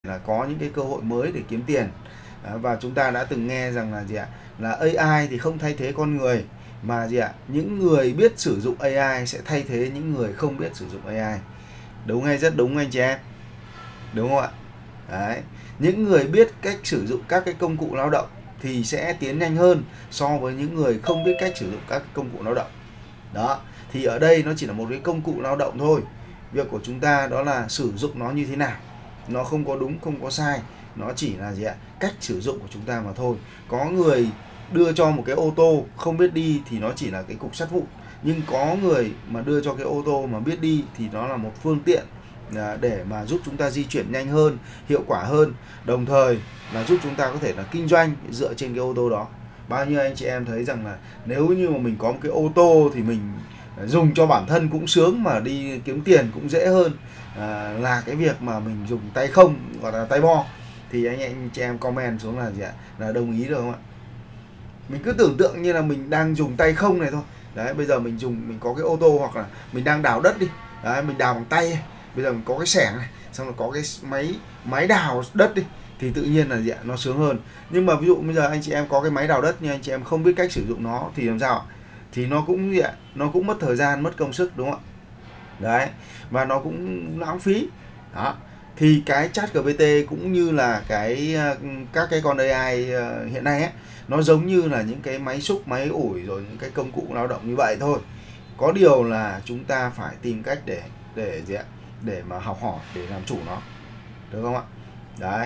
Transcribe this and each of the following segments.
là có những cái cơ hội mới để kiếm tiền. Và chúng ta đã từng nghe rằng là gì ạ? Là AI thì không thay thế con người, mà gì ạ? Những người biết sử dụng AI sẽ thay thế những người không biết sử dụng AI. Đúng hay rất đúng anh chị em? Đúng không ạ? Đấy. Những người biết cách sử dụng các cái công cụ lao động thì sẽ tiến nhanh hơn so với những người không biết cách sử dụng các công cụ lao động. Đó, thì ở đây nó chỉ là một cái công cụ lao động thôi. Việc của chúng ta đó là sử dụng nó như thế nào. Nó không có đúng, không có sai. Nó chỉ là gì ạ? Cách sử dụng của chúng ta mà thôi. Có người đưa cho một cái ô tô không biết đi thì nó chỉ là cái cục sắt vụn. Nhưng có người mà đưa cho cái ô tô mà biết đi thì nó là một phương tiện để mà giúp chúng ta di chuyển nhanh hơn, hiệu quả hơn, đồng thời là giúp chúng ta có thể là kinh doanh dựa trên cái ô tô đó. Bao nhiêu anh chị em thấy rằng là nếu như mà mình có một cái ô tô thì mình dùng cho bản thân cũng sướng, mà đi kiếm tiền cũng dễ hơn là cái việc mà mình dùng tay không, gọi là tay bo. Thì anh chị em comment xuống là gì ạ? Là đồng ý được không ạ? Mình cứ tưởng tượng như là mình đang dùng tay không này thôi. Đấy, bây giờ mình có cái ô tô, hoặc là mình đang đào đất đi. Đấy, mình đào bằng tay. Bây giờ mình có cái xẻng này, xong rồi có cái máy đào đất đi, thì tự nhiên là gì ạ? Nó sướng hơn. Nhưng mà ví dụ bây giờ anh chị em có cái máy đào đất nhưng anh chị em không biết cách sử dụng nó thì làm sao ạ? Thì nó cũng gì ạ? Nó cũng mất thời gian, mất công sức, đúng không ạ? Đấy, và nó cũng lãng phí. Đó. Thì cái ChatGPT cũng như là các cái con AI hiện nay ấy, nó giống như là những cái máy xúc, máy ủi, rồi những cái công cụ lao động như vậy thôi. Có điều là chúng ta phải tìm cách để gì ạ? Để mà học hỏi, để làm chủ nó, được không ạ? Đấy.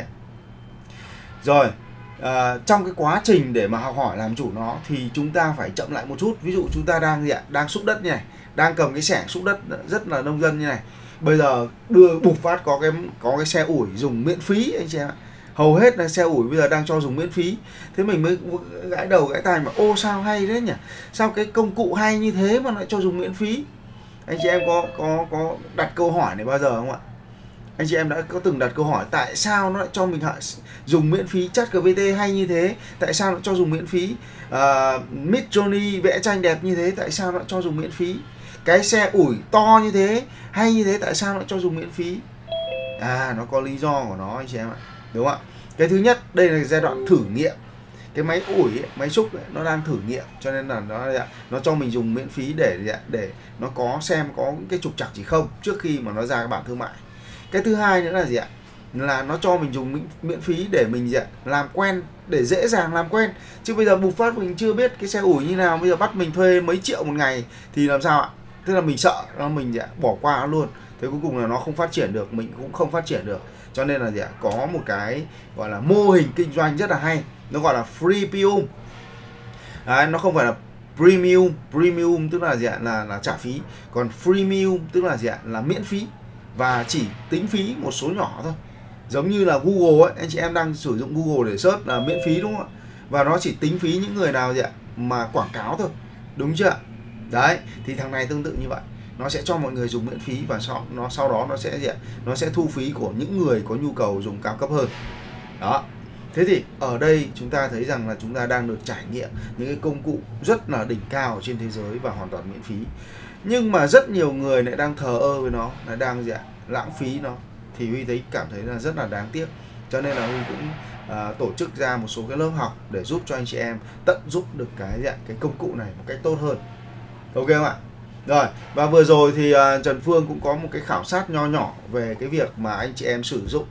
Rồi, trong cái quá trình để mà học hỏi làm chủ nó thì chúng ta phải chậm lại một chút. Ví dụ chúng ta đang gì ạ? Đang xúc đất như này, đang cầm cái xẻng xúc đất rất là nông dân như này. Bây giờ bùng phát có cái xe ủi dùng miễn phí anh chị em ạ. Hầu hết là xe ủi bây giờ đang cho dùng miễn phí. Thế mình mới gãi đầu gãi tai mà ô sao hay thế nhỉ? Sao cái công cụ hay như thế mà lại cho dùng miễn phí? Anh chị em có đặt câu hỏi này bao giờ không ạ? Anh chị em đã có từng đặt câu hỏi tại sao nó lại cho mình dùng miễn phí? ChatGPT hay như thế, tại sao nó cho dùng miễn phí? Midjourney vẽ tranh đẹp như thế, tại sao nó cho dùng miễn phí? Cái xe ủi to như thế, hay như thế, tại sao nó cho dùng miễn phí? Nó có lý do của nó anh chị em ạ, đúng không ạ? Cái thứ nhất, đây là giai đoạn thử nghiệm. Cái máy ủi ấy, máy xúc ấy, nó đang thử nghiệm, cho nên là nó cho mình dùng miễn phí để nó có xem có cái trục trặc gì không trước khi mà nó ra cái bản thương mại. Cái thứ hai nữa là gì ạ? Là nó cho mình dùng miễn phí để mình gì ạ? Làm quen, để dễ dàng làm quen. Chứ bây giờ bùng phát mình chưa biết cái xe ủi như nào, bây giờ bắt mình thuê mấy triệu một ngày thì làm sao ạ? Tức là mình sợ nó, mình gì ạ? Bỏ qua nó luôn. Thế cuối cùng là nó không phát triển được, mình cũng không phát triển được. Cho nên là gì ạ? Có một cái gọi là mô hình kinh doanh rất là hay, nó gọi là freemium. Đấy, nó không phải là premium. Premium tức là gì ạ? Là trả phí. Còn freemium tức là gì ạ? Là miễn phí và chỉ tính phí một số nhỏ thôi. Giống như là Google ấy, anh chị em đang sử dụng Google để search là miễn phí, đúng không ạ? Và nó chỉ tính phí những người nào gì ạ? Mà quảng cáo thôi, đúng chưa? Đấy, thì thằng này tương tự như vậy. Nó sẽ cho mọi người dùng miễn phí và sau đó nó sẽ gì ạ? Nó sẽ thu phí của những người có nhu cầu dùng cao cấp hơn. Đó. Thế thì ở đây chúng ta thấy rằng là chúng ta đang được trải nghiệm những cái công cụ rất là đỉnh cao trên thế giới và hoàn toàn miễn phí. Nhưng mà rất nhiều người lại đang thờ ơ với nó, lại đang gì ạ? Lãng phí nó. Thì Huy cảm thấy là rất là đáng tiếc. Cho nên là Huy cũng tổ chức ra một số cái lớp học để giúp cho anh chị em tận dụng được cái công cụ này một cách tốt hơn. Ok không ạ? Rồi, và vừa rồi thì Trần Phương cũng có một cái khảo sát nho nhỏ về cái việc mà anh chị em sử dụng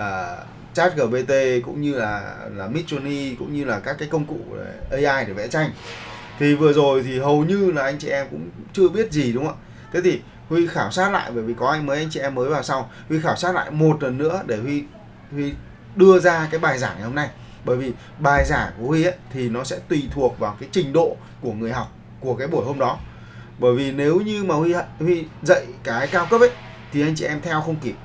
ChatGPT cũng như là Midjourney cũng như là các cái công cụ AI để vẽ tranh. Thì vừa rồi thì hầu như là anh chị em cũng chưa biết gì, đúng không ạ? Thế thì Huy khảo sát lại, bởi vì có anh chị em mới vào sau, Huy khảo sát lại một lần nữa để Huy đưa ra cái bài giảng ngày hôm nay. Bởi vì bài giảng của Huy ấy, thì nó sẽ tùy thuộc vào cái trình độ của người học của cái buổi hôm đó. Bởi vì nếu như mà Huy dạy cái cao cấp ấy thì anh chị em theo không kịp.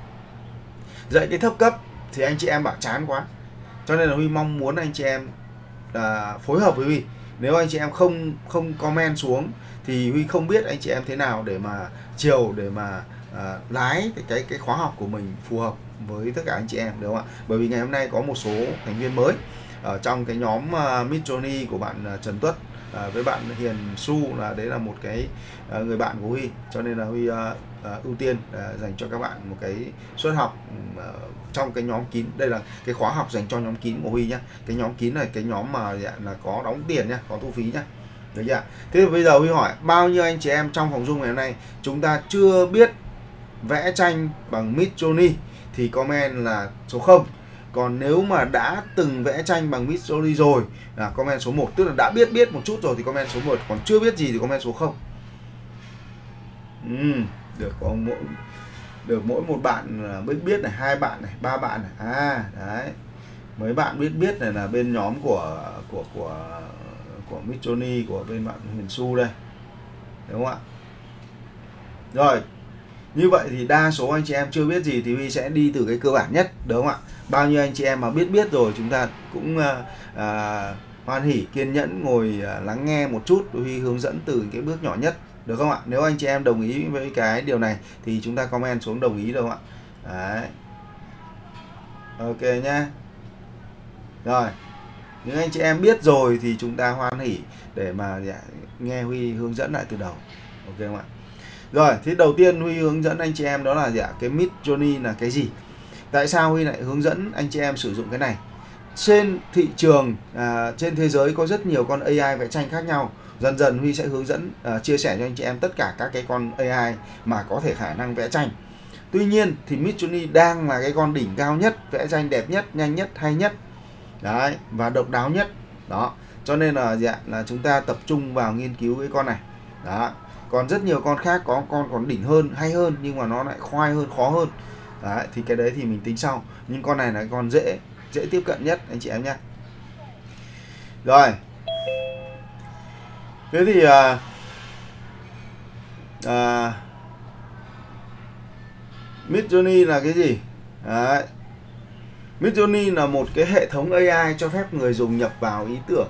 Dạy cái thấp cấp thì anh chị em bảo chán quá. Cho nên là Huy mong muốn anh chị em phối hợp với Huy. Nếu anh chị em không comment xuống thì Huy không biết anh chị em thế nào để mà để mà lái cái khóa học của mình phù hợp với tất cả anh chị em, đúng không ạ? Bởi vì ngày hôm nay có một số thành viên mới ở trong cái nhóm Midjourney của bạn Trần Tuất với bạn Hiền Su, là đấy là một cái người bạn của Huy. Cho nên là Huy ưu tiên dành cho các bạn một cái suất học trong cái nhóm kín. Đây là cái khóa học dành cho nhóm kín của Huy nhá. Cái nhóm kín này cái nhóm mà là có đóng tiền nhá, có thu phí nhá. Được chưa? Thế thì bây giờ Huy hỏi bao nhiêu anh chị em trong phòng Zoom ngày hôm nay chúng ta chưa biết vẽ tranh bằng Midjourney thì comment là số 0. Còn nếu mà đã từng vẽ tranh bằng Midjourney rồi là comment số 1, tức là đã biết một chút rồi thì comment số 1, còn chưa biết gì thì comment số 0. Được mỗi một bạn biết này, 2 bạn này, 3 bạn này. Đấy. Mấy bạn biết này là bên nhóm của Midjourney của bên bạn Huyền Xu đây. Đúng không ạ? Rồi. Như vậy thì đa số anh chị em chưa biết gì thì Huy sẽ đi từ cái cơ bản nhất, đúng không ạ? Bao nhiêu anh chị em mà biết rồi chúng ta cũng hoan hỉ kiên nhẫn ngồi lắng nghe một chút, Huy hướng dẫn từ cái bước nhỏ nhất, được không ạ? Nếu anh chị em đồng ý với cái điều này thì chúng ta comment xuống đồng ý, được không ạ? Đấy. Ok nhá. Rồi. Những anh chị em biết rồi thì chúng ta hoan hỉ để mà nghe Huy hướng dẫn lại từ đầu. Ok không ạ? Rồi, thì đầu tiên Huy hướng dẫn anh chị em đó là cái Midjourney là cái gì? Tại sao Huy lại hướng dẫn anh chị em sử dụng cái này? Trên thị trường, trên thế giới có rất nhiều con AI vẽ tranh khác nhau. Dần dần Huy sẽ hướng dẫn, chia sẻ cho anh chị em tất cả các cái con AI mà có thể khả năng vẽ tranh. Tuy nhiên thì Midjourney đang là cái con đỉnh cao nhất, vẽ tranh đẹp nhất, nhanh nhất, hay nhất. Đấy, và độc đáo nhất. Đó, cho nên là chúng ta tập trung vào nghiên cứu cái con này. Đó. Còn rất nhiều con khác có con còn đỉnh hơn, hay hơn nhưng mà nó lại khoai hơn, khó hơn. Đấy, thì cái đấy thì mình tính sau. Nhưng con này là con dễ tiếp cận nhất anh chị em nhé. Rồi. Thế thì Midjourney là cái gì? Đấy. Midjourney là một cái hệ thống AI cho phép người dùng nhập vào ý tưởng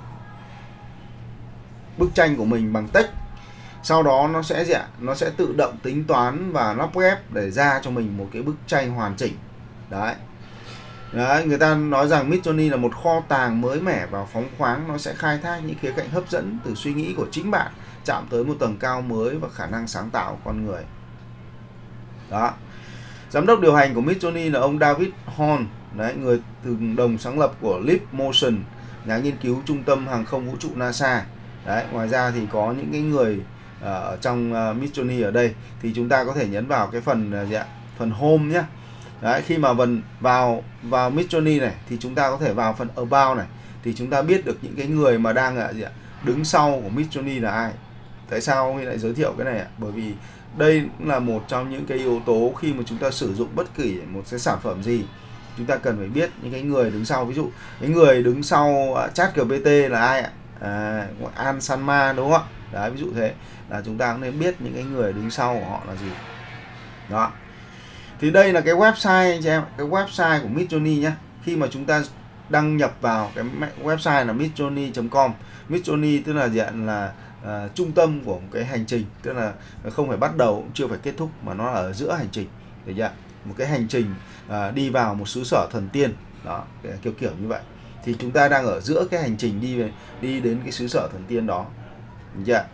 bức tranh của mình bằng text. Sau đó nó sẽ tự động tính toán và lắp ghép để ra cho mình một cái bức tranh hoàn chỉnh. Đấy. Đấy, người ta nói rằng Midjourney là một kho tàng mới mẻ và phóng khoáng, nó sẽ khai thác những khía cạnh hấp dẫn từ suy nghĩ của chính bạn, chạm tới một tầng cao mới và khả năng sáng tạo của con người. Đó. Giám đốc điều hành của Midjourney là ông David Horn, đấy, người từng đồng sáng lập của Leap Motion, nhà nghiên cứu trung tâm hàng không vũ trụ NASA. Đấy, ngoài ra thì có những cái người ở trong Midjourney ở đây thì chúng ta có thể nhấn vào cái phần Home nhé. Đấy, khi mà vào Midjourney này thì chúng ta có thể vào phần About này thì chúng ta biết được những cái người mà đang đứng sau của Midjourney là ai. Tại sao mình lại giới thiệu cái này ạ? Bởi vì đây là một trong những cái yếu tố khi mà chúng ta sử dụng bất kỳ một cái sản phẩm gì, chúng ta cần phải biết những cái người đứng sau. Ví dụ cái người đứng sau ChatGPT là ai ạ? An Sanma, đúng không ạ? Đấy, ví dụ thế là chúng ta cũng nên biết những cái người đứng sau của họ là gì. Đó. Thì đây là cái website anh chị em, cái website của Midjourney nhé. Khi mà chúng ta đăng nhập vào cái website là midjourney.com. Midjourney tức là trung tâm của một cái hành trình, tức là không phải bắt đầu cũng chưa phải kết thúc mà nó ở giữa hành trình. Được chưa? Một cái hành trình đi vào một xứ sở thần tiên. Đó, kiểu như vậy. Thì chúng ta đang ở giữa cái hành trình đi đến cái xứ sở thần tiên đó. Được chưa?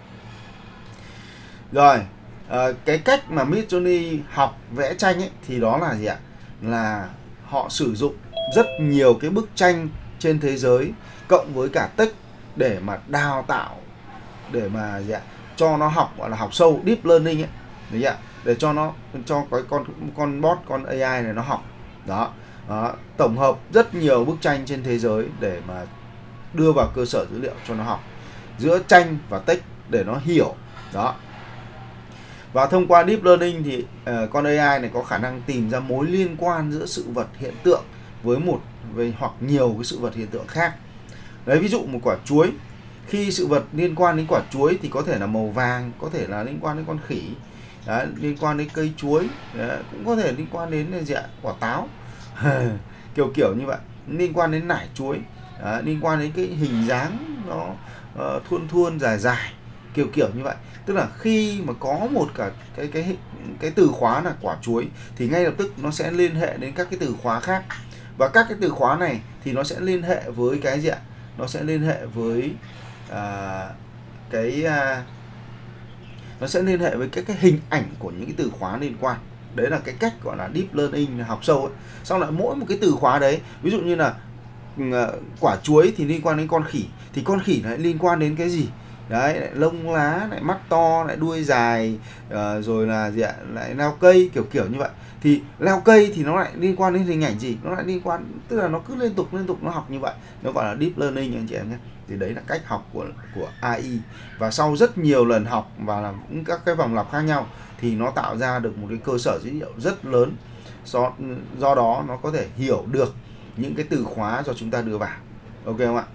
Rồi, cái cách mà Midjourney học vẽ tranh ấy thì đó là gì ạ? Là họ sử dụng rất nhiều cái bức tranh trên thế giới cộng với cả text để mà đào tạo, để mà cho nó học, gọi là học sâu, deep learning ấy. Đấy ạ, để cho cái con bot, con AI này nó học. Đó. Tổng hợp rất nhiều bức tranh trên thế giới để mà đưa vào cơ sở dữ liệu cho nó học giữa tranh và text để nó hiểu. Đó. Và thông qua Deep Learning thì con AI này có khả năng tìm ra mối liên quan giữa sự vật hiện tượng với hoặc nhiều cái sự vật hiện tượng khác. Đấy, ví dụ một quả chuối, khi sự vật liên quan đến quả chuối thì có thể là màu vàng, có thể là liên quan đến con khỉ, đấy, liên quan đến cây chuối, đấy, cũng có thể liên quan đến quả táo kiểu như vậy, liên quan đến nải chuối, đấy, liên quan đến cái hình dáng nó thuôn dài kiểu như vậy. Tức là khi mà có một cả cái từ khóa là quả chuối thì ngay lập tức nó sẽ liên hệ đến các cái từ khóa khác, và các cái từ khóa này thì nó sẽ liên hệ với cái gì ạ? Nó sẽ liên hệ với nó sẽ liên hệ với cái hình ảnh của những cái từ khóa liên quan. Đấy là cái cách gọi là deep learning, học sâu ấy. Xong lại mỗi một cái từ khóa đấy, ví dụ như là quả chuối thì liên quan đến con khỉ, thì con khỉ lại liên quan đến cái gì? Đấy, lại lông lá, lại mắt to, lại đuôi dài, rồi là gì ạ? Lại leo cây, kiểu như vậy. Thì leo cây thì nó lại liên quan đến hình ảnh gì? Nó lại liên quan, tức là nó cứ liên tục nó học như vậy. Nó gọi là deep learning anh chị em nhé. Thì đấy là cách học của AI. Và sau rất nhiều lần học và làm các cái vòng lặp khác nhau thì nó tạo ra được một cái cơ sở dữ liệu rất lớn. Do đó nó có thể hiểu được những cái từ khóa do chúng ta đưa vào. Ok không ạ?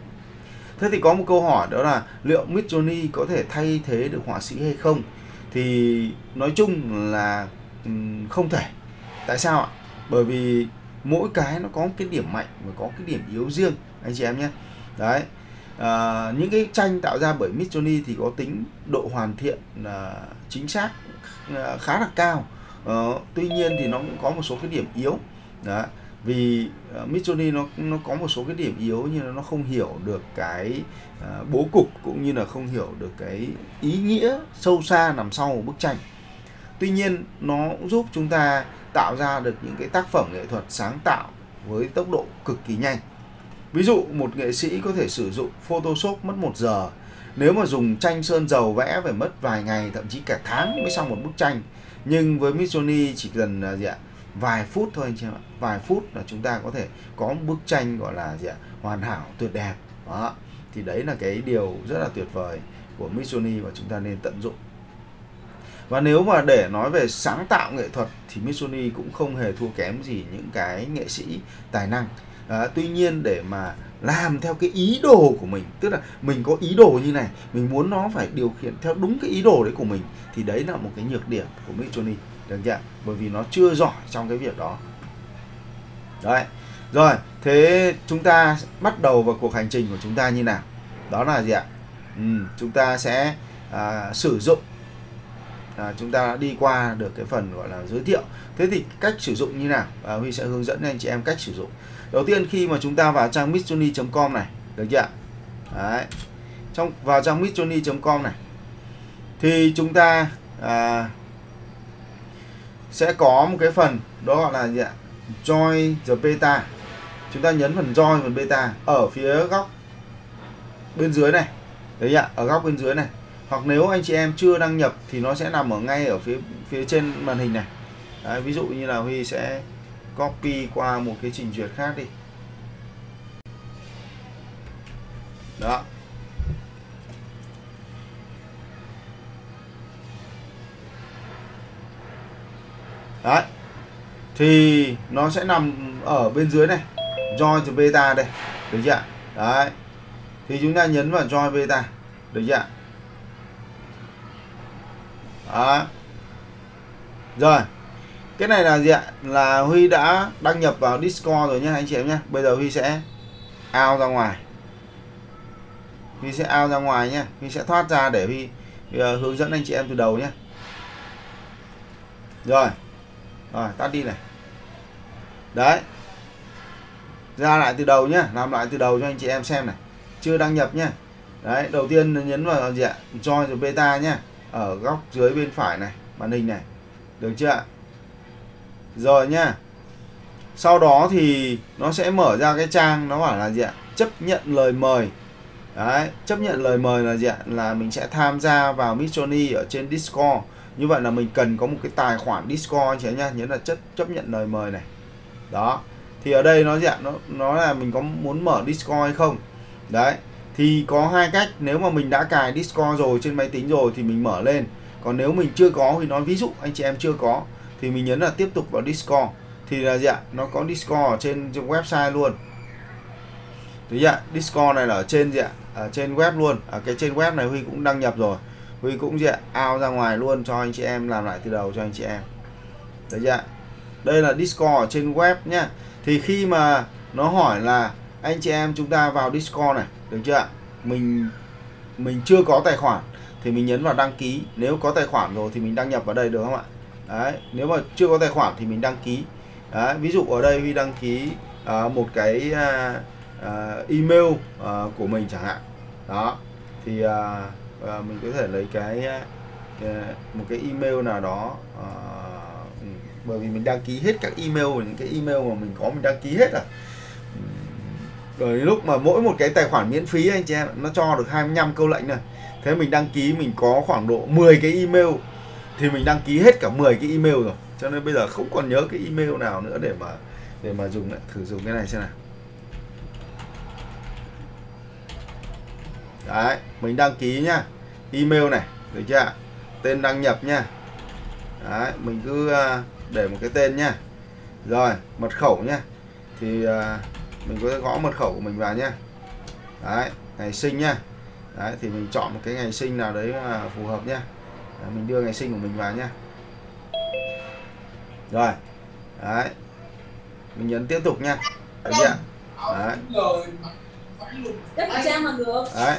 Thế thì có một câu hỏi đó là liệu Midjourney có thể thay thế được họa sĩ hay không? Thì nói chung là không thể. Tại sao ạ? Bởi vì mỗi cái nó có cái điểm mạnh và có cái điểm yếu riêng anh chị em nhé. Đấy. Những cái tranh tạo ra bởi Midjourney thì có tính độ hoàn thiện chính xác khá là cao. Tuy nhiên thì nó cũng có một số cái điểm yếu. Đấy. Vì Midjourney nó có một số cái điểm yếu như là nó không hiểu được cái bố cục, cũng như là không hiểu được cái ý nghĩa sâu xa nằm sau một bức tranh. Tuy nhiên nó cũng giúp chúng ta tạo ra được những cái tác phẩm nghệ thuật sáng tạo với tốc độ cực kỳ nhanh. Ví dụ một nghệ sĩ có thể sử dụng Photoshop mất 1 giờ, nếu mà dùng tranh sơn dầu vẽ phải mất vài ngày, thậm chí cả tháng mới xong một bức tranh. Nhưng với Midjourney chỉ cần vài phút thôi anh chị em ạ, vài phút là chúng ta có thể có một bức tranh gọi là hoàn hảo, tuyệt đẹp. Đó. Thì đấy là cái điều rất là tuyệt vời của Midjourney và chúng ta nên tận dụng. Và nếu mà để nói về sáng tạo nghệ thuật thì Midjourney cũng không hề thua kém gì những cái nghệ sĩ tài năng. Tuy nhiên để mà làm theo cái ý đồ của mình, tức là mình có ý đồ như này, mình muốn nó phải điều khiển theo đúng cái ý đồ đấy của mình, thì đấy là một cái nhược điểm của Midjourney, được chưa? Bởi vì nó chưa giỏi trong cái việc đó. Đấy. Rồi, thế chúng ta bắt đầu vào cuộc hành trình của chúng ta như nào? Đó là gì ạ? Chúng ta sẽ sử dụng, chúng ta đã đi qua được cái phần gọi là giới thiệu. Thế thì cách sử dụng như nào? Huy sẽ hướng dẫn anh chị em cách sử dụng. Đầu tiên khi mà chúng ta vào trang midjourney.com này, được chưa? Đấy. Vào trang midjourney.com này thì chúng ta sẽ có một cái phần đó gọi là gì ạ? Join the beta. Chúng ta nhấn phần join phần beta ở phía góc bên dưới này. Đấy ạ, ở góc bên dưới này. Hoặc nếu anh chị em chưa đăng nhập thì nó sẽ nằm ở ngay ở phía trên màn hình này. Đấy, ví dụ như là Huy sẽ copy qua một cái trình duyệt khác đi. Đó. Đấy. Thì nó sẽ nằm ở bên dưới này. Join the beta đây. Được chưa ạ? Đấy. Thì chúng ta nhấn vào join beta. Được chưa ạ? Đó. Rồi. Cái này là gì ạ? Là Huy đã đăng nhập vào Discord rồi nhé anh chị em nhé. Bây giờ Huy sẽ out ra ngoài. Huy sẽ out ra ngoài nhé. Huy sẽ thoát ra để Huy hướng dẫn anh chị em từ đầu nhé. Rồi. Rồi, tắt đi này. Đấy. Ra lại từ đầu nhé. Làm lại từ đầu cho anh chị em xem này. Chưa đăng nhập nhé. Đấy, đầu tiên nhấn vào gì ạ? Join the beta nhé. Ở góc dưới bên phải này, màn hình này. Được chưa ạ? Rồi nhá. Sau đó thì nó sẽ mở ra cái trang nó bảo là gì ạ? Chấp nhận lời mời. Đấy, chấp nhận lời mời là gì ạ? Là mình sẽ tham gia vào Midjourney ở trên Discord. Như vậy là mình cần có một cái tài khoản Discord anh chị nhá, nhấn là chấp nhận lời mời này. Đó. Thì ở đây nó gì ạ? Nó là mình có muốn mở Discord hay không. Đấy. Thì có hai cách, nếu mà mình đã cài Discord rồi trên máy tính rồi thì mình mở lên. Còn nếu mình chưa có thì nói ví dụ anh chị em chưa có thì mình nhấn là tiếp tục vào Discord. Thì là gì ạ? Nó có Discord ở trên website luôn. Đấy ạ, Discord này là ở trên gì ạ? Ở trên web luôn. Ở cái trên web này Huy cũng đăng nhập rồi. Huy cũng gì ạ? Out ra ngoài luôn cho anh chị em, làm lại từ đầu cho anh chị em. Đấy ạ. Đây là Discord ở trên web nhá. Thì khi mà nó hỏi là anh chị em chúng ta vào Discord này, được chưa ạ? Mình chưa có tài khoản thì mình nhấn vào đăng ký. Nếu có tài khoản rồi thì mình đăng nhập vào đây được không ạ? Đấy, nếu mà chưa có tài khoản thì mình đăng ký. Đấy, ví dụ ở đây Huy đăng ký một cái email của mình chẳng hạn. Đó. Thì mình có thể lấy cái một cái email nào đó, bởi vì mình đăng ký hết các email, những cái email mà mình có mình đăng ký hết rồi. Rồi lúc mà mỗi một cái tài khoản miễn phí anh chị em nó cho được 25 câu lệnh này. Thế mình đăng ký mình có khoảng độ 10 cái email thì mình đăng ký hết cả 10 cái email rồi. Cho nên bây giờ không còn nhớ cái email nào nữa để mà dùng lại. Thử dùng cái này xem nào. Đấy, mình đăng ký nhá. Email này, được chưa? Tên đăng nhập nhá. Đấy, mình cứ để một cái tên nhá. Rồi, mật khẩu nhá. Thì mình có thể gõ mật khẩu của mình vào nhá. Đấy, ngày sinh nhá. Đấy, thì mình chọn một cái ngày sinh nào đấy mà phù hợp nhá. Đấy, mình đưa ngày sinh của mình vào nhá. Rồi. Đấy. Mình nhấn tiếp tục nha. Được chưa? Đấy. Đấy.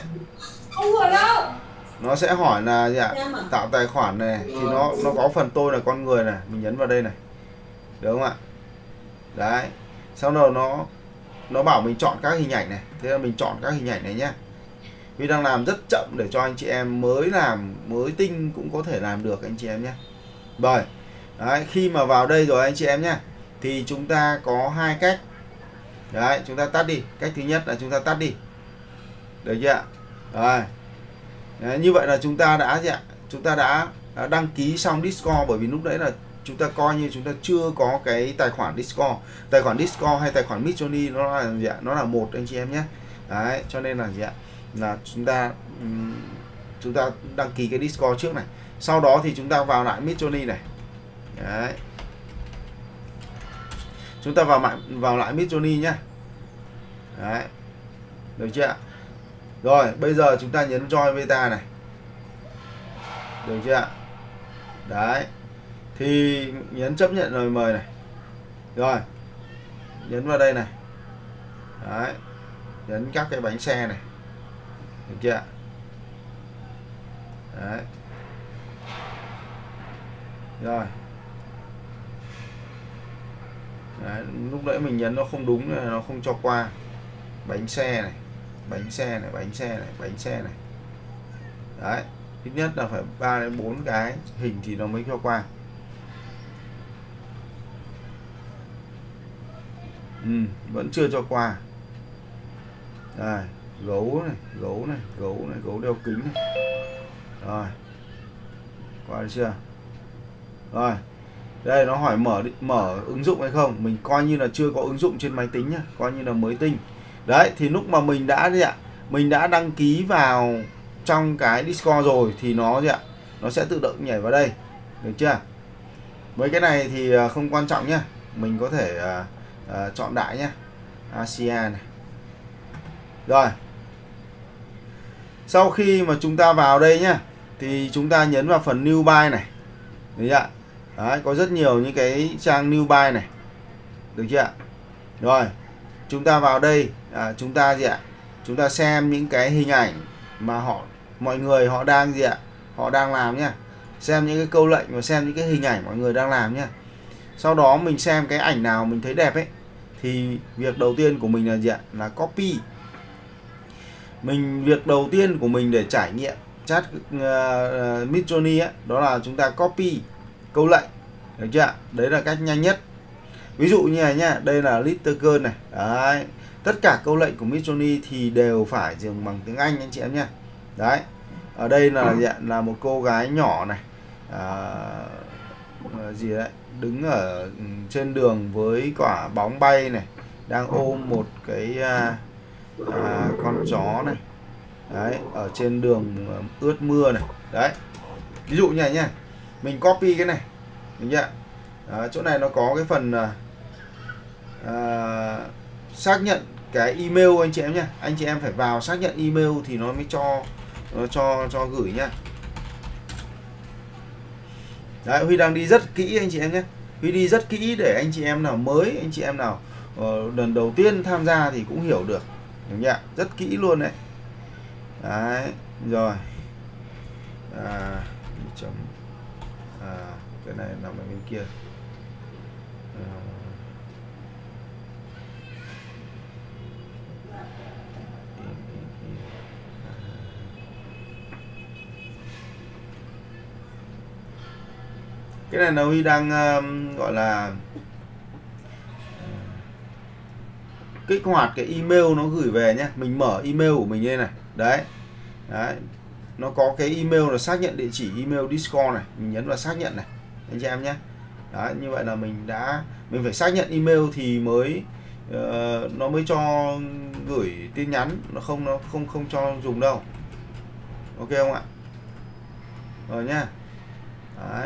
Nó sẽ hỏi là gì ạ? Tạo tài khoản này thì nó có phần tôi là con người này, mình nhấn vào đây này. Được không ạ? Đấy. Sau đó nó bảo mình chọn các hình ảnh này. Thế là mình chọn các hình ảnh này nhá. Vì đang làm rất chậm để cho anh chị em mới làm, mới tinh cũng có thể làm được anh chị em nhé. Rồi. Đấy, khi mà vào đây rồi anh chị em nhé, thì chúng ta có hai cách. Đấy, chúng ta tắt đi. Cách thứ nhất là chúng ta tắt đi. Được chưa ạ? Rồi. Đấy, như vậy là chúng ta đã gì ạ? Chúng ta đã đăng ký xong Discord, bởi vì lúc đấy là chúng ta coi như chúng ta chưa có cái tài khoản Discord. Tài khoản Discord hay tài khoản Midjourney nó là gì ạ? Nó là một anh chị em nhé. Đấy, cho nên là gì ạ? Là chúng ta đăng ký cái Discord trước này. Sau đó thì chúng ta vào lại Midjourney này. Đấy. Chúng ta vào lại Midjourney nhá. Đấy. Được chưa ạ? Rồi, bây giờ chúng ta nhấn Join Beta này. Được chưa ạ? Đấy. Thì nhấn chấp nhận lời mời này. Rồi. Nhấn vào đây này. Đấy. Nhấn các cái bánh xe này. Được chưa ạ? Đấy. Rồi. Đấy, lúc nãy mình nhấn nó không đúng này, nó không cho qua. Bánh xe này, bánh xe này, bánh xe này, bánh xe này. Đấy, ít nhất là phải 3 đến 4 cái hình thì nó mới cho qua. Vẫn chưa cho qua. Đây, gấu này, gấu này, gấu này, gấu đeo kính này. Rồi. Qua được chưa? Rồi. Đây nó hỏi mở ứng dụng hay không. Mình coi như là chưa có ứng dụng trên máy tính nhá, coi như là mới tinh. Đấy, thì lúc mà mình đã gì ạ? Mình đã đăng ký vào trong cái Discord rồi thì nó gì ạ? Nó sẽ tự động nhảy vào đây. Được chưa? Với cái này thì không quan trọng nhá. Mình có thể chọn đại nhá. ASEAN này. Rồi. Sau khi mà chúng ta vào đây nhá, thì chúng ta nhấn vào phần New Buy này. Được chưa? Đấy, có rất nhiều những cái trang New Buy này. Được chưa? Rồi, chúng ta vào đây, chúng ta gì ạ? Chúng ta xem những cái hình ảnh mà mọi người họ đang gì ạ? Họ đang làm nhá. Xem những cái câu lệnh và xem những cái hình ảnh mọi người đang làm nhá. Sau đó mình xem cái ảnh nào mình thấy đẹp ấy, thì việc đầu tiên của mình là gì ạ? Là copy. Việc đầu tiên của mình để trải nghiệm chat Midjourney ấy, đó là chúng ta copy câu lệnh. Được chưa? Đấy là cách nhanh nhất. Ví dụ như này nhá, đây là Little Girl này. Đấy. Tất cả câu lệnh của Midjourney thì đều phải dùng bằng tiếng Anh anh chị em nhá. Đấy. Ở đây là một cô gái nhỏ này. Gì đấy? Đứng ở trên đường với quả bóng bay này, đang ôm một cái con chó này. Đấy, ở trên đường ướt mưa này. Đấy. Ví dụ như này nhá. Mình copy cái này. Được chưa? Đó, chỗ này nó có cái phần xác nhận cái email anh chị em nhé. Anh chị em phải vào xác nhận email thì nó mới cho gửi nhá. Đấy, Huy đang đi rất kỹ anh chị em nhé. Huy đi rất kỹ để anh chị em nào mới, anh chị em nào lần đầu tiên tham gia thì cũng hiểu được. Được chưa? Rất kỹ luôn đấy. Đấy, rồi. Cái này nằm ở bên kia. Cái này là Huy đang gọi là kích hoạt cái email nó gửi về nhé. Mình mở email của mình đây này. Đấy. Đấy. Nó có cái email là xác nhận địa chỉ email Discord này. Mình nhấn vào xác nhận này anh chị em nhé. Đấy, như vậy là mình phải xác nhận email thì mới nó mới cho gửi tin nhắn, nó không cho dùng đâu. Ok không ạ? Rồi nhá. Đấy.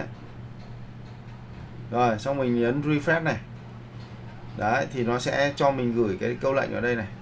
Rồi xong mình nhấn refresh này. Đấy thì nó sẽ cho mình gửi cái câu lệnh ở đây này.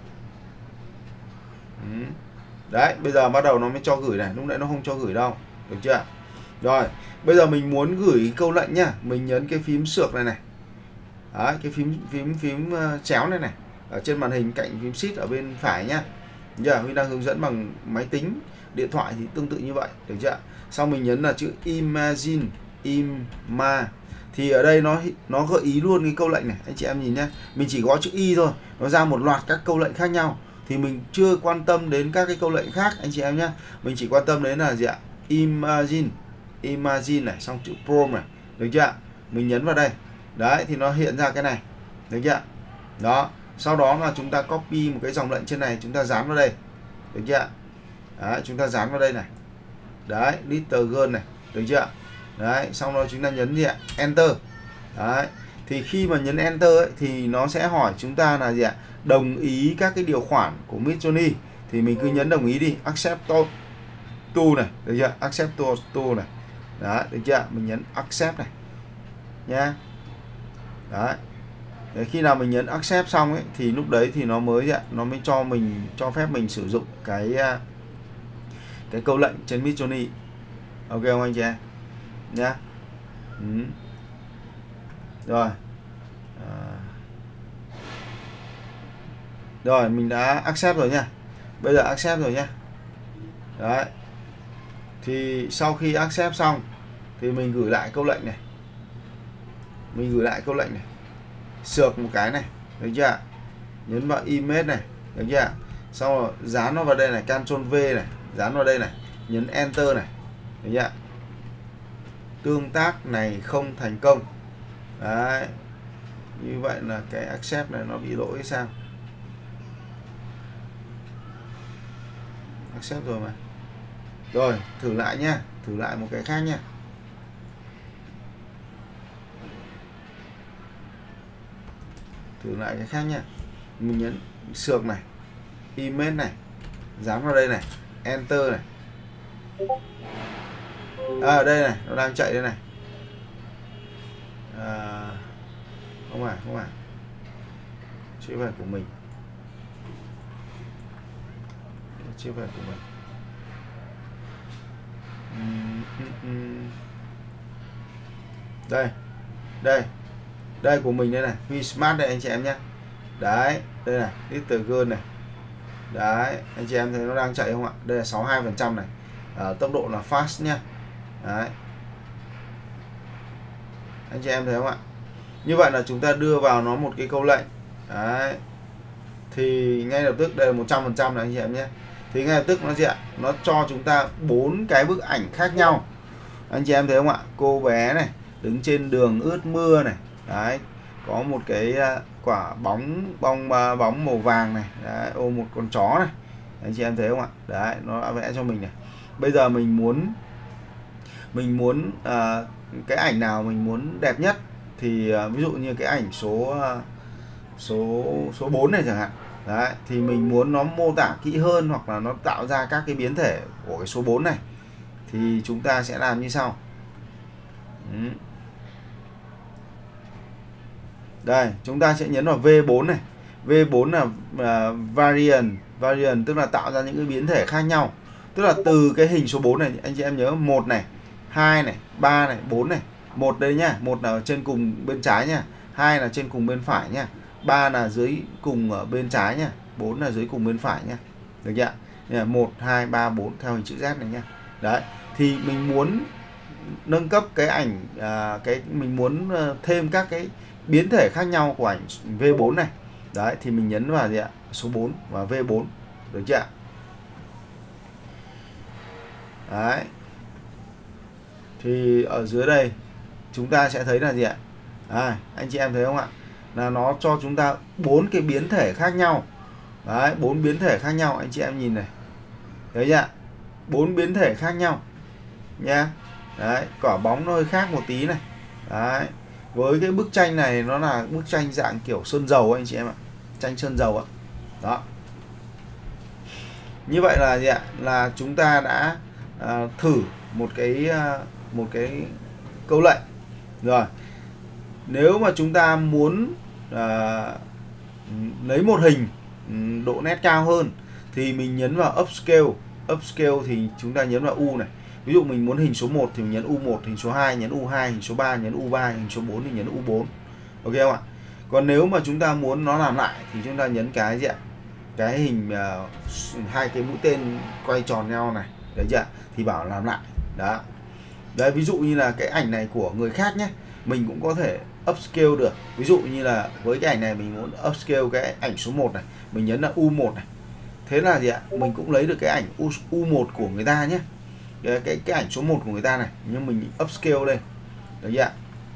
Đấy, bây giờ bắt đầu nó mới cho gửi này, lúc nãy nó không cho gửi đâu. Được chưa? Rồi, bây giờ mình muốn gửi câu lệnh nhá, mình nhấn cái phím sược này này. Đấy, cái phím chéo này này ở trên màn hình cạnh phím shift ở bên phải nhá. Giờ mình đang hướng dẫn bằng máy tính, điện thoại thì tương tự như vậy, được chưa? Sau mình nhấn là chữ imagine, thì ở đây nó gợi ý luôn cái câu lệnh này, anh chị em nhìn nhé. Mình chỉ gõ chữ y thôi, nó ra một loạt các câu lệnh khác nhau. Thì mình chưa quan tâm đến các cái câu lệnh khác anh chị em nhé. Mình chỉ quan tâm đến là gì ạ? Imagine này, xong chữ prompt này, được chưa? Mình nhấn vào đây. Đấy thì nó hiện ra cái này, được chưa? Đó, sau đó là chúng ta copy một cái dòng lệnh trên này, chúng ta dán vào đây, được chưa? Đấy, chúng ta dán vào đây này. Đấy, little girl này, được chưa? Đấy, xong rồi chúng ta nhấn gì ạ? Enter. Đấy, thì khi mà nhấn Enter ấy, thì nó sẽ hỏi chúng ta là gì ạ? Đồng ý các cái điều khoản của Midjourney. Thì mình cứ nhấn đồng ý đi, accept to này, được chưa? Accept to này. Đó, được chưa? Mình nhấn accept này nhá. Đấy. Khi nào mình nhấn accept xong ấy thì lúc đấy thì nó mới cho phép mình sử dụng cái câu lệnh trên Midjourney. Ok không anh chị em? Nhá. Rồi. Rồi mình đã accept rồi nha. Bây giờ accept rồi nhá. Đấy. Thì sau khi accept xong thì mình gửi lại câu lệnh này. Sược một cái này, được chưa? Nhấn vào image này, được chưa? Sau rồi dán nó vào đây này, Ctrl V này, dán vào đây này, nhấn enter này, được chưa? Tương tác này không thành công. Đấy. Như vậy là cái accept này nó bị lỗi sao? Accept rồi mà. Rồi, thử lại nhá, thử lại một cái khác nhá. Thử lại cái khác nhá. Mình nhấn sược này, image này, dán vào đây này, enter này. À đây này, nó đang chạy đây này. Không phải. Chứ phải của mình. Chứ phải của mình. Đây của mình đây này, Vi Smart đây anh chị em nhé. Đấy, đây này, Little Girl này. Đấy, anh chị em thấy nó đang chạy không ạ? Đây là 62% này. Tốc độ là fast nhá. Đấy. Anh chị em thấy không ạ? Như vậy là chúng ta đưa vào nó một cái câu lệnh. Đấy. Thì ngay lập tức đây là 100% này anh chị em nhé. Thì ngay lập tức nó gì ạ? Nó cho chúng ta 4 cái bức ảnh khác nhau. Anh chị em thấy không ạ? Cô bé này đứng trên đường ướt mưa này. Đấy, có một cái quả bóng màu vàng này. Đấy, ôm một con chó này. Anh chị em thấy không ạ? Đấy, nó đã vẽ cho mình này. Bây giờ mình muốn cái ảnh nào mình muốn đẹp nhất thì ví dụ như cái ảnh số 4 này chẳng hạn. Đấy, thì mình muốn nó mô tả kỹ hơn hoặc là nó tạo ra các cái biến thể của cái số 4 này thì chúng ta sẽ làm như sau. Đây, chúng ta sẽ nhấn vào V4 này. V4 là variant tức là tạo ra những cái biến thể khác nhau. Tức là từ cái hình số 4 này anh chị em nhớ 1 này, 2 này, 3 này, 4 này. 1 đây nhá, 1 là ở trên cùng bên trái nha, 2 là trên cùng bên phải nha, 3 là dưới cùng ở bên trái nha, 4 là dưới cùng bên phải nha. Được chưa? 1 2 3 4 theo hình chữ Z này nha. Đấy, thì mình muốn nâng cấp cái ảnh mình muốn thêm các cái biến thể khác nhau của ảnh V4 này. Đấy thì mình nhấn vào gì ạ? Số 4 và V4. Được chưa? Đấy. Thì ở dưới đây chúng ta sẽ thấy là gì ạ? Anh chị em thấy không ạ? Là nó cho chúng ta 4 cái biến thể khác nhau. Đấy, 4 biến thể khác nhau, anh chị em nhìn này. Thấy chưa? 4 biến thể khác nhau nha. Đấy, quả bóng nó hơi khác một tí này. Đấy. Với cái bức tranh này nó là bức tranh dạng kiểu sơn dầu anh chị em ạ. Tranh sơn dầu ạ. Đó. Như vậy là gì ạ? Là chúng ta đã thử một cái câu lệnh. Rồi. Nếu mà chúng ta muốn lấy một hình độ nét cao hơn thì mình nhấn vào upscale. Upscale thì chúng ta nhấn vào U này. Ví dụ mình muốn hình số 1 thì mình nhấn U1, hình số 2 nhấn U2, hình số 3 nhấn U3, hình số 4 thì nhấn U4. Ok không ạ? Còn nếu mà chúng ta muốn nó làm lại thì chúng ta nhấn cái gì ạ? Cái hình hai cái mũi tên quay tròn nhau này. Đấy chưa? Thì bảo làm lại. Đó. Đấy, ví dụ như là cái ảnh này của người khác nhé, mình cũng có thể upscale được. Ví dụ như là với cái ảnh này mình muốn upscale cái ảnh số 1 này, mình nhấn là U1 này. Thế là gì ạ? Mình cũng lấy được cái ảnh U1 của người ta nhé. Cái ảnh số 1 của người ta này, nhưng mình upscale lên. Được chưa ạ?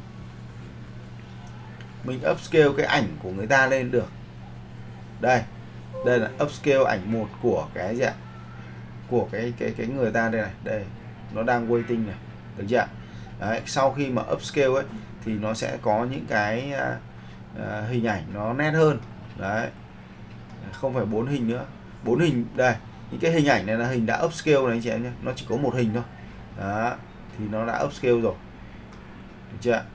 Mình upscale cái ảnh của người ta lên được. Đây. Đây là upscale ảnh 1 của cái gì ạ? Của cái người ta đây này. Đây. Nó đang waiting này. Được chưa ạ? Đấy, sau khi mà upscale ấy thì nó sẽ có những cái hình ảnh nó nét hơn. Đấy. Không phải 4 hình nữa. 4 hình đây. Những cái hình ảnh này là hình đã upscale này anh chị em nhé. Nó chỉ có một hình thôi. Đó. Thì nó đã upscale rồi. Được chưa ạ?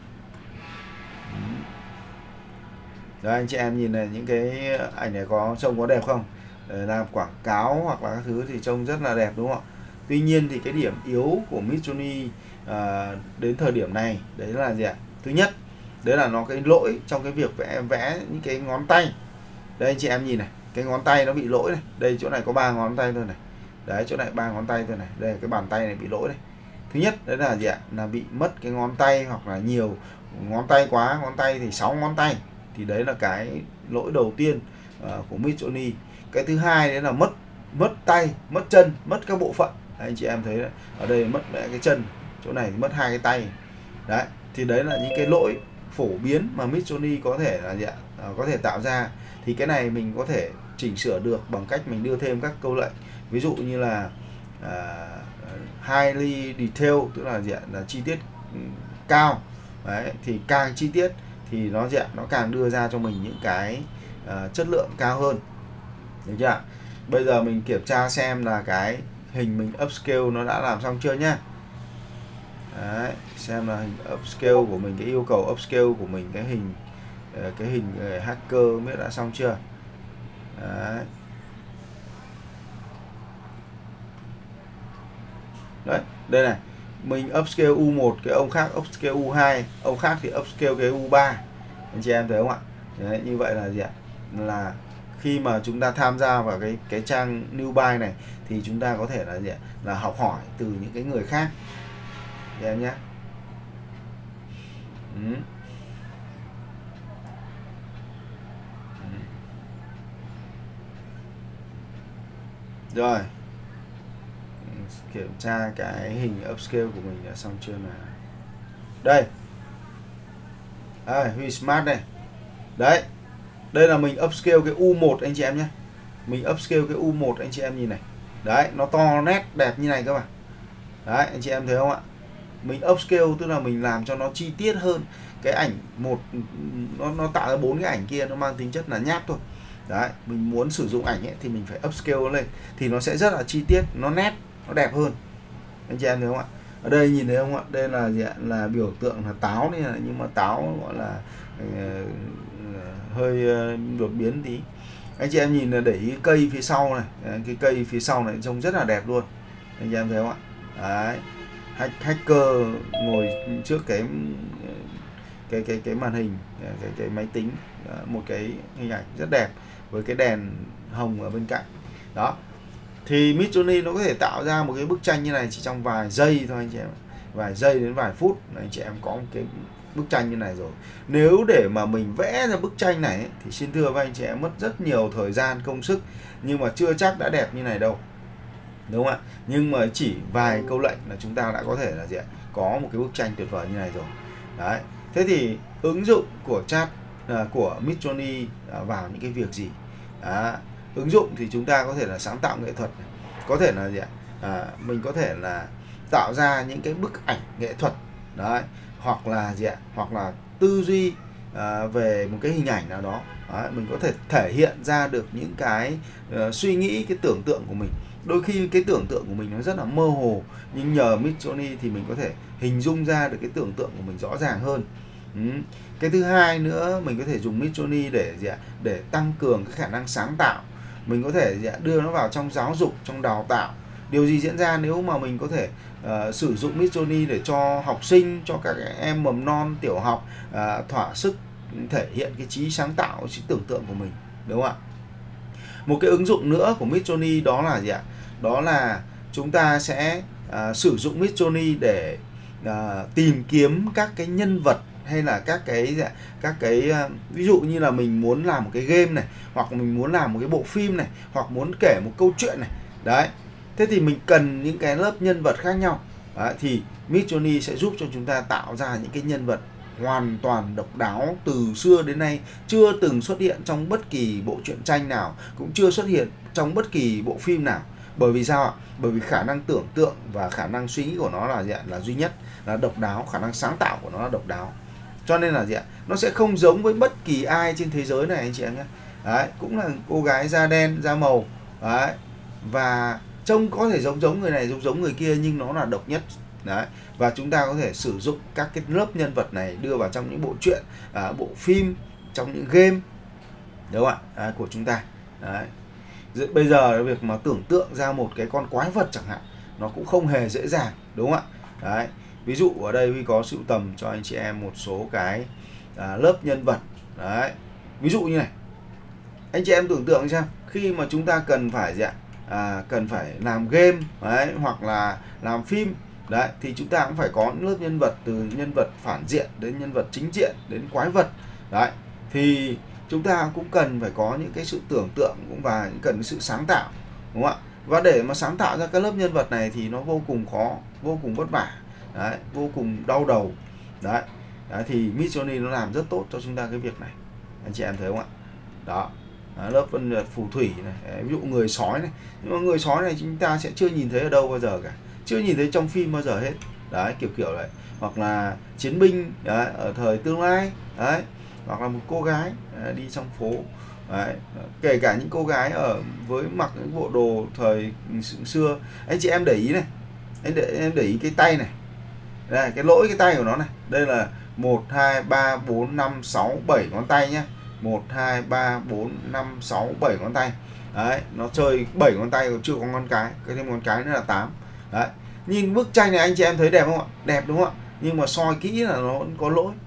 Đó, anh chị em nhìn này, những cái ảnh này trông có đẹp không? Để làm quảng cáo hoặc là các thứ thì trông rất là đẹp đúng không ạ? Tuy nhiên thì cái điểm yếu của Midjourney đến thời điểm này đấy là gì ạ? Thứ nhất, đấy là nó cái lỗi trong cái việc vẽ những cái ngón tay. Đây anh chị em nhìn này, cái ngón tay nó bị lỗi này. Đây chỗ này có 3 ngón tay thôi này. Đấy, chỗ này 3 ngón tay thôi này. Đây cái bàn tay này bị lỗi này. Thứ nhất đấy là gì ạ? Là bị mất cái ngón tay hoặc là nhiều ngón tay quá, ngón tay thì 6 ngón tay. Thì đấy là cái lỗi đầu tiên của Midjourney. Cái thứ hai đấy là mất tay, mất chân, mất các bộ phận. Đấy, anh chị em thấy đấy, ở đây mất cái chân, chỗ này thì mất 2 cái tay. Đấy, thì đấy là những cái lỗi phổ biến mà Midjourney có thể là gì ạ? Có thể tạo ra. Thì cái này mình có thể chỉnh sửa được bằng cách mình đưa thêm các câu lệnh. Ví dụ như là highly detail, tức là gì ạ? Là chi tiết cao. Đấy, thì càng chi tiết thì nó càng đưa ra cho mình những cái chất lượng cao hơn. Được chưa ạ? Bây giờ mình kiểm tra xem là cái hình mình upscale nó đã làm xong chưa nhá. Đấy, xem là hình upscale của mình, cái yêu cầu upscale của mình, cái hình hacker biết đã xong chưa. Đấy. Đấy, đây này, mình upscale U1, cái ông khác upscale U2, ông khác thì upscale cái U3. Anh chị em thấy không ạ? Đấy, như vậy là gì ạ? Là khi mà chúng ta tham gia vào cái trang Newbie này thì chúng ta có thể là gì ạ? Là học hỏi từ những cái người khác. Để em nhé. Rồi. Kiểm tra cái hình upscale của mình đã xong chưa nào. Đây. Huy Smart đây. Đấy. Đây là mình upscale cái U1 anh chị em nhé. Mình upscale cái U1 anh chị em nhìn này. Đấy, nó to nét đẹp như này các bạn. Đấy, anh chị em thấy không ạ? Mình upscale tức là mình làm cho nó chi tiết hơn. Cái ảnh một nó tạo ra 4 cái ảnh kia nó mang tính chất là nháp thôi. Đấy, mình muốn sử dụng ảnh ấy thì mình phải upscale lên thì nó sẽ rất là chi tiết, nó nét, nó đẹp hơn. Anh chị em thấy không ạ? Ở đây nhìn thấy không ạ? Đây là gì ạ? Là biểu tượng là táo này, nhưng mà táo gọi là hơi đột biến tí. Anh chị em nhìn là để ý cây phía sau này, cái cây phía sau này trông rất là đẹp luôn. Anh chị em thấy không ạ? Đấy. Hacker ngồi trước cái màn hình, cái máy tính, một cái hình ảnh rất đẹp với cái đèn hồng ở bên cạnh. Đó. Thì Midjourney nó có thể tạo ra một cái bức tranh như này chỉ trong vài giây thôi anh chị em. Vài giây đến vài phút là anh chị em có một cái bức tranh như này rồi. Nếu để mà mình vẽ ra bức tranh này ấy, thì xin thưa với anh chị em mất rất nhiều thời gian, công sức, nhưng mà chưa chắc đã đẹp như này đâu. Đúng không ạ? Nhưng mà chỉ vài câu lệnh là chúng ta đã có thể là gì ạ? có một cái bức tranh tuyệt vời như này rồi. Đấy. Thế thì ứng dụng của của Midjourney vào những cái việc gì? Ứng dụng thì chúng ta có thể là sáng tạo nghệ thuật này. Có thể là gì ạ? Mình có thể là tạo ra những cái bức ảnh nghệ thuật. Đấy. Hoặc là gì ạ? Hoặc là tư duy về một cái hình ảnh nào đó. Đấy. Mình có thể thể hiện ra được những cái suy nghĩ, cái tưởng tượng của mình. Đôi khi cái tưởng tượng của mình nó rất là mơ hồ, nhưng nhờ Midjourney thì mình có thể hình dung ra được cái tưởng tượng của mình rõ ràng hơn. Cái thứ hai nữa, mình có thể dùng Midjourney để tăng cường cái khả năng sáng tạo. Mình có thể đưa nó vào trong giáo dục, trong đào tạo. Điều gì diễn ra nếu mà mình có thể sử dụng Midjourney để cho học sinh, cho các em mầm non, tiểu học thỏa sức thể hiện cái trí sáng tạo, trí tưởng tượng của mình, đúng không ạ? Một cái ứng dụng nữa của Midjourney đó là gì ạ? Đó là chúng ta sẽ sử dụng Midjourney để tìm kiếm các cái nhân vật, hay là các cái ví dụ như là mình muốn làm một cái game này, hoặc mình muốn làm một cái bộ phim này, hoặc muốn kể một câu chuyện này. Đấy. Thế thì mình cần những cái lớp nhân vật khác nhau. Đấy, thì Midjourney sẽ giúp cho chúng ta tạo ra những cái nhân vật hoàn toàn độc đáo, từ xưa đến nay chưa từng xuất hiện trong bất kỳ bộ truyện tranh nào, cũng chưa xuất hiện trong bất kỳ bộ phim nào. Bởi vì sao ạ? Bởi vì khả năng tưởng tượng và khả năng suy nghĩ của nó là duy nhất, là độc đáo, khả năng sáng tạo của nó là độc đáo. Cho nên là nó sẽ không giống với bất kỳ ai trên thế giới này anh chị em nhé. Đấy, cũng là cô gái da đen, da màu. Đấy. Và trông có thể giống người này, giống người kia, nhưng nó là độc nhất. Đấy. Và chúng ta có thể sử dụng các cái lớp nhân vật này đưa vào trong những bộ truyện, bộ phim, trong những game, đúng không ạ? Của chúng ta. Đấy. Bây giờ việc mà tưởng tượng ra một cái con quái vật chẳng hạn, nó cũng không hề dễ dàng, đúng không ạ? Đấy. Ví dụ ở đây Huy có sưu tầm cho anh chị em một số cái lớp nhân vật. Đấy. Ví dụ như này, anh chị em tưởng tượng xem, khi mà chúng ta cần phải cần phải làm game, đấy, hoặc là làm phim, đấy, thì chúng ta cũng phải có những lớp nhân vật, từ nhân vật phản diện đến nhân vật chính diện đến quái vật. Đấy. Thì chúng ta cũng cần phải có những cái sự tưởng tượng, cũng và cần sự sáng tạo, đúng không ạ? Và để mà sáng tạo ra các lớp nhân vật này thì nó vô cùng khó, vô cùng vất vả. Đấy, vô cùng đau đầu. Đấy. Đấy, thì Midjourney nó làm rất tốt cho chúng ta cái việc này. Anh chị em thấy không ạ? Đó. Lớp phân nhật phù thủy này. Đấy, ví dụ người sói này. Nhưng mà người sói này chúng ta sẽ chưa nhìn thấy ở đâu bao giờ cả. Chưa nhìn thấy trong phim bao giờ hết. Đấy, kiểu đấy. Hoặc là chiến binh đấy, ở thời tương lai. Đấy. Hoặc là một cô gái đi trong phố. Đấy. Kể cả những cô gái với mặc những bộ đồ thời xưa. Anh chị em để ý này. Em để ý cái tay này. Đây, cái lỗi cái tay của nó này. Đây là 1, 2, 3, 4, 5, 6, 7 ngón tay nhé. 1, 2, 3, 4, 5, 6, 7 ngón tay. Đấy, nó chơi 7 ngón tay còn chưa có ngón cái. Cái thêm ngón cái nữa là 8. Đấy. Nhìn bức tranh này anh chị em thấy đẹp không ạ? Đẹp đúng không ạ? Nhưng mà soi kỹ là nó vẫn có lỗi.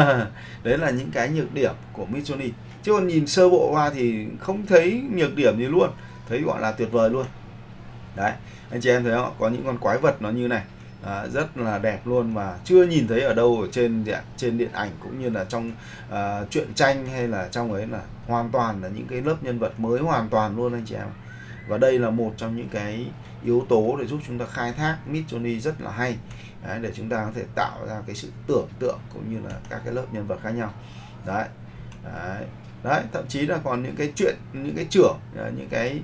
Đấy là những cái nhược điểm của Midjourney. Chứ còn nhìn sơ bộ qua thì không thấy nhược điểm gì luôn. Thấy gọi là tuyệt vời luôn. Đấy, anh chị em thấy không? Có những con quái vật nó như này. Rất là đẹp luôn, và chưa nhìn thấy ở đâu ở trên điện ảnh cũng như là trong truyện tranh hay là trong ấy, là hoàn toàn là những cái lớp nhân vật mới hoàn toàn luôn anh chị em. Và đây là một trong những cái yếu tố để giúp chúng ta khai thác Midjourney rất là hay. Đấy, để chúng ta có thể tạo ra cái sự tưởng tượng cũng như là các cái lớp nhân vật khác nhau. Đấy. Đấy. Đấy, thậm chí là còn những cái chuyện, những cái trưởng, những cái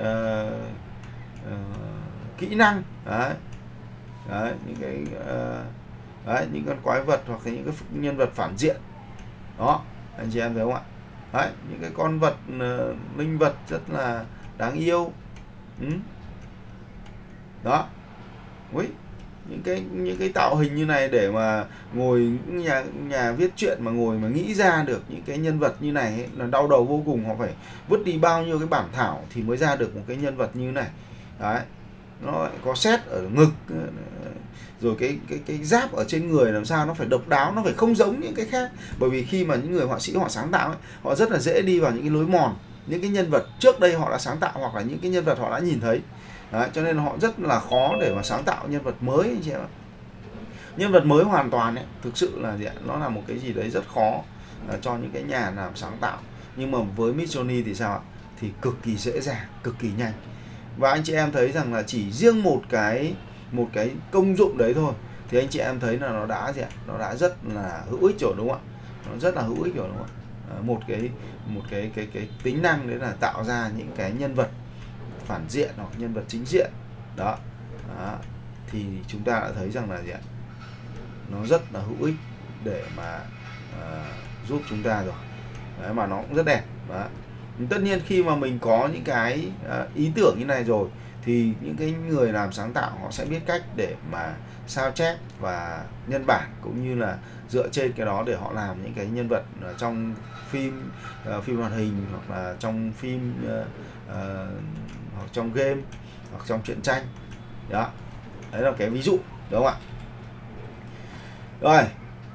kỹ năng. Đấy. Đấy, những cái những con quái vật hoặc là những cái nhân vật phản diện đó, anh chị em thấy không ạ? Đấy, những cái con vật linh vật rất là đáng yêu. Đó. Ui, những cái tạo hình như này để mà ngồi nhà viết truyện mà ngồi mà nghĩ ra được những cái nhân vật như này ấy, là đau đầu vô cùng. Họ phải vứt đi bao nhiêu cái bản thảo thì mới ra được một cái nhân vật như này. Đấy. Nó có sét ở ngực, rồi cái giáp ở trên người làm sao nó phải độc đáo, nó phải không giống những cái khác. Bởi vì khi mà những người họa sĩ họ sáng tạo ấy, họ rất là dễ đi vào những cái lối mòn, những cái nhân vật trước đây họ đã sáng tạo, hoặc là những cái nhân vật họ đã nhìn thấy. Đấy, cho nên họ rất là khó để mà sáng tạo nhân vật mới anh chị em ạ. Nhân vật mới hoàn toàn ấy, thực sự là nó là một cái gì đấy rất khó cho những cái nhà làm sáng tạo. Nhưng mà với Midjourney thì sao ạ? Thì cực kỳ dễ dàng, cực kỳ nhanh. Và anh chị em thấy rằng là chỉ riêng một cái công dụng đấy thôi thì anh chị em thấy là nó đã gì ạ? Nó đã rất là hữu ích rồi đúng không ạ? Nó rất là hữu ích rồi đúng không ạ? Một cái tính năng đấy là tạo ra những cái nhân vật phản diện hoặc nhân vật chính diện đó. Thì chúng ta đã thấy rằng là gì ạ? Nó rất là hữu ích để mà giúp chúng ta rồi. Đấy, mà nó cũng rất đẹp. Đó. Tất nhiên khi mà mình có những cái ý tưởng như này rồi thì những cái người làm sáng tạo họ sẽ biết cách để mà sao chép và nhân bản, cũng như là dựa trên cái đó để họ làm những cái nhân vật trong phim hoạt hình, hoặc là trong phim hoặc trong game, hoặc trong truyện tranh. Đó. Đấy là cái ví dụ, đúng không ạ?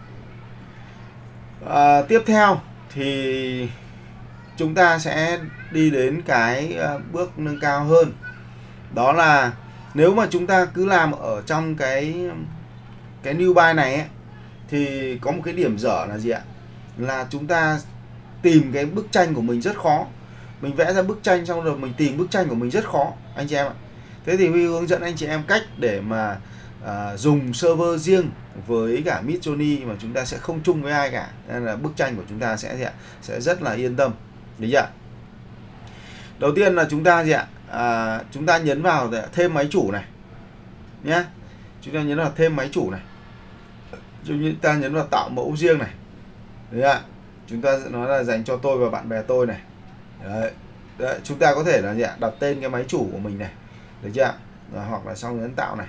Rồi. Tiếp theo thì chúng ta sẽ đi đến cái bước nâng cao hơn. Đó là nếu mà chúng ta cứ làm ở trong cái new buy này ấy, thì có một cái điểm dở là gì ạ? Là chúng ta tìm cái bức tranh của mình rất khó. Mình vẽ ra bức tranh xong rồi mình tìm bức tranh của mình rất khó anh chị em ạ. Thế thì Huy hướng dẫn anh chị em cách để mà dùng server riêng với cả Midjourney mà chúng ta sẽ không chung với ai cả, nên là bức tranh của chúng ta sẽ rất là yên tâm. Đấy chưa? Đầu tiên là chúng ta chúng ta nhấn vào thêm máy chủ này nhé. Chúng ta nhấn vào thêm máy chủ này. Chúng ta nhấn vào tạo mẫu riêng này. Đấy ạ. Chúng ta sẽ nói là dành cho tôi và bạn bè tôi này. Đấy. Chúng ta có thể là đặt tên cái máy chủ của mình này. Được chưa? Rồi, hoặc là xong nhấn tạo này.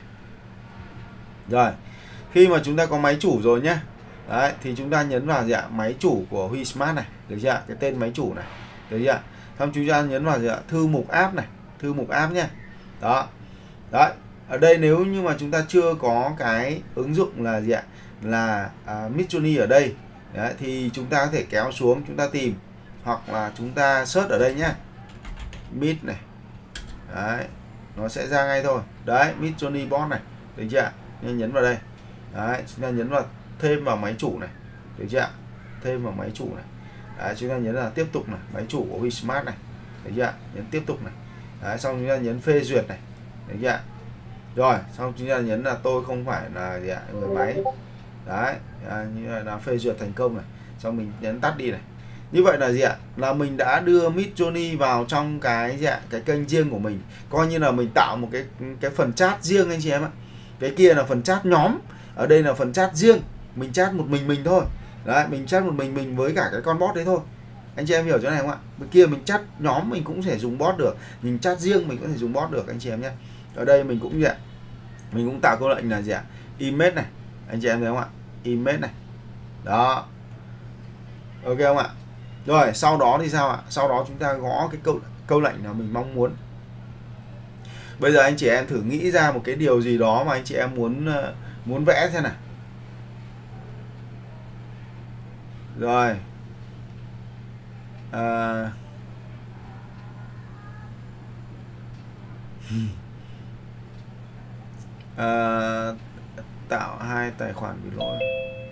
Rồi. Khi mà chúng ta có máy chủ rồi nhé. Đấy, thì chúng ta nhấn vào máy chủ của Huy Smart này. Được chưa? Cái tên máy chủ này. Được chưa? Xong chúng ta nhấn vào thư mục app này, thư mục app nhé. Đó. Đấy. Ở đây nếu như mà chúng ta chưa có cái ứng dụng là là Midjourney ở đây. Đấy, thì chúng ta có thể kéo xuống, chúng ta tìm, hoặc là chúng ta search ở đây nhé. Mid này. Đấy. Nó sẽ ra ngay thôi. Đấy, Midjourney bot này. Được chưa? Nhấn vào đây. Đấy, chúng ta nhấn vào thêm vào máy chủ này. Được chưa? Thêm vào máy chủ này. Đấy, chúng ta nhấn là tiếp tục này, máy chủ của Huy Smart này. Được chưa? Nhấn tiếp tục này. Đấy, xong chúng ta nhấn phê duyệt này. Được chưa? Rồi, xong chúng ta nhấn là tôi không phải là người máy. Đấy, như là phê duyệt thành công này. Xong mình nhấn tắt đi này. Như vậy là là mình đã đưa Midjourney vào trong cái cái kênh riêng của mình. Coi như là mình tạo một cái phần chat riêng anh chị em ạ. Cái kia là phần chat nhóm, ở đây là phần chat riêng. Mình chat một mình thôi. Đấy, mình chat một mình với cả cái con bot đấy thôi. Anh chị em hiểu chỗ này không ạ? Bên kia mình chat nhóm mình cũng thể dùng bot được, mình chat riêng mình có thể dùng bot được anh chị em nhé. Ở đây mình cũng mình cũng tạo câu lệnh là image này, anh chị em thấy không ạ? Image này. Đó. Ok không ạ? Rồi, sau đó thì sao ạ? Sau đó chúng ta gõ cái câu lệnh nào mình mong muốn. Bây giờ anh chị em thử nghĩ ra một cái điều gì đó mà anh chị em muốn vẽ thế nào. Rồi. Tạo 2 tài khoản bị lỗi.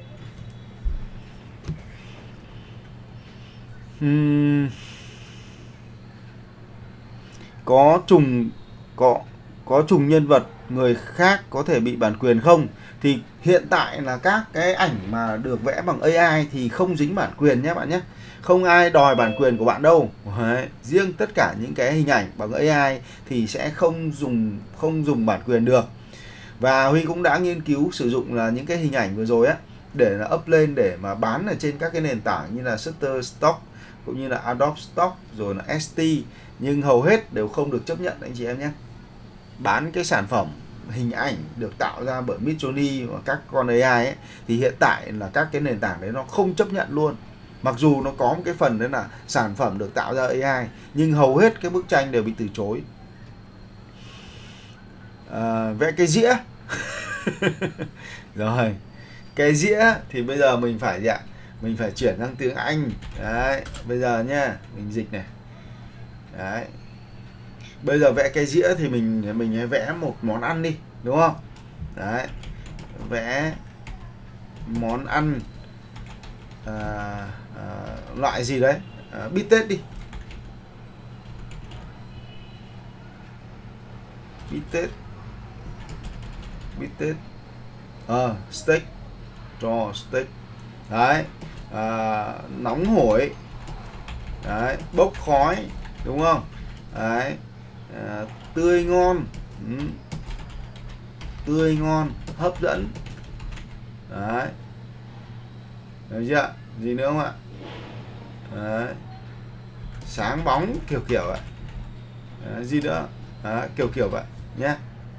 Có trùng nhân vật người khác có thể bị bản quyền không? Thì hiện tại là các cái ảnh mà được vẽ bằng AI thì không dính bản quyền nhé bạn nhé. Không ai đòi bản quyền của bạn đâu. Đấy. Riêng tất cả những cái hình ảnh bằng AI thì sẽ không dùng bản quyền được. Và Huy cũng đã nghiên cứu sử dụng là những cái hình ảnh vừa rồi á để là up lên để mà bán ở trên các cái nền tảng như là Shutterstock cũng như là Adobe Stock rồi là ST, nhưng hầu hết đều không được chấp nhận anh chị em nhé. Bán cái sản phẩm hình ảnh được tạo ra bởi Midjourney và các con AI ấy, thì hiện tại là các cái nền tảng đấy nó không chấp nhận luôn. Mặc dù nó có một cái phần đấy là sản phẩm được tạo ra AI, nhưng hầu hết cái bức tranh đều bị từ chối. Vẽ cái dĩa rồi, cái dĩa thì bây giờ mình phải mình phải chuyển sang tiếng Anh. Đấy, bây giờ nhá, mình dịch này. Đấy. Bây giờ vẽ cái dĩa thì mình hãy vẽ một món ăn đi, đúng không? Đấy. Vẽ món ăn loại gì đấy, bít tết đi. Bít tết. Stick, draw stick. Đấy, nóng hổi. Đấy, bốc khói, đúng không? Đấy, tươi ngon. Tươi ngon, hấp dẫn. Đấy, được chưa? Gì nữa không ạ? Đấy, sáng bóng, kiểu vậy. Đấy, gì nữa? Đấy, kiểu vậy nhé.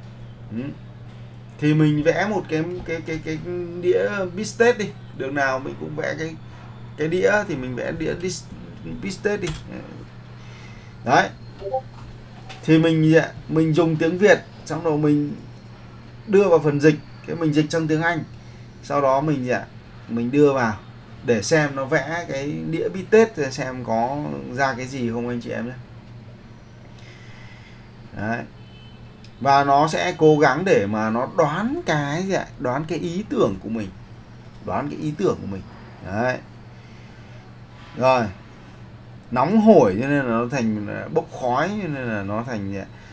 Thì mình vẽ một cái đĩa bistec đi, đường nào mình cũng vẽ cái đĩa, thì mình vẽ đĩa bistec đi. Đấy, thì mình dùng tiếng Việt, xong rồi mình đưa vào phần dịch, cái mình dịch sang tiếng Anh, sau đó mình đưa vào để xem nó vẽ cái đĩa bistec xem có ra cái gì không anh chị em nhé. Đấy, và nó sẽ cố gắng để mà nó đoán cái ý tưởng của mình, Đấy, rồi nóng hổi cho nên là nó thành bốc khói, cho nên là nó thành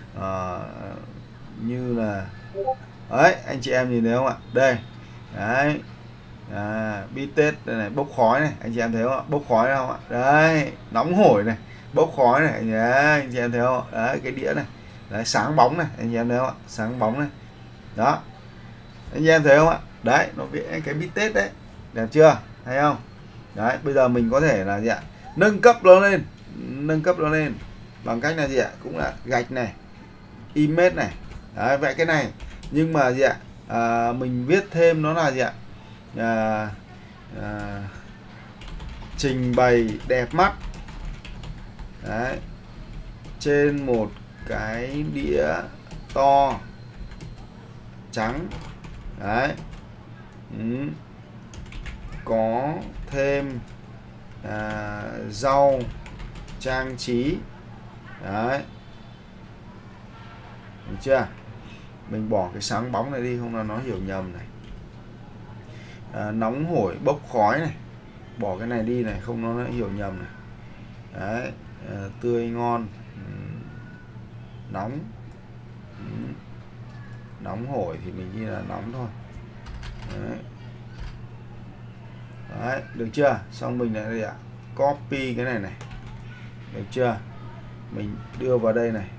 như là đấy, anh chị em nhìn thấy không ạ? Đây, đấy, bistec này, bốc khói này, anh chị em thấy không ạ? Bốc khói không ạ? Đấy, nóng hổi này, bốc khói này, anh chị em thấy không ạ? Đấy, cái đĩa này, đấy, sáng bóng này, anh chị em thấy không ạ? Sáng bóng này, đó, anh chị em thấy không ạ? Đấy, nó vẽ cái bistec đấy, đẹp chưa? Thấy không? Đấy, bây giờ mình có thể là nâng cấp nó lên bằng cách là cũng là gạch này, image này, đấy, vẽ cái này, nhưng mà mình viết thêm nó là trình bày đẹp mắt. Đấy, trên một cái đĩa to trắng. Đấy, có thêm rau trang trí. Đấy, được chưa? Mình bỏ cái sáng bóng này đi, không là nó hiểu nhầm này. Nóng hổi bốc khói này, bỏ cái này đi này, không nó hiểu nhầm này. Đấy, tươi ngon, nóng, nóng hổi thì mình ghi là nóng thôi. Đấy. Đấy, được chưa? Xong mình lại copy cái này, được chưa? Mình đưa vào đây này,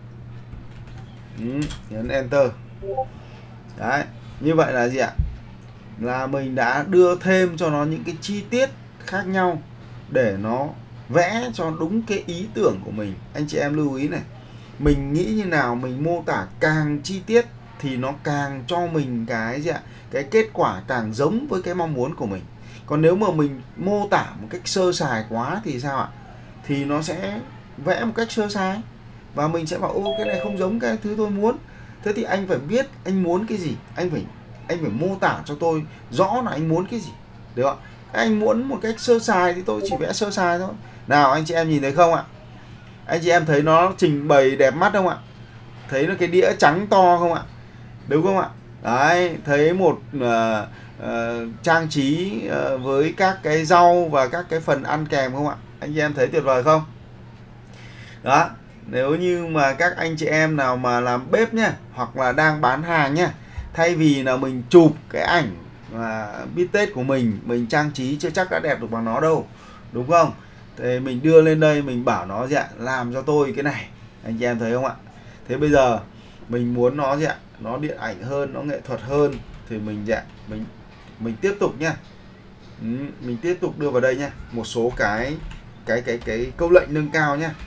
nhấn enter. Đấy, như vậy là là mình đã đưa thêm cho nó những cái chi tiết khác nhau để nó vẽ cho đúng cái ý tưởng của mình. Anh chị em lưu ý này, mình nghĩ như nào, mình mô tả càng chi tiết thì nó càng cho mình cái kết quả càng giống với cái mong muốn của mình. Còn nếu mà mình mô tả một cách sơ sài quá thì sao ạ? Thì nó sẽ vẽ một cách sơ sài và mình sẽ bảo ô, cái này không giống cái thứ tôi muốn. Thế thì anh phải biết anh muốn cái gì, anh phải mô tả cho tôi rõ là anh muốn cái gì, được không? Anh muốn một cách sơ sài thì tôi chỉ vẽ sơ sài thôi. Nào, anh chị em nhìn thấy không ạ? Anh chị em thấy nó trình bày đẹp mắt không ạ? Thấy nó cái đĩa trắng to không ạ? Đúng không ạ? Đấy, thấy một trang trí với các cái rau và các cái phần ăn kèm không ạ? Anh chị em thấy tuyệt vời không? Đó, nếu như mà các anh chị em nào mà làm bếp nhá, hoặc là đang bán hàng nhá, thay vì là mình chụp cái ảnh bistec của mình trang trí chưa chắc đã đẹp được bằng nó đâu, đúng không? Thì mình đưa lên đây, mình bảo nó làm cho tôi cái này, anh chị em thấy không ạ? Thế bây giờ mình muốn nó nó điện ảnh hơn, nó nghệ thuật hơn thì mình tiếp tục nhá. Mình tiếp tục đưa vào đây nhá, một số cái câu lệnh nâng cao nhá.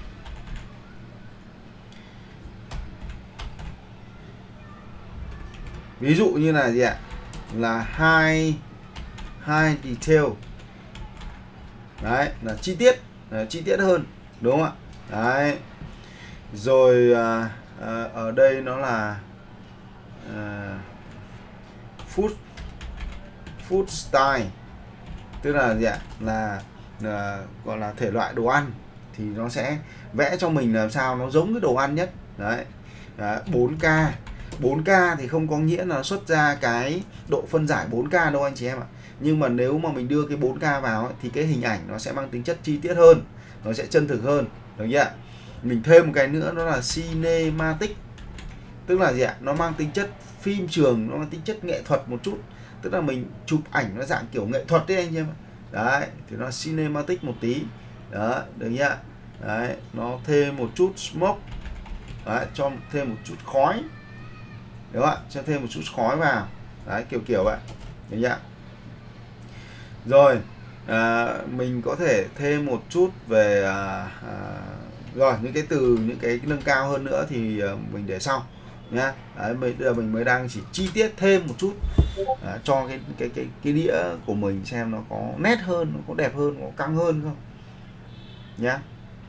Ví dụ như là là high detail. Đấy, là chi tiết hơn, đúng không ạ? Đấy. Rồi ở đây nó là food style, tức là là gọi là thể loại đồ ăn, thì nó sẽ vẽ cho mình làm sao nó giống cái đồ ăn nhất. Đấy, 4K thì không có nghĩa là xuất ra cái độ phân giải 4K đâu anh chị em ạ. Nhưng mà nếu mà mình đưa cái 4K vào ấy, thì cái hình ảnh nó sẽ mang tính chất chi tiết hơn, nó sẽ chân thực hơn, được chưa? Mình thêm một cái nữa đó là cinematic, tức là nó mang tính chất phim trường nó tính chất nghệ thuật một chút, tức là mình chụp ảnh nó dạng kiểu nghệ thuật đấy anh em. Đấy thì nó cinematic một tí đó, được nhá. Đấy nó thêm một chút smoke, đấy, cho thêm một chút khói, đúng không ạ, cho thêm một chút khói vào, đấy kiểu vậy, được nhá. Rồi mình có thể thêm một chút về rồi những cái từ, những cái nâng cao hơn nữa thì mình để sau nhá. Đấy, bây giờ mình mới đang chỉ chi tiết thêm một chút cho cái đĩa của mình xem nó có nét hơn, nó có đẹp hơn, nó có căng hơn không nhá.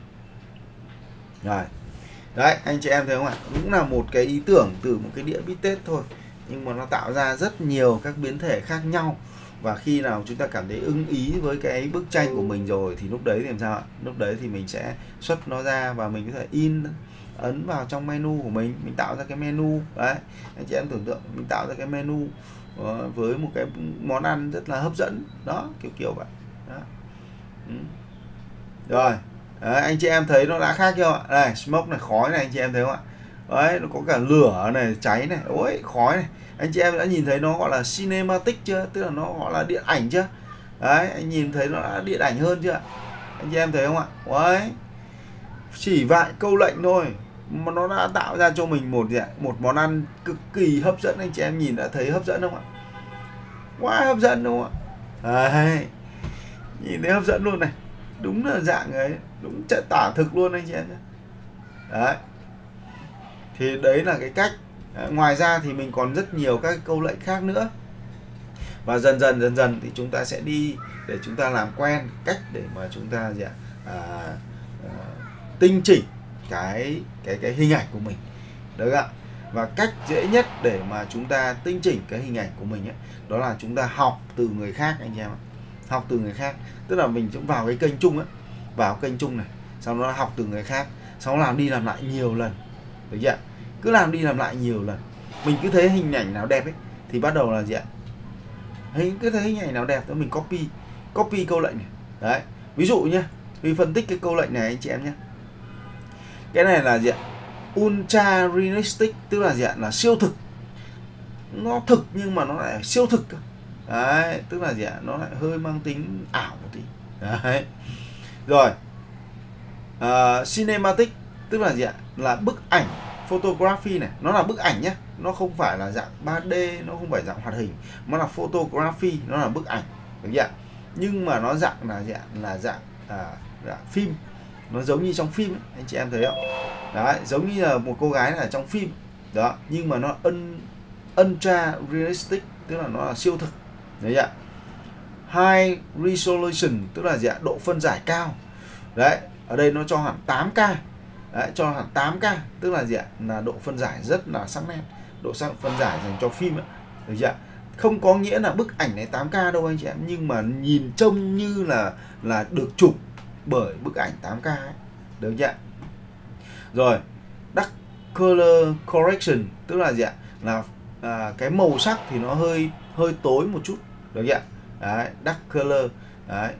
Rồi đấy anh chị em thấy không ạ, cũng là một cái ý tưởng từ một cái đĩa bít tết thôi, nhưng mà nó tạo ra rất nhiều các biến thể khác nhau. Và khi nào chúng ta cảm thấy ưng ý với cái bức tranh của mình rồi thì lúc đấy thì làm sao ạ? Lúc đấy thì mình sẽ xuất nó ra và mình có thể ấn vào trong menu của mình tạo ra cái menu. Đấy anh chị em tưởng tượng mình tạo ra cái menu với một cái món ăn rất là hấp dẫn đó, kiểu vậy đó. Rồi đấy, anh chị em thấy nó đã khác chưa ạ? Đây smoke này, khói này, anh chị em thấy không ạ? Đấy nó có cả lửa này, cháy này, ôi khói này. Anh chị em đã nhìn thấy nó gọi là cinematic chưa? Tức là nó gọi là điện ảnh chưa? Đấy anh nhìn thấy nó đã điện ảnh hơn chưa? Anh chị em thấy không ạ? Đấy chỉ vài câu lệnh thôi mà nó đã tạo ra cho mình một món ăn cực kỳ hấp dẫn. Anh chị em nhìn đã thấy hấp dẫn không ạ? Quá hấp dẫn đúng không ạ? Đấy nhìn thấy hấp dẫn luôn này, đúng là dạng ấy, đúng tả thực luôn anh chị em nhé. Đấy thì đấy là cái cách. Ngoài ra thì mình còn rất nhiều các câu lệnh khác nữa, và dần dần thì chúng ta sẽ đi để chúng ta làm quen cách để mà chúng ta tinh chỉnh cái hình ảnh của mình, được ạ. Và cách dễ nhất để mà chúng ta tinh chỉnh cái hình ảnh của mình ấy, đó là chúng ta học từ người khác anh chị em ạ. Học từ người khác, tức là mình cũng vào cái kênh chung ấy, vào kênh chung này, sau đó học từ người khác, sau đó làm đi làm lại nhiều lần, được chưa? Cứ làm đi làm lại nhiều lần, mình cứ thấy hình ảnh nào đẹp ấy thì bắt đầu là gì ạ? Cứ thấy hình ảnh nào đẹp thì mình copy câu lệnh này. Đấy ví dụ nhé, vì phân tích cái câu lệnh này anh chị em nhé, cái này là gì ạ? Ultra realistic, tức là gì ạ? Là siêu thực, nó thực nhưng mà nó lại siêu thực. Đấy tức là gì ạ? Nó lại hơi mang tính ảo một tí. Đấy rồi cinematic tức là gì ạ? Là bức ảnh, photography này, nó là bức ảnh nhé, nó không phải là dạng 3D, nó không phải dạng hoạt hình, nó là photography, nó là bức ảnh, được chưa? Nhưng mà nó dạng là gì ạ? Là dạng phim, nó giống như trong phim ấy, anh chị em thấy không? Đấy giống như là một cô gái là trong phim đó, nhưng mà nó ultra realistic, tức là nó là siêu thực, đấy ạ. High resolution tức là gì ạ? Độ phân giải cao. Đấy ở đây nó cho hẳn 8K. Đấy, cho hẳn 8K tức là gì ạ? Là độ phân giải rất là sắc nét, độ phân giải dành cho phim ấy, được chưa? Không có nghĩa là bức ảnh này 8K đâu anh chị em, nhưng mà nhìn trông như là được chụp bởi bức ảnh 8K ấy, được chưa? Rồi dark color correction tức là gì ạ? Là cái màu sắc thì nó hơi tối một chút, được chưa? Đấy dark color. Đấy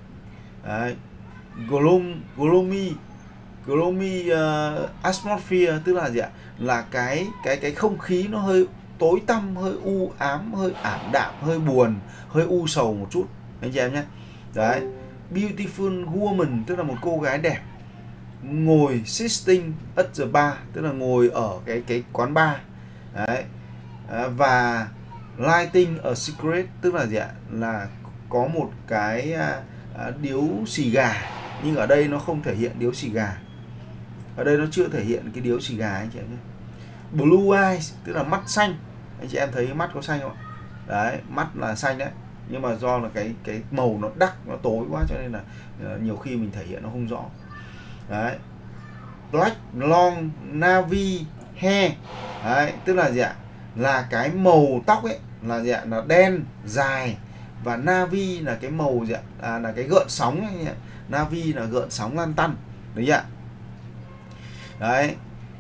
gloomy atmosphere tức là gì ạ? Là cái không khí nó hơi tối tăm, hơi u ám, hơi ảm đạm, hơi buồn, hơi u sầu một chút anh chị em nhé. Đấy beautiful woman tức là một cô gái đẹp ngồi sitting at the bar tức là ngồi ở cái quán bar. Đấy và lighting a cigarette tức là gì ạ? Là có một cái điếu xì gà, nhưng ở đây nó không thể hiện điếu xì gà, ở đây nó chưa thể hiện cái điếu xì gà anh chị em nhé. Blue eyes tức là mắt xanh, anh chị em thấy mắt có xanh không ạ? Đấy mắt là xanh đấy, nhưng mà do là cái màu nó đắt, nó tối quá cho nên là nhiều khi mình thể hiện nó không rõ. Đấy black long navy hair. Đấy tức là gì ạ? Là cái màu tóc ấy là gì ạ? Là đen dài, và navy là cái màu gì ạ? Là cái gợn sóng ấy. Navy là gợn sóng lan tăn, đấy ạ. Đấy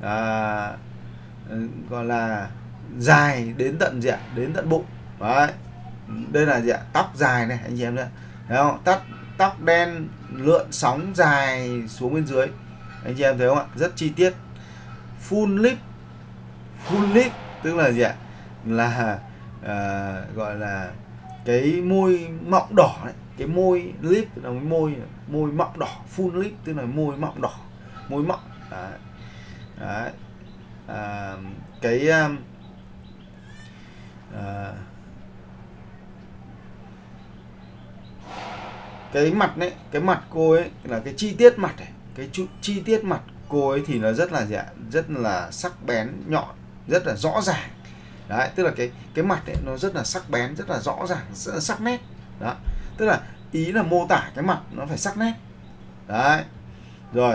gọi là dài đến tận gì ạ? Đến tận bụng. Đấy đây là gì ạ? Tóc dài này anh chị em nhé, thấy không? Tóc đen lượn sóng dài xuống bên dưới, anh chị em thấy không ạ? Rất chi tiết. Full lip tức là gì ạ? là gọi là cái môi mọng đỏ đấy, cái môi lip là cái môi mọng đỏ, full lip tức là môi mọng đỏ, môi mọng đấy. Đấy. Cái mặt đấy, cái mặt cô ấy là cái chi tiết mặt này, cái chi tiết mặt cô ấy thì nó rất là rất là sắc bén, nhọn, rất là rõ ràng. Đấy, tức là cái mặt ấy nó rất là sắc bén, rất là rõ ràng, rất là sắc nét. Đó. Tức là ý là mô tả cái mặt nó phải sắc nét. Đấy. Rồi.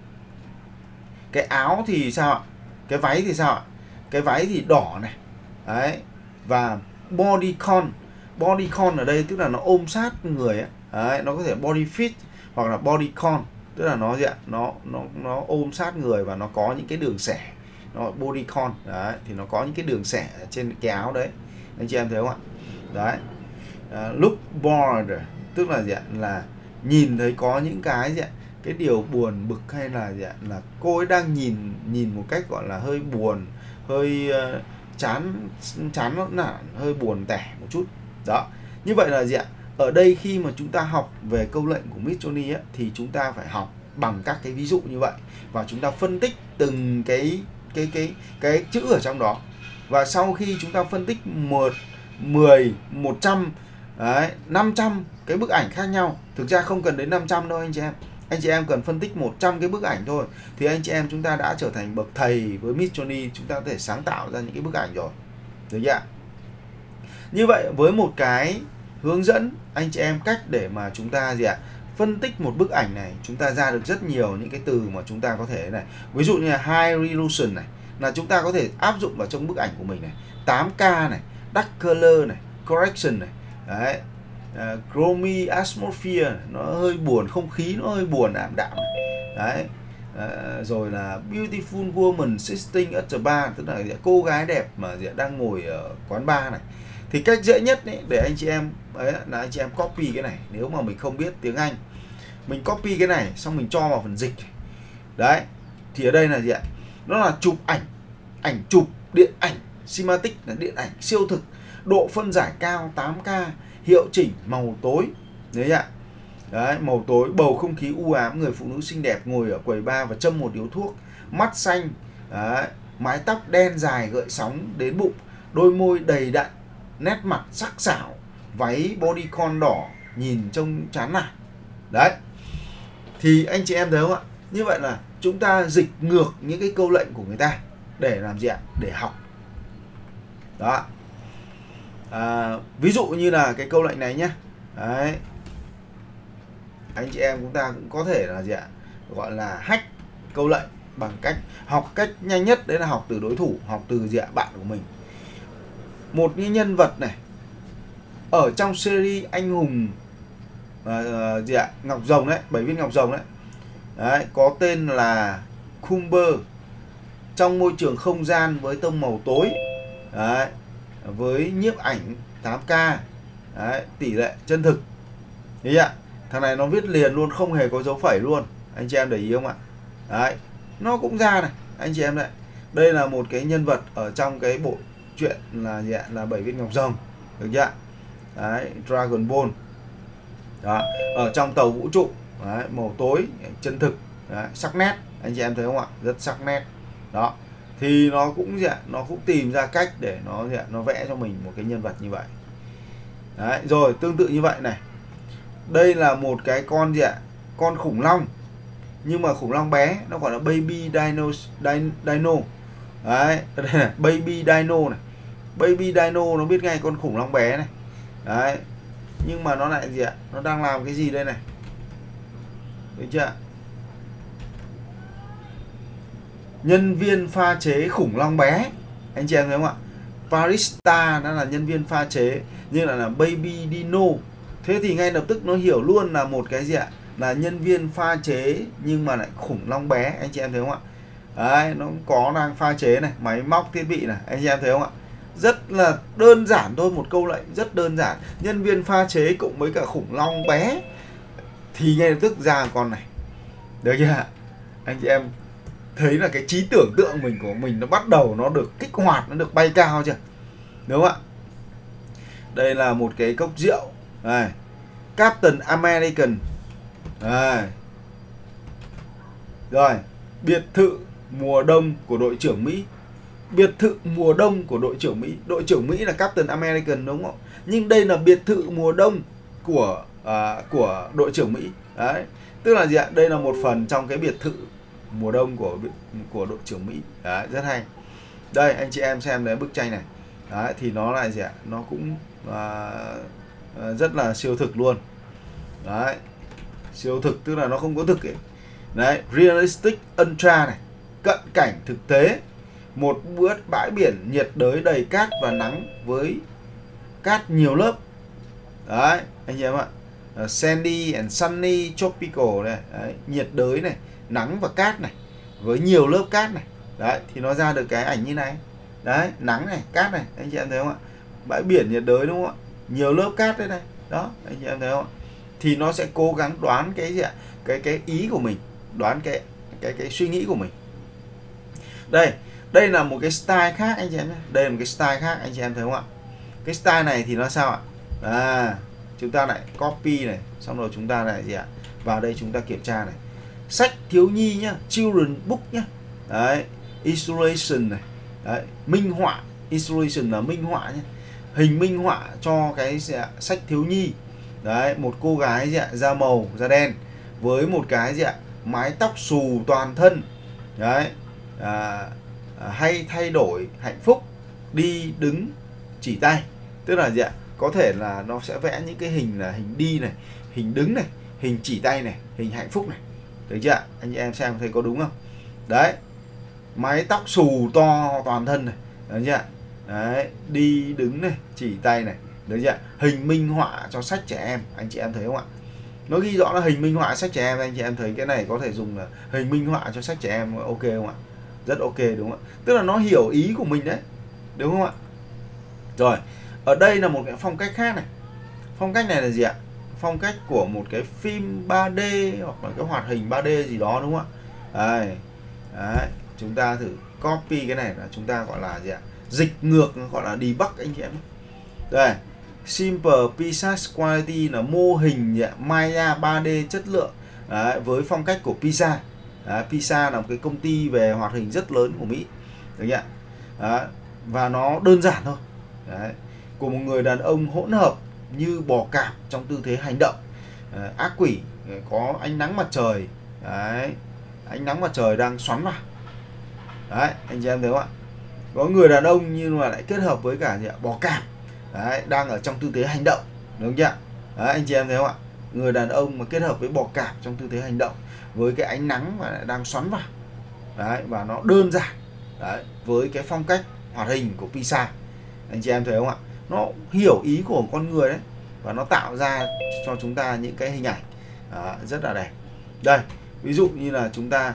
Cái áo thì sao ạ? Cái váy thì sao ạ? Cái váy thì đỏ này. Đấy. Và bodycon. Bodycon ở đây tức là nó ôm sát người ấy. Đấy, nó có thể body fit hoặc là bodycon, tức là nó gì ạ? Nó ôm sát người và nó có những cái đường xẻ. Nó bodycon. Đấy, thì nó có những cái đường xẻ trên cái áo đấy. Anh chị em thấy không ạ? Đấy. Look bored tức là gì ạ? Là nhìn thấy có những cái gì ạ? Cái điều buồn bực hay là gì ạ? Là cô ấy đang nhìn một cách gọi là hơi buồn, hơi chán nản, hơi buồn tẻ một chút. Đó. Như vậy là gì ạ? Ở đây khi mà chúng ta học về câu lệnh của Midjourney thì chúng ta phải học bằng các cái ví dụ như vậy và chúng ta phân tích từng cái chữ ở trong đó. Và sau khi chúng ta phân tích 10, 100, đấy, 500 cái bức ảnh khác nhau, thực ra không cần đến 500 đâu anh chị em. Anh chị em cần phân tích 100 cái bức ảnh thôi thì anh chị em chúng ta đã trở thành bậc thầy với Midjourney, chúng ta có thể sáng tạo ra những cái bức ảnh rồi. Được chưa? Như vậy với một cái hướng dẫn anh chị em cách để mà chúng ta gì ạ? Phân tích một bức ảnh này, chúng ta ra được rất nhiều những cái từ mà chúng ta có thể này. Ví dụ như là high resolution này, là chúng ta có thể áp dụng vào trong bức ảnh của mình này. 8K này, dark color này, correction này. Đấy. Chromie atmosphere này, nó hơi buồn, không khí nó hơi buồn ảm đạm này. Đấy. Rồi là beautiful woman sitting at the bar, tức là cô gái đẹp mà đang ngồi ở quán bar này. Thì cách dễ nhất ấy, để anh chị em ấy là anh chị em copy cái này. Nếu mà mình không biết tiếng Anh, mình copy cái này xong mình cho vào phần dịch. Đấy. Thì ở đây là gì ạ? Nó là chụp ảnh chụp, điện ảnh cinematic là điện ảnh siêu thực, độ phân giải cao 8K, hiệu chỉnh màu tối. Đấy ạ. Đấy, màu tối, bầu không khí u ám, người phụ nữ xinh đẹp ngồi ở quầy bar và châm một điếu thuốc, mắt xanh, đấy, mái tóc đen dài gợi sóng đến bụng, đôi môi đầy đặn, nét mặt sắc sảo, váy bodycon đỏ, nhìn trông chán nản. Đấy. Thì anh chị em thấy không ạ? Như vậy là chúng ta dịch ngược những cái câu lệnh của người ta để làm gì ạ? Để học. Đó. Ví dụ như là cái câu lệnh này nhé. Đấy. Anh chị em chúng ta cũng có thể là gì ạ? Gọi là hack câu lệnh bằng cách học cách nhanh nhất, đấy là học từ đối thủ, học từ gì ạ? Bạn của mình. Một cái nhân vật này ở trong series anh hùng gì ạ? Ngọc Rồng đấy, 7 viên ngọc rồng đấy. Đấy, có tên là Cumber, trong môi trường không gian với tông màu tối. Đấy, với nhiếp ảnh 8K. Đấy, tỷ lệ chân thực. Đấy ạ. Thằng này nó viết liền luôn, không hề có dấu phẩy luôn. Anh chị em để ý không ạ? Đấy, nó cũng ra này, anh chị em đấy. Đây là một cái nhân vật ở trong cái bộ truyện là gì ạ? Là 7 viên ngọc rồng. Được chưa? Đấy, Dragon Ball. Đó, ở trong tàu vũ trụ. Đấy, màu tối, chân thực. Đấy, sắc nét, anh chị em thấy không ạ? Rất sắc nét. Đó. Thì nó cũng gì ạ? Nó cũng tìm ra cách để nó gì ạ? Nó vẽ cho mình một cái nhân vật như vậy. Đấy, rồi tương tự như vậy này. Đây là một cái con gì ạ? Con khủng long. Nhưng mà khủng long bé, nó gọi là baby dino. Đấy, đây này, baby dino này. Baby dino nó biết ngay con khủng long bé này. Đấy. Nhưng mà nó lại gì ạ? Nó đang làm cái gì đây này? Được chưa? Nhân viên pha chế khủng long bé. Anh chị em thấy không ạ? Barista nó là nhân viên pha chế, nhưng là baby dino. Thế thì ngay lập tức nó hiểu luôn là một cái gì ạ? Là nhân viên pha chế nhưng mà lại khủng long bé. Anh chị em thấy không ạ? Đấy, nó có đang pha chế này, máy móc thiết bị này. Anh chị em thấy không ạ? Rất là đơn giản thôi, một câu lệnh rất đơn giản. Nhân viên pha chế cộng với cả khủng long bé thì ngay lập tức ra con này. Được chưa? Anh chị em thấy là cái trí tưởng tượng của mình nó bắt đầu nó được kích hoạt, nó được bay cao chưa? đúng không ạ? Đây là một cái cốc rượu đây, Captain American đây. Rồi, biệt thự mùa đông của đội trưởng Mỹ. Biệt thự mùa đông của đội trưởng Mỹ. Đội trưởng Mỹ là Captain American đúng không? Nhưng đây là biệt thự mùa đông của đội trưởng Mỹ. Đấy. Tức là gì ạ? Đây là một phần trong cái biệt thự mùa đông của đội trưởng Mỹ. Đấy, rất hay. Đây anh chị em xem đấy bức tranh này. Đấy, thì nó là gì ạ? Nó cũng rất là siêu thực luôn. Đấy. Siêu thực tức là nó không có thực ấy. Đấy, realistic ultra này, cận cảnh thực tế. Một bãi biển nhiệt đới đầy cát và nắng với cát nhiều lớp. Đấy, anh chị em ạ. Sandy and sunny tropical này, đấy, nhiệt đới này, nắng và cát này với nhiều lớp cát này. Đấy, thì nó ra được cái ảnh như này. Đấy, nắng này, cát này, anh chị em thấy không ạ? Bãi biển nhiệt đới đúng không ạ? Nhiều lớp cát đây này. Đó, anh chị em thấy không ạ? Thì nó sẽ cố gắng đoán cái gì ạ? Cái ý của mình, đoán cái suy nghĩ của mình. Đây là một cái style khác anh chị em nhé. Đây là một cái style khác anh chị em thấy không ạ? Cái style này thì nó sao ạ? Chúng ta lại copy này, xong rồi chúng ta lại gì ạ? Vào đây chúng ta kiểm tra này. Sách thiếu nhi nhá, children book nhá. Đấy, illustration này. Đấy, minh họa, illustration là minh họa nhé. Hình minh họa cho cái sách thiếu nhi. Đấy, một cô gái gì ạ? Da màu, da đen với một cái gì ạ? Mái tóc xù toàn thân. Đấy. Hay thay đổi hạnh phúc, đi đứng chỉ tay. Tức là gì ạ? Có thể là nó sẽ vẽ những cái hình là hình đi này, hình đứng này, hình chỉ tay này, hình hạnh phúc này. Được chưa ạ? Anh em xem thấy có đúng không? Đấy. Mái tóc xù to toàn thân này. Được chưa ạ? Đấy, đi đứng này, chỉ tay này. Được chưa ạ? Hình minh họa cho sách trẻ em, anh chị em thấy không ạ? Nó ghi rõ là hình minh họa sách trẻ em, anh chị em thấy cái này có thể dùng là hình minh họa cho sách trẻ em, ok không ạ? Rất ok đúng không ạ? Tức là nó hiểu ý của mình đấy, đúng không ạ? Rồi, ở đây là một cái phong cách khác này. Phong cách này là gì ạ? Phong cách của một cái phim 3D hoặc là cái hoạt hình 3D gì đó đúng không ạ? Đấy, chúng ta thử copy cái này là chúng ta gọi là gì ạ? Dịch ngược, gọi là debug anh chị em. Đây, Simple Pixar Quality là mô hình Maya 3D chất lượng. Đấy, với phong cách của Pixar. Đấy, Pixar là một cái công ty về hoạt hình rất lớn của Mỹ. Được chưa? Đấy, và nó đơn giản thôi. Đấy, của một người đàn ông hỗn hợp như bò cạp trong tư thế hành động. Ác quỷ, có ánh nắng mặt trời. Đấy, ánh nắng mặt trời đang xoắn vào. Đấy, anh chị em thấy không ạ? Có người đàn ông nhưng mà lại kết hợp với cả gì ạ? Bò cạp. Đấy, đang ở trong tư thế hành động, đúng chưa? Đấy, anh chị em thấy không ạ? Người đàn ông mà kết hợp với bò cạp trong tư thế hành động với cái ánh nắng mà lại đang xoắn vào. Đấy, và nó đơn giản. Đấy, với cái phong cách hoạt hình của Pixar. Anh chị em thấy không ạ? Nó hiểu ý của con người đấy và nó tạo ra cho chúng ta những cái hình ảnh rất là đẹp. Đây, ví dụ như là chúng ta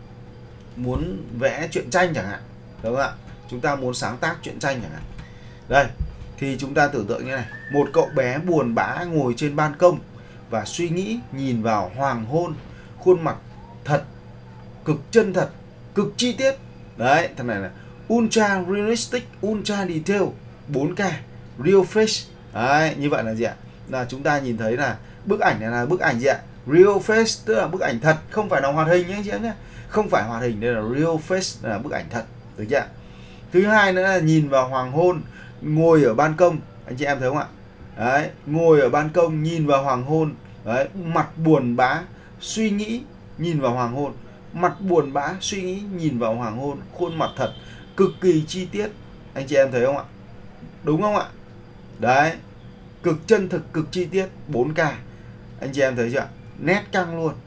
muốn vẽ truyện tranh chẳng hạn, đúng không ạ? Chúng ta muốn sáng tác truyện tranh chẳng hạn. Đây, thì chúng ta tưởng tượng như này, một cậu bé buồn bã ngồi trên ban công và suy nghĩ nhìn vào hoàng hôn, khuôn mặt thật, cực chân thật, cực chi tiết. Đấy, thằng này là ultra realistic, ultra detail, 4K, real face. Đấy, như vậy là gì ạ? Là chúng ta nhìn thấy là bức ảnh này là bức ảnh gì ạ? Real face, tức là bức ảnh thật, không phải là hoạt hình nhé anh chị em nhé. Không phải hoạt hình, đây là real face, là bức ảnh thật. Được chưa? Thứ hai nữa là nhìn vào hoàng hôn, ngồi ở ban công, anh chị em thấy không ạ? Đấy, ngồi ở ban công nhìn vào hoàng hôn, đấy, mặt buồn bã, suy nghĩ nhìn vào hoàng hôn, mặt buồn bã, suy nghĩ nhìn vào hoàng hôn, khuôn mặt thật, cực kỳ chi tiết. Anh chị em thấy không ạ? Đúng không ạ? Đấy, cực chân thực, cực chi tiết, 4K. Anh chị em thấy chưa? Nét căng luôn.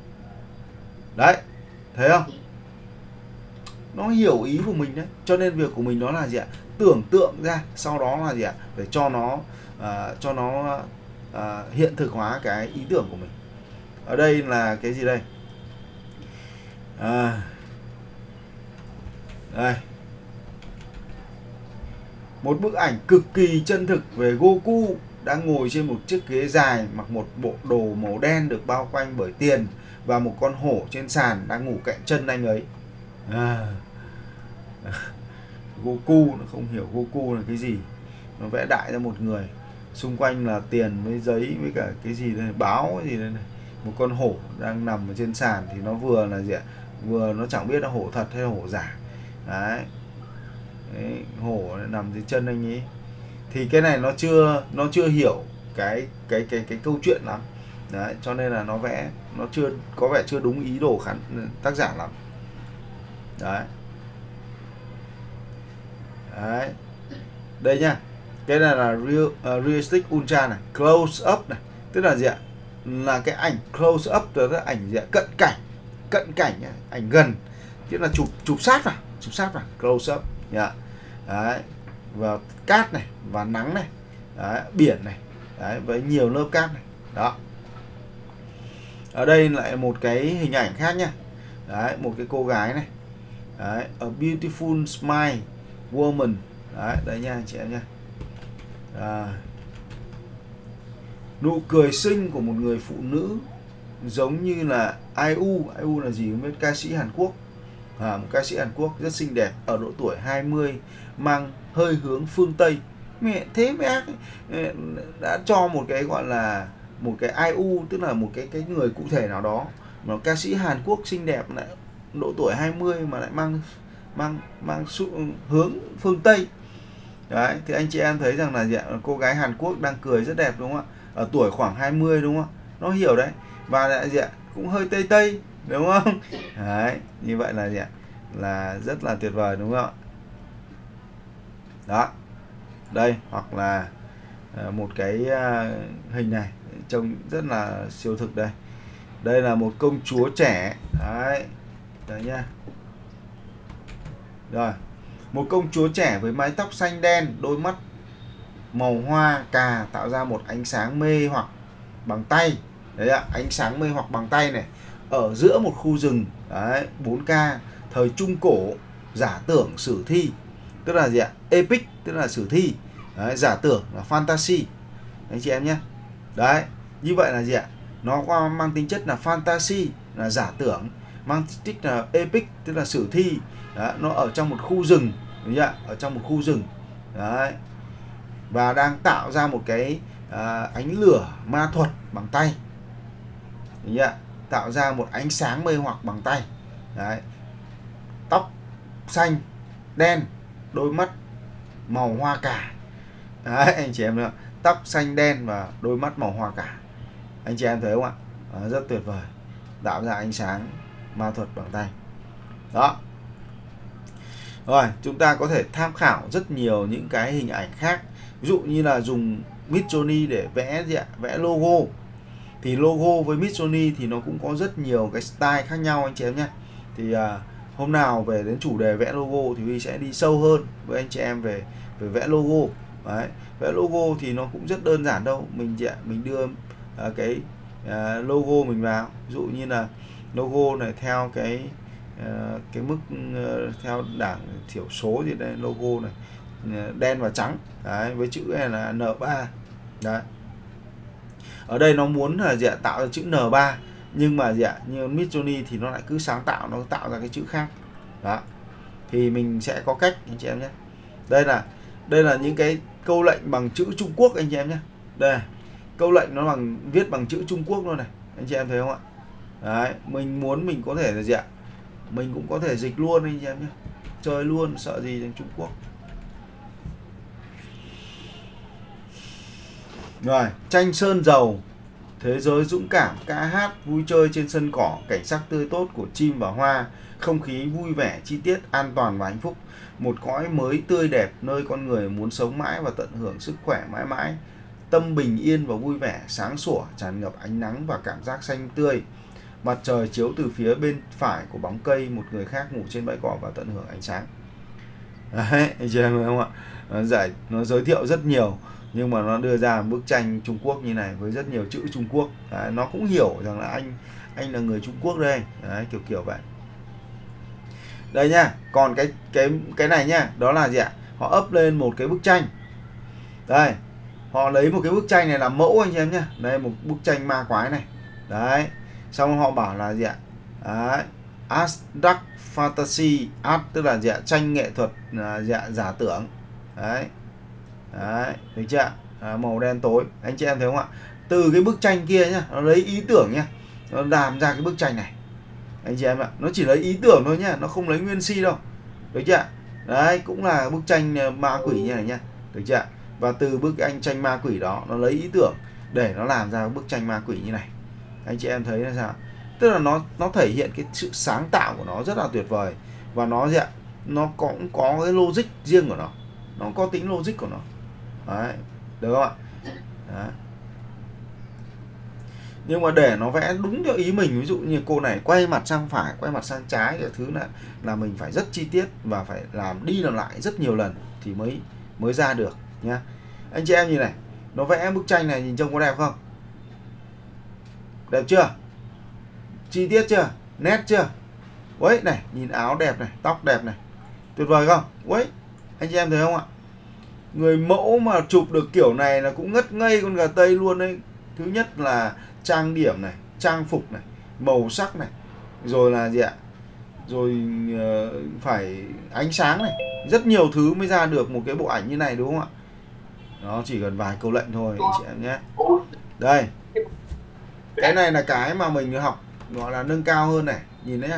Đấy, thấy không? Nó hiểu ý của mình đấy. Cho nên việc của mình đó là gì ạ? Tưởng tượng ra, sau đó là gì ạ? Để cho nó hiện thực hóa cái ý tưởng của mình. Ở đây là cái gì đây? Đây, một bức ảnh cực kỳ chân thực về Goku đang ngồi trên một chiếc ghế dài, mặc một bộ đồ màu đen được bao quanh bởi tiền, và một con hổ trên sàn đang ngủ cạnh chân anh ấy. Goku, nó không hiểu Goku là cái gì. nó vẽ đại ra một người, xung quanh là tiền với giấy với cả cái gì đây, báo cái gì đây này, một con hổ đang nằm ở trên sàn, thì nó vừa là gì ạ, vừa nó chẳng biết là hổ thật hay hổ giả. Đấy, hổ nằm dưới chân anh ấy, thì cái này nó chưa hiểu cái câu chuyện lắm. Đấy, cho nên là nó vẽ nó có vẻ chưa đúng ý đồ tác giả lắm. Đấy. Đấy. Đây nhá. Cái này là realistic ultra này, close up này, tức là gì ạ? Là cái ảnh close up, tức là ảnh gì ạ? Cận cảnh nhá, ảnh gần, tức là chụp sát vào, close up nhá. Đấy. Và cát này, và nắng này. Đấy, biển này. Đấy, với nhiều lớp cát này. Đó. Ở đây lại một cái hình ảnh khác nhá. Đấy, một cái cô gái này. Đấy, a beautiful smile woman. Đấy, đây nha anh chị em nha. Nụ cười xinh của một người phụ nữ giống như là IU là gì không biết, ca sĩ Hàn Quốc. Một ca sĩ Hàn Quốc rất xinh đẹp, ở độ tuổi 20, mang hơi hướng phương Tây. Mẹ thế mẹ đã cho một cái gọi là một cái IU, tức là một cái người cụ thể nào đó, mà ca sĩ Hàn Quốc xinh đẹp lại độ tuổi 20 mà lại mang hướng phương Tây. Đấy, thì anh chị em thấy rằng là gì ạ? Cô gái Hàn Quốc đang cười rất đẹp đúng không ạ? Ở tuổi khoảng 20 đúng không ạ? Nó hiểu đấy. Và lại gì ạ? Cũng hơi tây đúng không? Đấy, như vậy là gì ạ? Là rất là tuyệt vời đúng không ạ? Đó. Đây, hoặc là một cái hình này trông rất là siêu thực đây. Đây là một công chúa trẻ. Đấy. Đấy nha. Rồi. Một công chúa trẻ với mái tóc xanh đen, đôi mắt màu hoa cà tạo ra một ánh sáng mê hoặc bằng tay. Đấy ạ, ánh sáng mê hoặc bằng tay này. Ở giữa một khu rừng. Đấy, 4K, thời Trung Cổ, giả tưởng sử thi. Tức là gì ạ? Epic, tức là sử thi. Đấy, giả tưởng là fantasy. Anh chị em nhé. Đấy, như vậy là gì ạ? Nó mang tính chất là fantasy, là giả tưởng, mang tính chất là epic, tức là sử thi. Đấy, nó ở trong một khu rừng, đúng chưa? Ở trong một khu rừng. Đấy. Và đang tạo ra một cái ánh lửa ma thuật bằng tay. Đúng chưa? Tạo ra một ánh sáng mê hoặc bằng tay. Đấy. Tóc xanh, đen, đôi mắt màu hoa cà. Đấy, anh chị em nữa. Tóc xanh đen và đôi mắt màu hoa cà. Anh chị em thấy không ạ? Rất tuyệt vời. Tạo ra ánh sáng ma thuật bằng tay. Đó. Rồi, chúng ta có thể tham khảo rất nhiều những cái hình ảnh khác. Ví dụ như là dùng Midjourney để vẽ logo. Thì logo với Midjourney thì nó cũng có rất nhiều cái style khác nhau anh chị em nhé. Thì hôm nào về đến chủ đề vẽ logo thì Huy sẽ đi sâu hơn với anh chị em về vẽ logo. Đấy, vẽ logo thì nó cũng rất đơn giản đâu. Mình đưa cái logo mình vào. Ví dụ như là logo này theo cái mức theo đảng thiểu số gì đây, logo này đen và trắng. Đấy, với chữ này là N3. Đấy. Ở đây nó muốn là tạo ra chữ N3, nhưng mà như Midjourney thì nó lại cứ sáng tạo, nó tạo ra cái chữ khác. Đó. Thì mình sẽ có cách anh chị em nhé. Đây là những cái câu lệnh bằng chữ Trung Quốc anh chị em nhé. Đây, câu lệnh nó viết bằng chữ Trung Quốc luôn này. Anh chị em thấy không ạ? Đấy, mình muốn mình có thể là mình cũng có thể dịch luôn anh chị em nhé. Chơi luôn, sợ gì đến Trung Quốc. Rồi, tranh sơn dầu, thế giới dũng cảm, ca hát, vui chơi trên sân cỏ, cảnh sắc tươi tốt của chim và hoa, không khí vui vẻ, chi tiết, an toàn và hạnh phúc. Một cõi mới tươi đẹp, nơi con người muốn sống mãi và tận hưởng sức khỏe mãi mãi. Tâm bình yên và vui vẻ, sáng sủa, tràn ngập ánh nắng và cảm giác xanh tươi. Mặt trời chiếu từ phía bên phải của bóng cây, một người khác ngủ trên bãi cỏ và tận hưởng ánh sáng. Đấy, anh chị em thấy không ạ? Nó giới thiệu rất nhiều, nhưng mà nó đưa ra một bức tranh Trung Quốc như này với rất nhiều chữ Trung Quốc. Đấy, nó cũng hiểu rằng là anh là người Trung Quốc đây. Đấy, kiểu vậy. Đây nhá, còn cái này nhá, đó là gì ạ? Họ up lên một cái bức tranh. Đây, họ lấy một cái bức tranh này làm mẫu anh chị em nhá. Đây, một bức tranh ma quái này. Đấy, xong họ bảo là gì ạ? Đấy, Dark Fantasy Art, tức là tranh nghệ thuật giả tưởng. Đấy. Đấy, thấy chưa? Màu đen tối, anh chị em thấy không ạ? Từ cái bức tranh kia nhá, nó lấy ý tưởng nhá, nó làm ra cái bức tranh này, anh chị em ạ. Nó chỉ lấy ý tưởng thôi nhá, nó không lấy nguyên si đâu, được chưa? Đấy, cũng là bức tranh ma quỷ như này nhá, được chưa? Và từ bức tranh ma quỷ đó nó lấy ý tưởng để nó làm ra bức tranh ma quỷ như này, anh chị em thấy là sao? Tức là nó thể hiện cái sự sáng tạo của nó rất là tuyệt vời, và nó gì ạ? Nó cũng có cái logic riêng của nó có tính logic của nó. Đấy, được không ạ? Đấy. Nhưng mà để nó vẽ đúng theo ý mình, ví dụ như cô này quay mặt sang phải, quay mặt sang trái, cái thứ là mình phải rất chi tiết và phải làm đi làm lại rất nhiều lần thì mới ra được nhá. Anh chị em nhìn này, nó vẽ bức tranh này nhìn trông có đẹp không? Đẹp chưa? Chi tiết chưa? Nét chưa? Đấy này, nhìn áo đẹp này, tóc đẹp này, tuyệt vời không? Đấy, anh chị em thấy không ạ? Người mẫu mà chụp được kiểu này là cũng ngất ngây con gà Tây luôn đấy. Thứ nhất là trang điểm này, trang phục này, màu sắc này, rồi là gì ạ? Rồi phải ánh sáng này, rất nhiều thứ mới ra được một cái bộ ảnh như này, đúng không ạ? Nó chỉ cần vài câu lệnh thôi anh chị em nhé. Đây, cái này là cái mà mình học gọi là nâng cao hơn này, nhìn đấy nhá.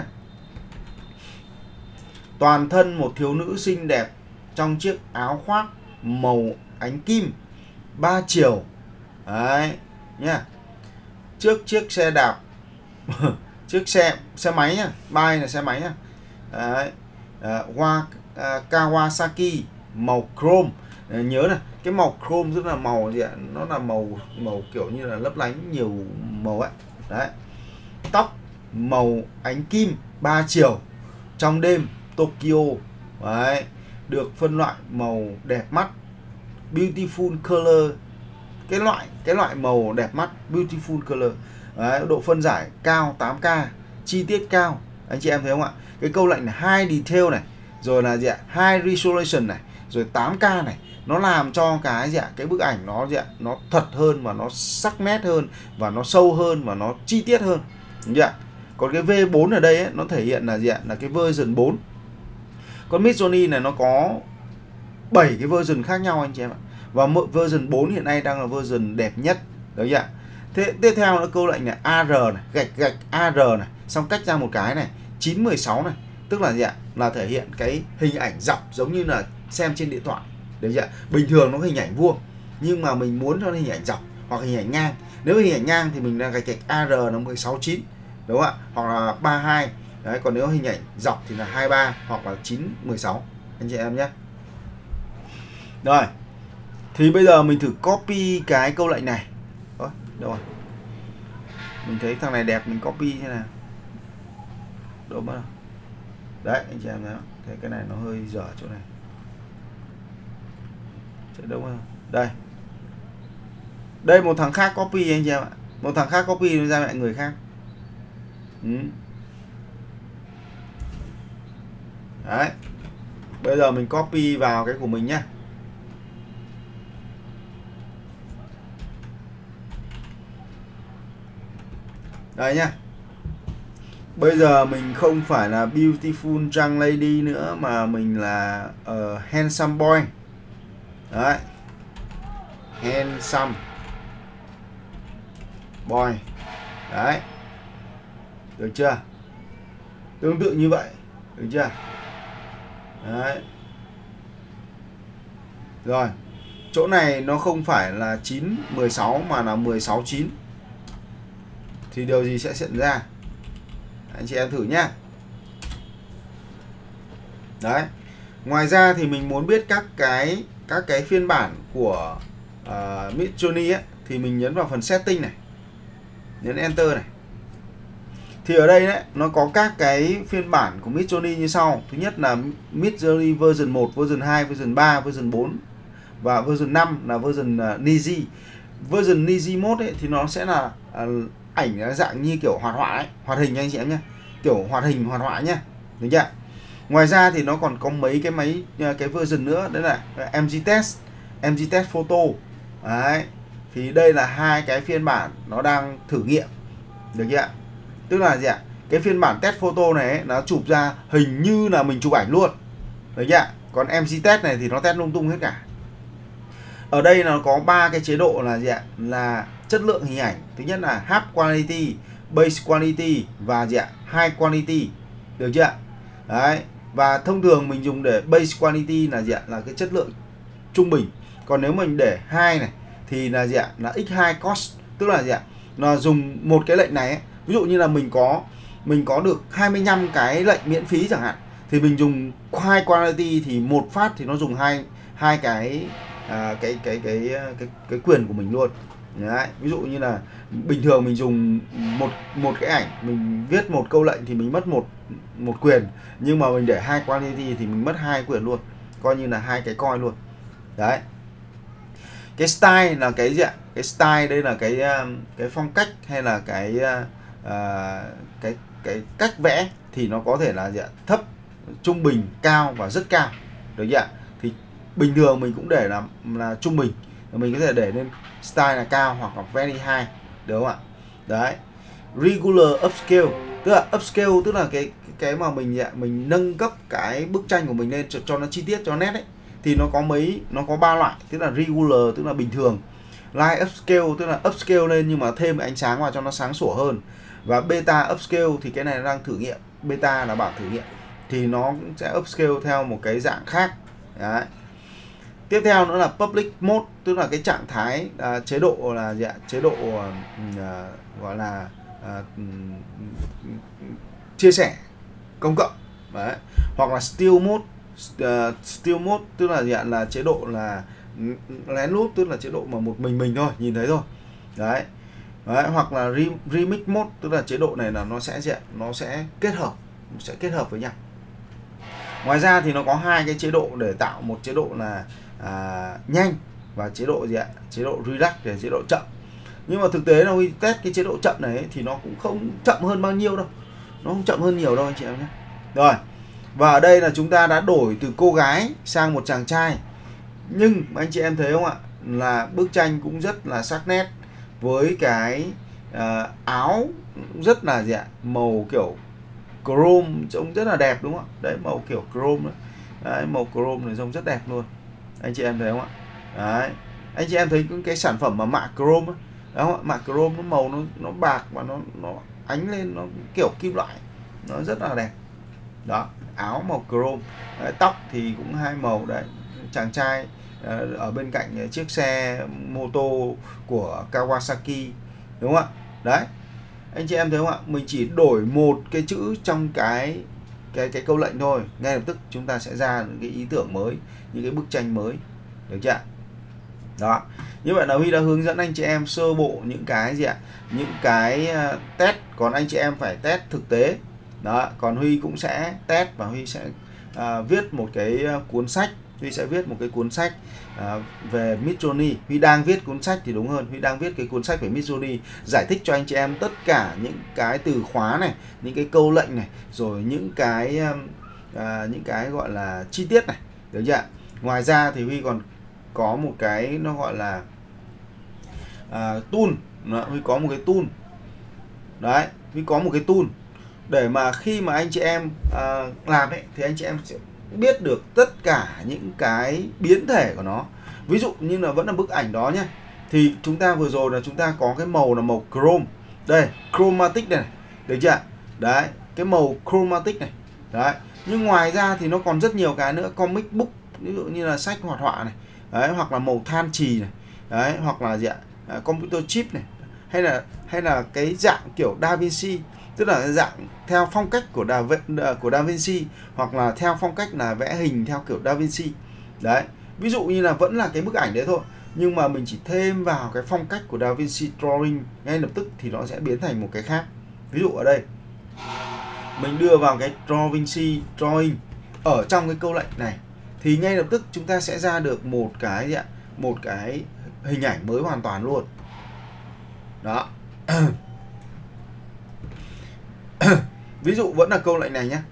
Toàn thân một thiếu nữ xinh đẹp trong chiếc áo khoác màu ánh kim 3 chiều. Đấy nhá. Trước chiếc xe đạp chiếc xe máy nhá, bay là xe máy nhá. Đấy. Kawasaki màu chrome. Nhớ này, cái màu chrome rất là màu gì ạ? Nó là màu kiểu như là lấp lánh nhiều màu ấy. Đấy. Tóc màu ánh kim 3 chiều trong đêm Tokyo. Đấy. Được phân loại màu đẹp mắt, beautiful color. Cái loại màu đẹp mắt, beautiful color. Đấy, độ phân giải cao 8K, chi tiết cao. Anh chị em thấy không ạ? Cái câu lệnh là high detail này, rồi là gì ạ? High resolution này, rồi 8K này, nó làm cho cái gì ạ? Cái bức ảnh nó gì ạ? Nó thật hơn và nó sắc nét hơn và nó sâu hơn và nó chi tiết hơn. Đúng chưa ạ? Còn cái V4 ở đây ấy, nó thể hiện là gì ạ? Là cái version 4. Con Midjourney này nó có 7 cái version khác nhau anh chị em ạ. Và version 4 hiện nay đang là version đẹp nhất. Đấy ạ. Thế tiếp theo là câu lệnh này AR này, gạch AR này, xong cách ra một cái này, 916 này, tức là gì ạ? Là thể hiện cái hình ảnh dọc giống như là xem trên điện thoại. Đấy ạ. Bình thường nó hình ảnh vuông, nhưng mà mình muốn cho nó hình ảnh dọc hoặc hình ảnh ngang. Nếu hình ảnh ngang thì mình đang gạch AR là 169, đúng không ạ? Hoặc là 32. Đấy, còn nếu hình ảnh dọc thì là 23 hoặc là 916 anh chị em nhé. Rồi. Thì bây giờ mình thử copy cái câu lệnh này. Ôi, đâu rồi? Mình thấy thằng này đẹp mình copy thế nào? Đâu mất đâu? Đấy, anh chị em thấy không? Thế cái này nó hơi dở chỗ này. Chạy đâu không? Đây. Đây một thằng khác copy anh chị em ạ. Một thằng khác copy nó ra lại người khác. Đấy. Bây giờ mình copy vào cái của mình nhé. Đây nhá. Bây giờ mình không phải là beautiful young lady nữa mà mình là handsome boy. Đấy. Handsome boy. Đấy. Được chưa? Tương tự như vậy. Được chưa? Đấy. Rồi. Chỗ này nó không phải là 916 mà là 169. Thì điều gì sẽ hiện ra? Anh chị em thử nhá. Đấy. Ngoài ra thì mình muốn biết các cái phiên bản của Midjourney ấy, thì mình nhấn vào phần setting này, nhấn enter này. Thì ở đây đấy nó có các cái phiên bản của Midjourney như sau. Thứ nhất là Midjourney version 1, version 2, version 3, version 4 và version 5 là version Niji. Version Niji mode ấy, thì nó sẽ là ảnh dạng như kiểu hoạt họa ấy, hoạt hình anh chị em nhé, kiểu hoạt hình hoạt họa nhé, được chưa? Ngoài ra thì nó còn có mấy cái version nữa, đấy là MG Test Photo. Đấy. Thì đây là hai cái phiên bản nó đang thử nghiệm, được chưa? Tức là gì ạ? Cái phiên bản test photo này ấy, nó chụp ra hình như là mình chụp ảnh luôn, được chưa? Còn MG Test này thì nó test lung tung hết cả. Ở đây nó có 3 cái chế độ là gì ạ? Là chất lượng hình ảnh. Thứ nhất là High Quality, Base Quality và gì ạ? High Quality. Được chưa ạ? Đấy. Và thông thường mình dùng để Base Quality là gì ạ? Là cái chất lượng trung bình. Còn nếu mình để high này thì là gì ạ? Là X2 cost, tức là gì ạ? Nó dùng một cái lệnh này ấy. Ví dụ như là mình có được 25 cái lệnh miễn phí chẳng hạn, thì mình dùng high quality thì một phát thì nó dùng hai cái cái quyền của mình luôn. Đấy. Ví dụ như là bình thường mình dùng một cái ảnh, mình viết một câu lệnh thì mình mất một quyền, nhưng mà mình để high quality thì mình mất 2 quyền luôn, coi như là 2 cái coin luôn. Đấy. Cái style là cái gì ạ? Cái style đây là cái phong cách hay là cái cách vẽ thì nó có thể là gì ạ? Thấp, trung bình, cao và rất cao. Được chưa ạ? Thì bình thường mình cũng để là trung bình, mình có thể để lên style là cao hoặc là very high, được không ạ? Đấy. Regular upscale, tức là upscale tức là cái mà mình nâng cấp cái bức tranh của mình lên cho nó chi tiết, cho nét ấy, thì nó có 3 loại, tức là regular tức là bình thường, light upscale tức là upscale lên nhưng mà thêm ánh sáng vào cho nó sáng sủa hơn, và beta upscale thì cái này đang thử nghiệm, beta là bản thử nghiệm, thì nó cũng sẽ upscale theo một cái dạng khác. Đấy. Tiếp theo nữa là public mode, tức là cái trạng thái chế độ là gì ạ? Chế độ gọi là chia sẻ công cộng. Đấy. Hoặc là still mode. Still mode tức là gì ạ? Là chế độ là lén lút, tức là chế độ mà một mình thôi, nhìn thấy thôi. Đấy. Đấy. Hoặc là remix mode, tức là chế độ này là nó sẽ kết hợp với nhau. Ngoài ra thì nó có 2 cái chế độ để tạo một chế độ là nhanh và chế độ gì ạ? Chế độ relax, để chế độ chậm. Nhưng mà thực tế là khi test cái chế độ chậm này thì nó cũng không chậm hơn bao nhiêu đâu, nó không chậm hơn nhiều đâu anh chị em nhé. Rồi, và ở đây là chúng ta đã đổi từ cô gái sang một chàng trai, nhưng anh chị em thấy không ạ, là bức tranh cũng rất là sắc nét, với cái áo rất là gì ạ? Màu kiểu chrome, trông rất là đẹp đúng không ạ? Đấy, màu kiểu chrome đấy. Đấy, màu chrome này trông rất đẹp luôn, anh chị em thấy không ạ? Đấy, anh chị em thấy cái sản phẩm mà mạ chrome ấy, đó, mạ chrome nó màu nó bạc và nó ánh lên, nó kiểu kim loại, nó rất là đẹp. Đó, áo màu chrome. Đấy, tóc thì cũng 2 màu. Đấy, chàng trai ở bên cạnh chiếc xe mô tô của Kawasaki, đúng không ạ? Đấy, anh chị em thấy không ạ? Mình chỉ đổi một cái chữ trong cái câu lệnh thôi, ngay lập tức chúng ta sẽ ra những cái ý tưởng mới, những cái bức tranh mới, được chưa? Đó, như vậy là Huy đã hướng dẫn anh chị em sơ bộ những cái gì ạ? Những cái test, còn anh chị em phải test thực tế. Đó, còn Huy cũng sẽ test và Huy sẽ viết một cái cuốn sách. Huy sẽ viết một cái cuốn sách về Midjourney. Huy đang viết cuốn sách thì đúng hơn, Huy đang viết cái cuốn sách về Midjourney, giải thích cho anh chị em tất cả những cái từ khóa này, những cái câu lệnh này, rồi những cái gọi là chi tiết này, được chưa? Ngoài ra thì Huy còn có một cái nó gọi là tool. Huy có một cái tool. Đấy, Huy có một cái tool để mà khi mà anh chị em làm ấy, thì anh chị em sẽ biết được tất cả những cái biến thể của nó. Ví dụ như là vẫn là bức ảnh đó nhé, thì chúng ta vừa rồi là chúng ta có cái màu là màu chrome, đây, chromatic này, được chưa? Đấy, cái màu chromatic này. Đấy, nhưng ngoài ra thì nó còn rất nhiều cái nữa, comic book, ví dụ như là sách hoạt họa này. Đấy, hoặc là màu than chì này. Đấy, hoặc là gì ạ? Computer chip này, hay là cái dạng kiểu Da Vinci, tức là dạng theo phong cách của Da Vinci, hoặc là theo phong cách là vẽ hình theo kiểu Da Vinci. Đấy, ví dụ như là vẫn là cái bức ảnh đấy thôi, nhưng mà mình chỉ thêm vào cái phong cách của Da Vinci Drawing, ngay lập tức thì nó sẽ biến thành một cái khác. Ví dụ ở đây mình đưa vào cái Da Vinci Drawing ở trong cái câu lệnh này, thì ngay lập tức chúng ta sẽ ra được một cái hình ảnh mới hoàn toàn luôn. Đó. Ví dụ vẫn là câu lệnh này nhé.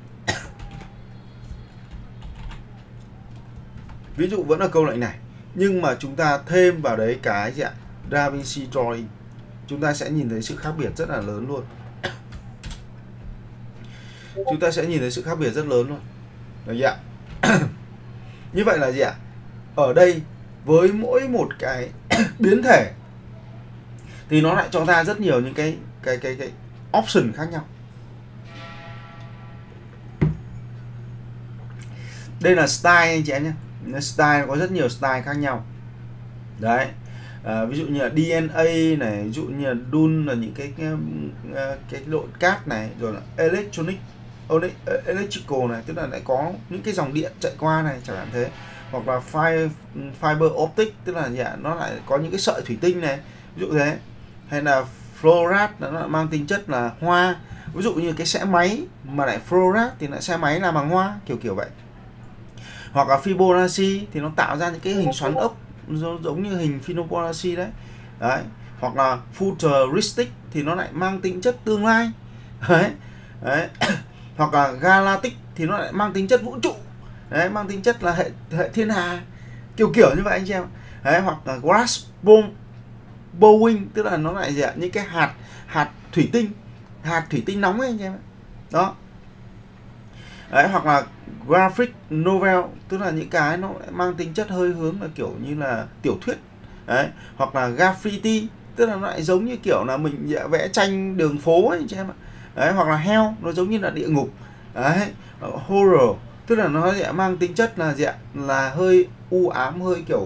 Ví dụ vẫn là câu lệnh này, nhưng mà chúng ta thêm vào đấy cái gì ạ? Da Vinci Drawing. Chúng ta sẽ nhìn thấy sự khác biệt rất là lớn luôn. Chúng ta sẽ nhìn thấy sự khác biệt rất lớn luôn. Được chưa ạ? Như vậy là gì ạ? Ở đây với mỗi một cái biến thể thì nó lại cho ta rất nhiều những cái option khác nhau. Đây là style anh chị em nhé. Style có rất nhiều style khác nhau. Đấy. Ví dụ như là DNA này, ví dụ như là DUN là những cái đội cáp này, rồi là electrical này, tức là lại có những cái dòng điện chạy qua này chẳng hạn thế, hoặc là fiber optic, tức là nó lại có những cái sợi thủy tinh này, ví dụ thế, hay là fluorat nó lại mang tính chất là hoa, ví dụ như cái xe máy mà lại fluorat thì lại xe máy làm bằng hoa, kiểu vậy. Hoặc là Fibonacci thì nó tạo ra những cái hình xoắn ốc giống như hình Fibonacci đấy. Hoặc là futuristic thì nó lại mang tính chất tương lai. Đấy. Hoặc là galactic thì nó lại mang tính chất vũ trụ. Đấy, mang tính chất là hệ thiên hà. Kiểu như vậy anh chị em. Đấy, hoặc là glass bowing, tức là nó lại những cái hạt thủy tinh nóng ấy anh chị em. Đó. Đấy, hoặc là graphic novel, tức là những cái nó mang tính chất hơi hướng là kiểu như là tiểu thuyết. Đấy, hoặc là graffiti, tức là nó lại giống như kiểu là mình vẽ tranh đường phố ấy anh chị em ạ. Đấy, hoặc là hell, nó giống như là địa ngục. Đấy, horror, tức là nó sẽ mang tính chất là hơi u ám, hơi kiểu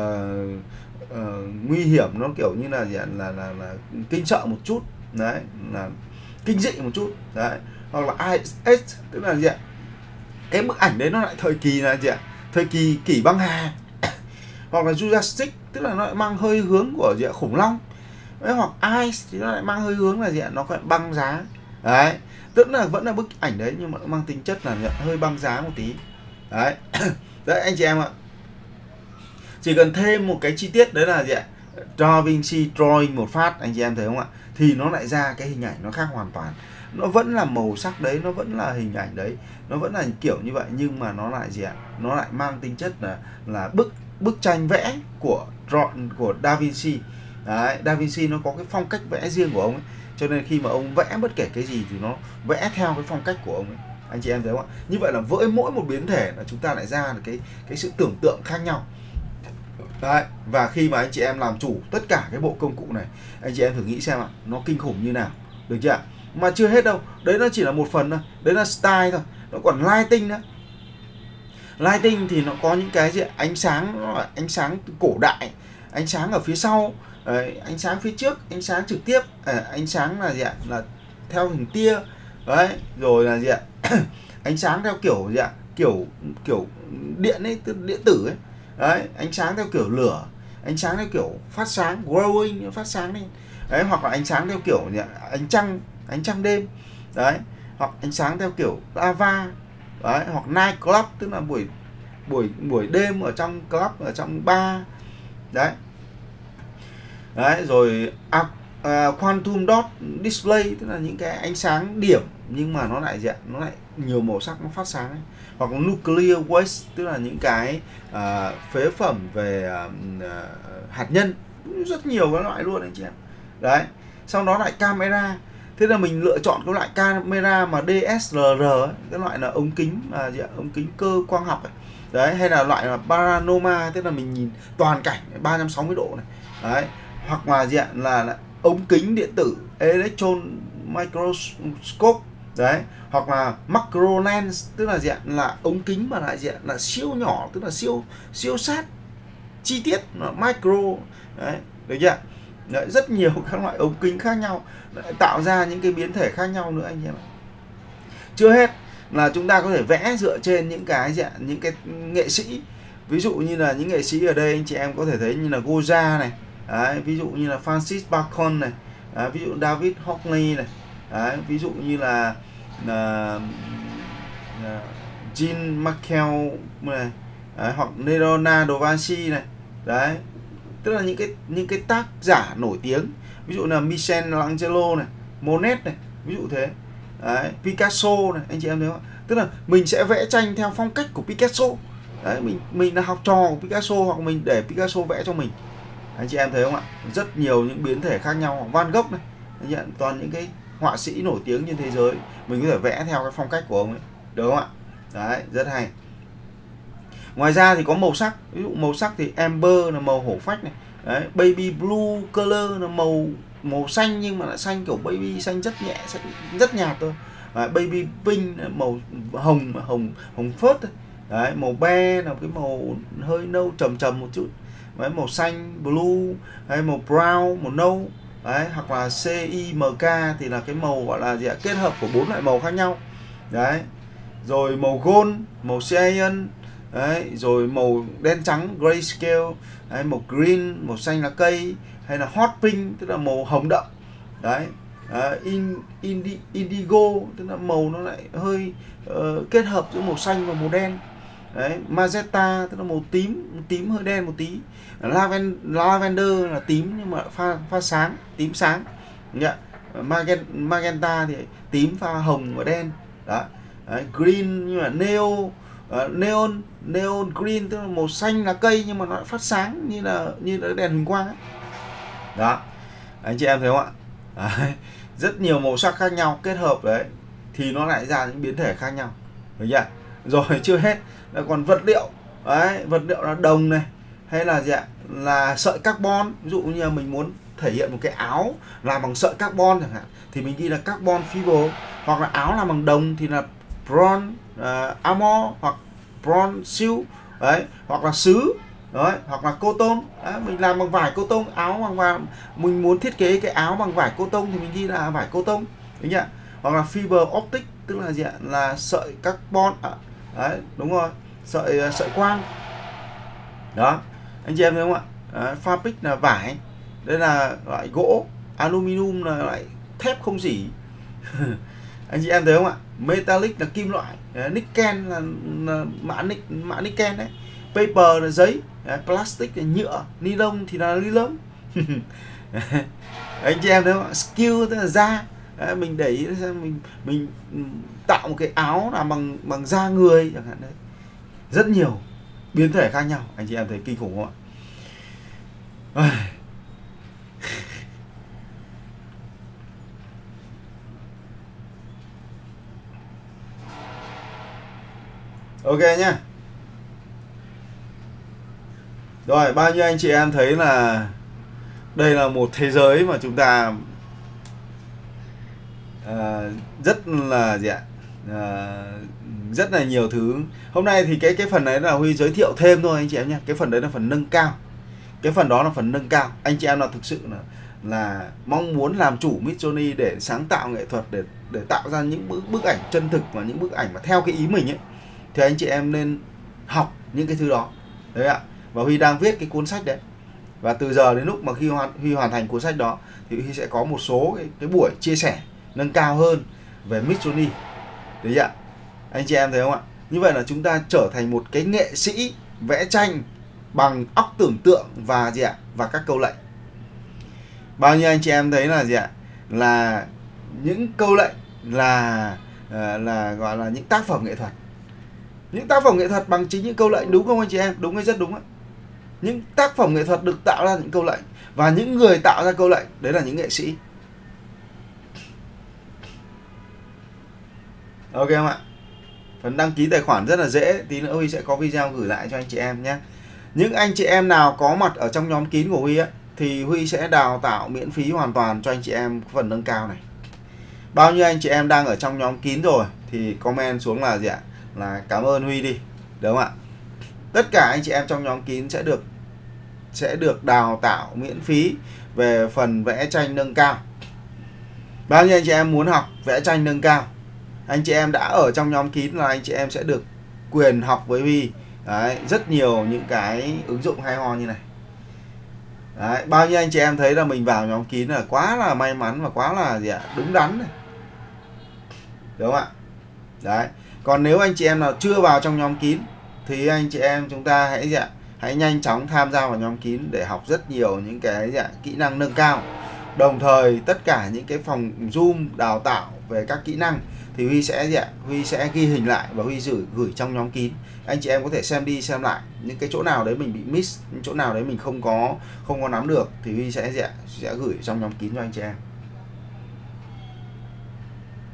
nguy hiểm, nó kiểu như là kinh sợ một chút. Đấy, là kinh dị một chút. Đấy, hoặc là IS, tức là cái bức ảnh đấy nó lại thời kỳ là thời kỳ kỷ băng hà. Hoặc là Jurassic, tức là nó lại mang hơi hướng của khủng long. Đấy, hoặc Ice thì nó lại mang hơi hướng là nó phải băng giá. Đấy, tức là vẫn là bức ảnh đấy nhưng mà nó mang tính chất là hơi băng giá một tí. Đấy. Đấy anh chị em ạ. Chỉ cần thêm một cái chi tiết đấy là Da Vinci drawing một phát, anh chị em thấy không ạ? Thì nó lại ra cái hình ảnh nó khác hoàn toàn. Nó vẫn là màu sắc đấy, nó vẫn là hình ảnh đấy, nó vẫn là kiểu như vậy, nhưng mà nó lại nó lại mang tính chất là bức tranh vẽ của Da Vinci. Đấy, Da Vinci nó có cái phong cách vẽ riêng của ông ấy, cho nên khi mà ông vẽ bất kể cái gì thì nó vẽ theo cái phong cách của ông ấy. Anh chị em thấy không ạ? Như vậy là với mỗi một biến thể là chúng ta lại ra được cái sự tưởng tượng khác nhau. Đấy, và khi mà anh chị em làm chủ tất cả cái bộ công cụ này, anh chị em thử nghĩ xem ạ, nó kinh khủng như nào, được chưa ạ? Mà chưa hết đâu, đấy nó chỉ là một phần thôi, đấy là style thôi, nó còn lighting nữa. Lighting thì nó có những cái ánh sáng, nó là ánh sáng cổ đại, ánh sáng ở phía sau, ánh sáng phía trước, ánh sáng trực tiếp, ánh sáng là theo hình tia, đấy, rồi là ánh sáng theo kiểu kiểu điện ấy, điện tử ấy. Đấy, ánh sáng theo kiểu lửa, ánh sáng theo kiểu phát sáng, glowing, phát sáng lên. Đấy, hoặc là ánh sáng theo kiểu ánh trăng đêm. Đấy, hoặc ánh sáng theo kiểu lava. Đấy, hoặc night club, tức là buổi đêm ở trong club, ở trong bar. Đấy. Đấy, rồi quantum dot display, tức là những cái ánh sáng điểm nhưng mà nó lại nhiều màu sắc, nó phát sáng ấy. Hoặc nuclear waste, tức là những cái phế phẩm về hạt nhân, rất nhiều các loại luôn anh chị em. Đấy, sau đó lại camera, thế là mình lựa chọn cái loại camera mà DSLR ấy, cái loại là ống kính ống kính cơ quang học ấy. Đấy, hay là loại là panorama, tức là mình nhìn toàn cảnh 360 độ này. Đấy, hoặc là ống kính điện tử electron microscope. Đấy, hoặc là macro lens, tức là ống kính mà lại là siêu nhỏ, tức là siêu sát chi tiết, là micro. Đấy, được chưa? Đấy, rất nhiều các loại ống kính khác nhau tạo ra những cái biến thể khác nhau nữa anh em ạ. Chưa hết là chúng ta có thể vẽ dựa trên những cái nghệ sĩ. Ví dụ như là những nghệ sĩ ở đây anh chị em có thể thấy như là Goya này. Đấy, ví dụ như là Francis Bacon này. Đấy, ví dụ David Hockney này. Đấy, ví dụ như là Jean Markel này. Đấy, hoặc Leonardo da Vinci này. Đấy, tức là những cái tác giả nổi tiếng, ví dụ là Michelangelo này, Monet này, ví dụ thế. Đấy, Picasso này, anh chị em thấy không? Tức là mình sẽ vẽ tranh theo phong cách của Picasso. Đấy, mình là học trò của Picasso, hoặc mình để Picasso vẽ cho mình. Anh chị em thấy không ạ? Rất nhiều những biến thể khác nhau. Van Gogh này, anh chị, toàn những cái họa sĩ nổi tiếng trên thế giới, mình có thể vẽ theo cái phong cách của ông ấy, được không ạ? Đấy, rất hay. Ngoài ra thì có màu sắc, ví dụ màu sắc thì amber là màu hổ phách này. Đấy, baby blue color là màu xanh nhưng mà lại xanh kiểu baby, xanh rất nhẹ, xanh rất nhạt thôi. Đấy, baby pink là màu hồng phớt thôi. Đấy, màu be là cái màu hơi nâu trầm trầm một chút. Đấy, màu xanh blue hay màu brown, màu nâu. Đấy, hoặc là CIMK thì là cái màu gọi là gì ạ? Kết hợp của 4 loại màu khác nhau. Đấy. Rồi màu gold, màu cyan, đấy, rồi màu đen trắng grayscale, đấy, màu green, màu xanh lá cây, hay là hot pink tức là màu hồng đậm. Đấy. Indigo tức là màu nó lại hơi kết hợp giữa màu xanh và màu đen. Đấy, magenta tức là màu tím hơi đen một tí. Lavender là tím nhưng mà pha sáng, tím sáng. Magenta thì tím pha hồng và đen. Đó. Đấy, green như là neon green tức là màu xanh lá cây nhưng mà nó phát sáng như là đèn huỳnh quang ấy. Đó, anh chị em thấy không ạ? Đấy, rất nhiều màu sắc khác nhau kết hợp đấy thì nó lại ra những biến thể khác nhau, được chưa? Rồi chưa hết là còn vật liệu. Đấy, vật liệu là đồng này, hay là gì ạ? Là sợi carbon. Ví dụ như là mình muốn thể hiện một cái áo làm bằng sợi carbon chẳng hạn thì mình ghi là carbon fiber, hoặc là áo làm bằng đồng thì là bronze armor hoặc bronze silk. Đấy, hoặc là sứ. Đấy, hoặc là cotton. Đấy, mình làm bằng vải cotton, áo bằng vải, mình muốn thiết kế cái áo bằng vải cotton thì mình ghi là vải cotton, đúng chưa? Hoặc là fiber optic tức là gì ạ? Là sợi carbon. Đấy, đúng rồi, sợi quang. Đó, anh chị em thấy không ạ? Đấy, fabric là vải, đây là loại gỗ, aluminum là loại thép không rỉ. Anh chị em thấy không ạ? Metallic là kim loại, nickel là mã nickel đấy, paper là giấy, plastic là nhựa, ni lông thì là ni lông. Anh chị em thấy không ạ? Skill tức là da. Đấy, mình để ý xem mình tạo một cái áo là bằng da người chẳng hạn đấy. Rất nhiều biến thể khác nhau, anh chị em thấy kinh khủng không ạ? Ok nhá. Rồi, bao nhiêu anh chị em thấy là đây là một thế giới mà chúng ta rất là gì ạ? Rất là nhiều thứ. Hôm nay thì cái phần đấy là Huy giới thiệu thêm thôi anh chị em nhé. Cái phần đấy là phần nâng cao. Cái phần đó là phần nâng cao. Anh chị em nào thực sự là mong muốn làm chủ Midjourney để sáng tạo nghệ thuật, để tạo ra những bức ảnh chân thực và những bức ảnh mà theo cái ý mình ấy, thì anh chị em nên học những cái thứ đó. Đấy ạ. Và Huy đang viết cái cuốn sách đấy. Và từ giờ đến lúc mà khi Huy hoàn thành cuốn sách đó thì Huy sẽ có một số cái buổi chia sẻ nâng cao hơn về Midjourney. Đấy ạ. Anh chị em thấy không ạ? Như vậy là chúng ta trở thành một cái nghệ sĩ vẽ tranh bằng óc tưởng tượng và gì ạ? Và các câu lệnh. Bao nhiêu anh chị em thấy là gì ạ? Là những câu lệnh là gọi là những tác phẩm nghệ thuật. Những tác phẩm nghệ thuật bằng chính những câu lệnh, đúng không anh chị em? Đúng hay rất đúng ạ. Những tác phẩm nghệ thuật được tạo ra những câu lệnh, và những người tạo ra câu lệnh đấy là những nghệ sĩ. Ok không ạ? Phần đăng ký tài khoản rất là dễ, tí nữa Huy sẽ có video gửi lại cho anh chị em nhé. Những anh chị em nào có mặt ở trong nhóm kín của Huy ấy, thì Huy sẽ đào tạo miễn phí hoàn toàn cho anh chị em phần nâng cao này. Bao nhiêu anh chị em đang ở trong nhóm kín rồi thì comment xuống là gì ạ? Là cảm ơn Huy đi, đúng không ạ? Tất cả anh chị em trong nhóm kín sẽ được đào tạo miễn phí về phần vẽ tranh nâng cao. Bao nhiêu anh chị em muốn học vẽ tranh nâng cao, anh chị em đã ở trong nhóm kín là anh chị em sẽ được quyền học với Huy. Đấy, rất nhiều những cái ứng dụng hay ho như này. Đấy, bao nhiêu anh chị em thấy là mình vào nhóm kín là quá là may mắn và quá là gì ạ? Đúng đắn này. Đúng không ạ? Đấy. Còn nếu anh chị em nào chưa vào trong nhóm kín thì anh chị em chúng ta hãy gì ạ? Hãy nhanh chóng tham gia vào nhóm kín để học rất nhiều những cái gì ạ? Kỹ năng nâng cao. Đồng thời tất cả những cái phòng Zoom đào tạo về các kỹ năng thì Huy sẽ gì ạ? Huy sẽ ghi hình lại và Huy gửi trong nhóm kín. Anh chị em có thể xem đi xem lại những cái chỗ nào đấy mình bị miss, những chỗ nào đấy mình không có nắm được thì Huy sẽ gì ạ? Sẽ gửi trong nhóm kín cho anh chị em.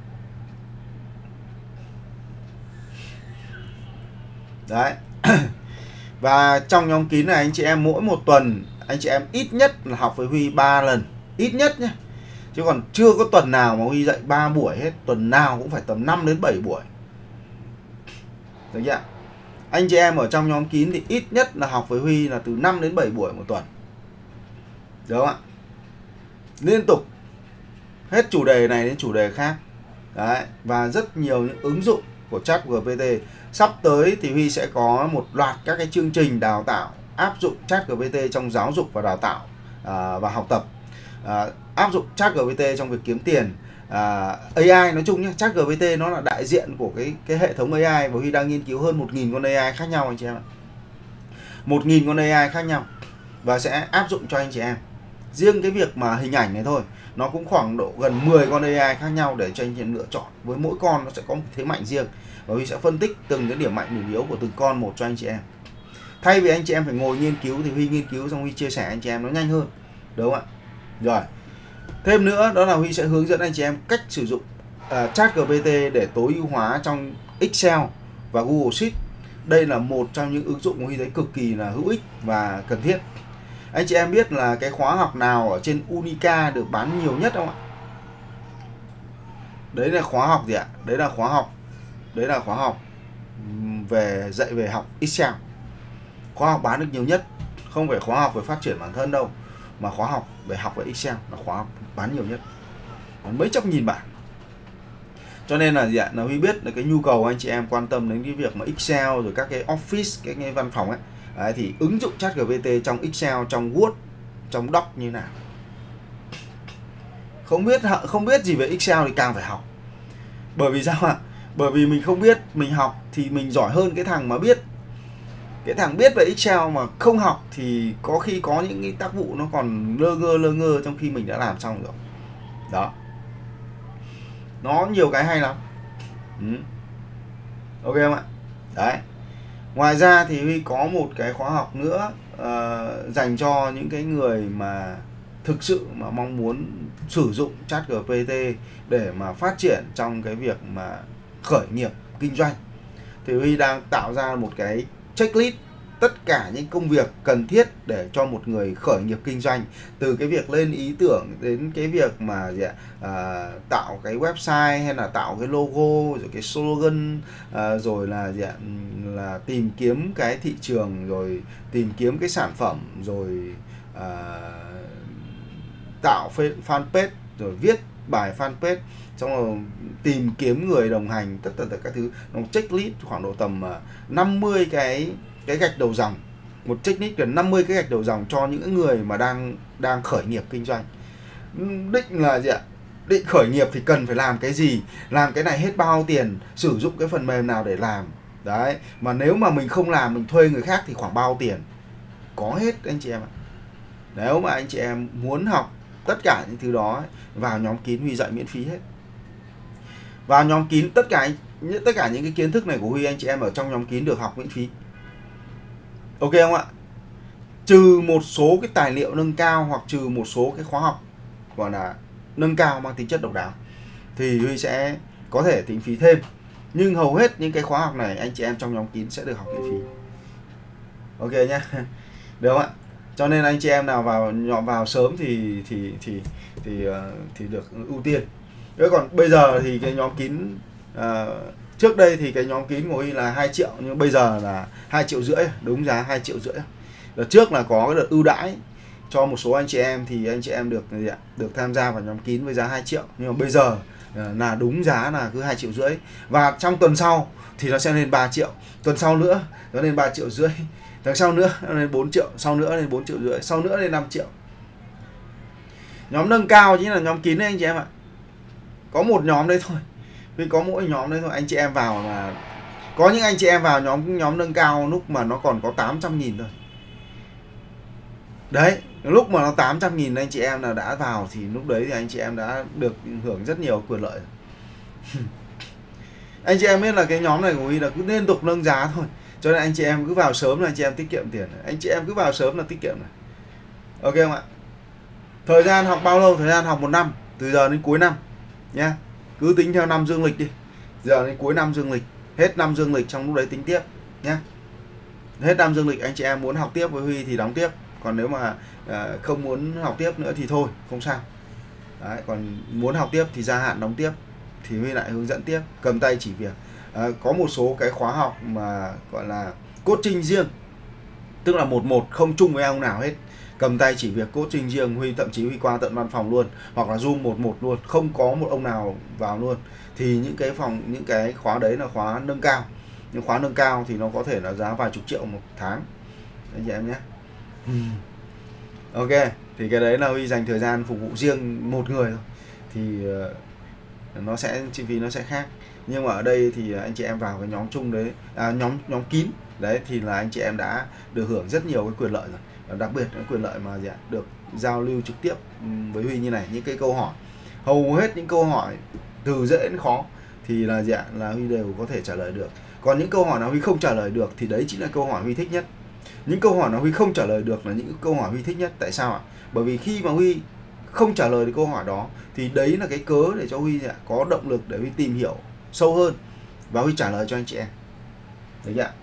Đấy. Và trong nhóm kín này anh chị em mỗi một tuần anh chị em ít nhất là học với Huy 3 lần, ít nhất nhé. Chứ còn chưa có tuần nào mà Huy dạy 3 buổi hết, tuần nào cũng phải tầm 5 đến 7 buổi. Được chưa? Anh chị em ở trong nhóm kín thì ít nhất là học với Huy là từ 5 đến 7 buổi một tuần. Được không ạ? Liên tục hết chủ đề này đến chủ đề khác. Đấy, và rất nhiều những ứng dụng của ChatGPT. Sắp tới thì Huy sẽ có một loạt các cái chương trình đào tạo áp dụng ChatGPT trong giáo dục và đào tạo và học tập, áp dụng ChatGPT trong việc kiếm tiền, AI nói chung nhé. ChatGPT nó là đại diện của cái hệ thống AI, và Huy đang nghiên cứu hơn 1.000 con AI khác nhau anh chị em ạ. 1.000 con AI khác nhau và sẽ áp dụng cho anh chị em. Riêng cái việc mà hình ảnh này thôi, nó cũng khoảng độ gần 10 con AI khác nhau để cho anh chị em lựa chọn. Với mỗi con nó sẽ có một thế mạnh riêng, và Huy sẽ phân tích từng cái điểm mạnh điểm yếu của từng con một cho anh chị em. Thay vì anh chị em phải ngồi nghiên cứu thì Huy nghiên cứu xong Huy chia sẻ anh chị em nó nhanh hơn, đúng không ạ? Rồi, thêm nữa đó là Huy sẽ hướng dẫn anh chị em cách sử dụng ChatGPT để tối ưu hóa trong Excel và Google Sheet. Đây là một trong những ứng dụng mà Huy thấy cực kỳ là hữu ích và cần thiết. Anh chị em biết là cái khóa học nào ở trên Unica được bán nhiều nhất không ạ? Đấy là khóa học gì ạ? Đấy là khóa học về dạy về học Excel. Khóa học bán được nhiều nhất, không phải khóa học về phát triển bản thân đâu, mà khóa học về học về Excel là khóa học bán nhiều nhất, mấy trăm nghìn bản. Cho nên là gì ạ? Là Huy biết là cái nhu cầu anh chị em quan tâm đến cái việc mà Excel rồi các cái Office, các cái văn phòng ấy. Đấy, thì ứng dụng ChatGPT trong Excel, trong Word, trong Doc như nào. Không biết gì về Excel thì càng phải học. Bởi vì sao ạ? Bởi vì mình không biết, mình học thì mình giỏi hơn cái thằng mà biết. Cái thằng biết về Excel mà không học thì có khi có những cái tác vụ nó còn lơ ngơ trong khi mình đã làm xong rồi. Đó. Nó nhiều cái hay lắm. Ok không ạ? Đấy. Ngoài ra thì Huy có một cái khóa học nữa dành cho những cái người mà thực sự mà mong muốn sử dụng ChatGPT để mà phát triển trong cái việc mà khởi nghiệp kinh doanh. Thì Huy đang tạo ra một cái checklist tất cả những công việc cần thiết để cho một người khởi nghiệp kinh doanh, từ cái việc lên ý tưởng đến cái việc mà tạo cái website hay là tạo cái logo, rồi cái slogan, rồi là tìm kiếm cái thị trường, rồi tìm kiếm cái sản phẩm, rồi tạo fanpage, rồi viết bài fanpage, xong rồi tìm kiếm người đồng hành, tất cả các thứ. Nó checklist khoảng độ tầm 50 cái gạch đầu dòng, một checklist gần 50 cái gạch đầu dòng cho những người mà đang khởi nghiệp kinh doanh. Định là gì ạ? Định khởi nghiệp thì cần phải làm cái gì, làm cái này hết bao tiền, sử dụng cái phần mềm nào để làm. Đấy, mà nếu mà mình không làm, mình thuê người khác thì khoảng bao tiền. Có hết anh chị em ạ. Nếu mà anh chị em muốn học tất cả những thứ đó, vào nhóm kín Huy dạy miễn phí hết. Vào nhóm kín tất cả những cái kiến thức này của Huy, anh chị em ở trong nhóm kín được học miễn phí. Ok không ạ? Trừ một số cái tài liệu nâng cao, hoặc trừ một số cái khóa học gọi là nâng cao mang tính chất độc đáo thì Huy sẽ có thể tính phí thêm. Nhưng hầu hết những cái khóa học này anh chị em trong nhóm kín sẽ được học miễn phí. Ok nhá. Được không ạ? Cho nên anh chị em nào vào sớm thì được ưu tiên. Thế còn bây giờ thì cái nhóm kín trước đây thì cái nhóm kín của Huy là 2 triệu, nhưng bây giờ là 2,5 triệu, đúng giá 2,5 triệu. Đợt trước là có cái đợt ưu đãi cho một số anh chị em thì anh chị em được tham gia vào nhóm kín với giá 2 triệu, nhưng mà bây giờ là đúng giá là cứ 2,5 triệu. Và trong tuần sau thì nó sẽ lên 3 triệu, tuần sau nữa nó lên 3,5 triệu, tháng sau nữa nó lên 4 triệu, sau nữa lên 4,5 triệu, sau nữa lên 5 triệu. Nhóm nâng cao chính là nhóm kín đấy anh chị em ạ. Có một nhóm đấy thôi, vì có mỗi nhóm đấy thôi. Anh chị em vào là có những anh chị em vào nhóm nâng cao lúc mà nó còn có 800.000 thôi. Đấy, lúc mà nó 800.000 anh chị em là đã vào thì lúc đấy thì anh chị em đã được hưởng rất nhiều quyền lợi. Anh chị em biết là cái nhóm này của Huy là cứ liên tục nâng giá thôi. Cho nên anh chị em cứ vào sớm là anh chị em tiết kiệm tiền. Anh chị em cứ vào sớm là tiết kiệm này. Ok không ạ? Thời gian học bao lâu? Thời gian học 1 năm, từ giờ đến cuối năm nhá. Cứ tính theo năm dương lịch đi. Giờ đến cuối năm dương lịch, hết năm dương lịch trong lúc đấy tính tiếp nhá. Hết năm dương lịch anh chị em muốn học tiếp với Huy thì đóng tiếp, còn nếu mà không muốn học tiếp nữa thì thôi, không sao. Đấy, còn muốn học tiếp thì gia hạn đóng tiếp, thì Huy lại hướng dẫn tiếp, cầm tay chỉ việc. Có một số cái khóa học mà gọi là coaching riêng, tức là 1-1 không chung với ông nào hết, cầm tay chỉ việc coaching riêng. Huy thậm chí Huy qua tận văn phòng luôn, hoặc là Zoom 1-1 luôn, không có một ông nào vào luôn. Thì những cái khóa đấy là khóa nâng cao. Nhưng khóa nâng cao thì nó có thể là giá vài chục triệu một tháng anh chị em nhé. Ok, thì cái đấy là Huy dành thời gian phục vụ riêng một người thôi, thì nó sẽ chi phí nó sẽ khác. Nhưng mà ở đây thì anh chị em vào cái nhóm chung đấy, nhóm kín đấy, thì là anh chị em đã được hưởng rất nhiều cái quyền lợi rồi. Đặc biệt cái quyền lợi mà được giao lưu trực tiếp với Huy như này. Những cái câu hỏi, hầu hết những câu hỏi từ dễ đến khó thì là Huy đều có thể trả lời được. Còn những câu hỏi nào Huy không trả lời được thì đấy chính là câu hỏi Huy thích nhất. Những câu hỏi nào Huy không trả lời được là những câu hỏi Huy thích nhất. Tại sao ạ? Bởi vì khi mà Huy không trả lời được câu hỏi đó thì đấy là cái cớ để cho Huy có động lực để Huy tìm hiểu sâu hơn và Huy trả lời cho anh chị em. Đấy ạ.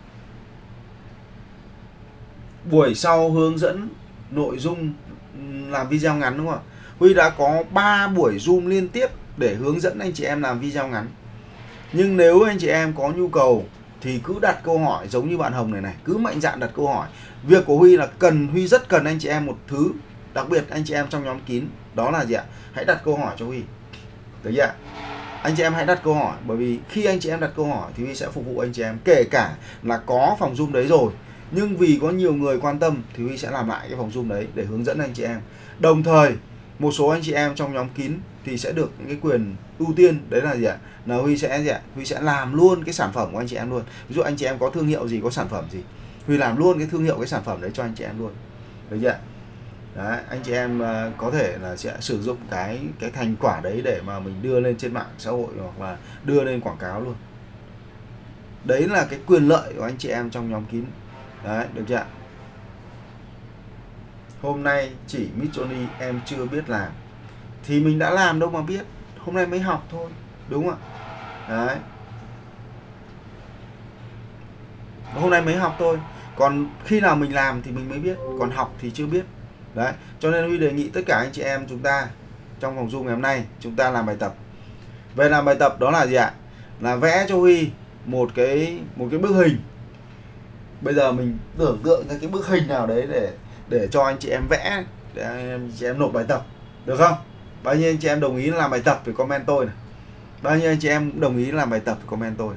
Buổi sau hướng dẫn nội dung làm video ngắn đúng không ạ? Huy đã có 3 buổi Zoom liên tiếp để hướng dẫn anh chị em làm video ngắn. Nhưng nếu anh chị em có nhu cầu thì cứ đặt câu hỏi giống như bạn Hồng này, cứ mạnh dạn đặt câu hỏi. Việc của Huy là Huy rất cần anh chị em một thứ, đặc biệt anh chị em trong nhóm kín, đó là hãy đặt câu hỏi cho Huy. Đấy ạ. Anh chị em hãy đặt câu hỏi, bởi vì khi anh chị em đặt câu hỏi thì Huy sẽ phục vụ anh chị em, kể cả là có phòng Zoom đấy rồi. Nhưng vì có nhiều người quan tâm thì Huy sẽ làm lại cái phòng Zoom đấy để hướng dẫn anh chị em. Đồng thời một số anh chị em trong nhóm kín thì sẽ được những cái quyền ưu tiên, đấy là là Huy sẽ làm luôn cái sản phẩm của anh chị em luôn. Ví dụ anh chị em có thương hiệu gì, có sản phẩm gì, Huy làm luôn cái thương hiệu, cái sản phẩm đấy cho anh chị em luôn. Được chưa? Đấy, anh chị em có thể là sẽ sử dụng cái thành quả đấy để mà mình đưa lên trên mạng xã hội hoặc là đưa lên quảng cáo luôn. Đấy là cái quyền lợi của anh chị em trong nhóm kín. Đấy, được chưa? Hôm nay chỉ Midjourney em chưa biết làm thì mình đã làm đâu mà biết, hôm nay mới học thôi, đúng không ạ? Đấy, hôm nay mới học thôi, còn khi nào mình làm thì mình mới biết, còn học thì chưa biết. Đấy, cho nên Huy đề nghị tất cả anh chị em chúng ta trong phòng Zoom ngày hôm nay chúng ta làm bài tập. Về làm bài tập đó là gì ạ? Là vẽ cho Huy một cái bức hình. Bây giờ mình tưởng tượng ra cái bức hình nào đấy để cho anh chị em vẽ, để anh chị em nộp bài tập, được không? Bao nhiêu anh chị em đồng ý làm bài tập thì comment tôi này. Bao nhiêu anh chị em đồng ý làm bài tập thì comment tôi.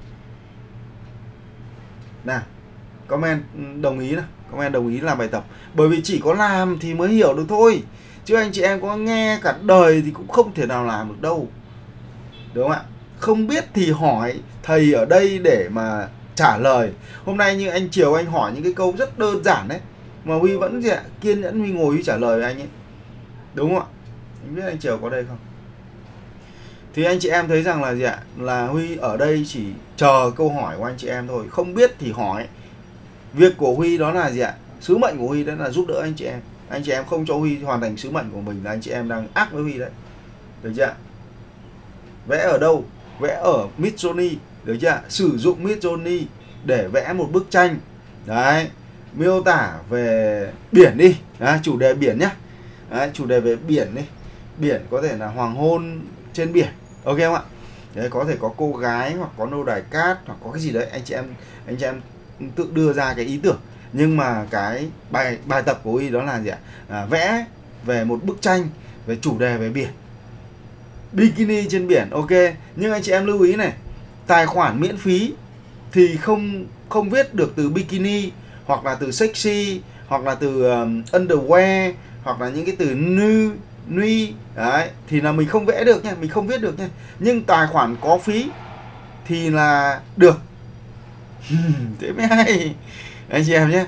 Nào, comment đồng ý này, comment đồng ý làm bài tập. Bởi vì chỉ có làm thì mới hiểu được thôi, chứ anh chị em có nghe cả đời thì cũng không thể nào làm được đâu, đúng không ạ? Không biết thì hỏi thầy ở đây để mà trả lời. Hôm nay như anh Triều anh hỏi những cái câu rất đơn giản đấy mà Huy vẫn kiên nhẫn Huy ngồi Huy trả lời với anh ấy, đúng không ạ? Không biết anh Triều có đây không? Thì anh chị em thấy rằng là là Huy ở đây chỉ chờ câu hỏi của anh chị em thôi. Không biết thì hỏi. Việc của Huy đó là sứ mệnh của Huy đó là giúp đỡ anh chị em. Anh chị em không cho Huy hoàn thành sứ mệnh của mình là anh chị em đang ác với Huy đấy. Được chưa? Vẽ ở đâu? Vẽ ở Midjourney, được chưa? Sử dụng Midjourney để vẽ một bức tranh. Đấy, miêu tả về biển đi. Đấy, chủ đề biển nhá. Đấy, chủ đề về biển đi. Biển có thể là hoàng hôn trên biển, ok không ạ? Đấy, có thể có cô gái hoặc có nô đài cát hoặc có cái gì đấy, anh chị em tự đưa ra cái ý tưởng. Nhưng mà cái bài tập của Huy đó là vẽ về một bức tranh về chủ đề về biển, bikini trên biển, ok. Nhưng anh chị em lưu ý này, tài khoản miễn phí thì không viết được từ bikini hoặc là từ sexy hoặc là từ underwear hoặc là những cái từ nude đấy, thì là mình không vẽ được nha, mình không viết được nha. Nhưng tài khoản có phí thì là được. Thế mới hay anh chị em nhé.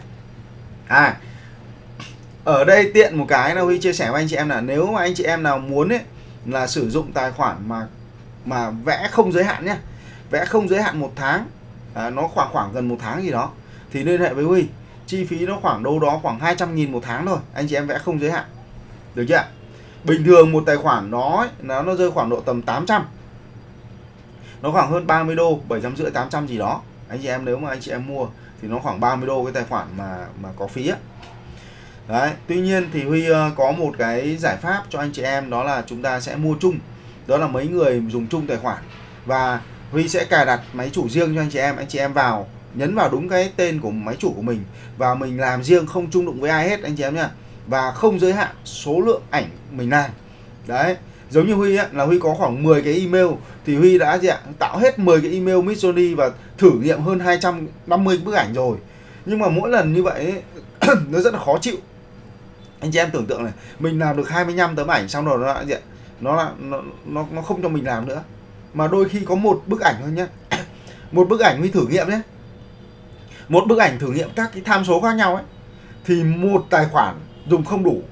Ở đây tiện một cái là Huy chia sẻ với anh chị em là nếu mà anh chị em nào muốn ấy là sử dụng tài khoản mà vẽ không giới hạn nhé, vẽ không giới hạn 1 tháng, nó khoảng gần 1 tháng gì đó, thì liên hệ với Huy. Chi phí nó khoảng đâu đó khoảng 200.000 một tháng thôi, anh chị em vẽ không giới hạn, được chưa? Bình thường một tài khoản đó ấy, nó rơi khoảng độ tầm 800, nó khoảng hơn 30 đô, 750 800 gì đó, Anh chị em nếu mà anh chị em mua thì nó khoảng 30 đô cái tài khoản mà có phí á. Đấy, tuy nhiên thì Huy có một cái giải pháp cho anh chị em, đó là chúng ta sẽ mua chung. Đó là mấy người dùng chung tài khoản, và Huy sẽ cài đặt máy chủ riêng cho anh chị em vào nhấn vào đúng cái tên của máy chủ của mình và mình làm riêng, không chung đụng với ai hết anh chị em nhá. Và không giới hạn số lượng ảnh mình làm. Đấy, giống như Huy á, là Huy có khoảng 10 cái email thì Huy đã tạo hết 10 cái email Midjourney và thử nghiệm hơn 250 bức ảnh rồi. Nhưng mà mỗi lần như vậy ấy, nó rất là khó chịu. Anh chị em tưởng tượng này, mình làm được 25 tấm ảnh xong rồi nó không cho mình làm nữa. Mà đôi khi có một bức ảnh thôi nhé. Một bức ảnh Huy thử nghiệm nhé. Một bức ảnh thử nghiệm các cái tham số khác nhau ấy thì một tài khoản dùng không đủ.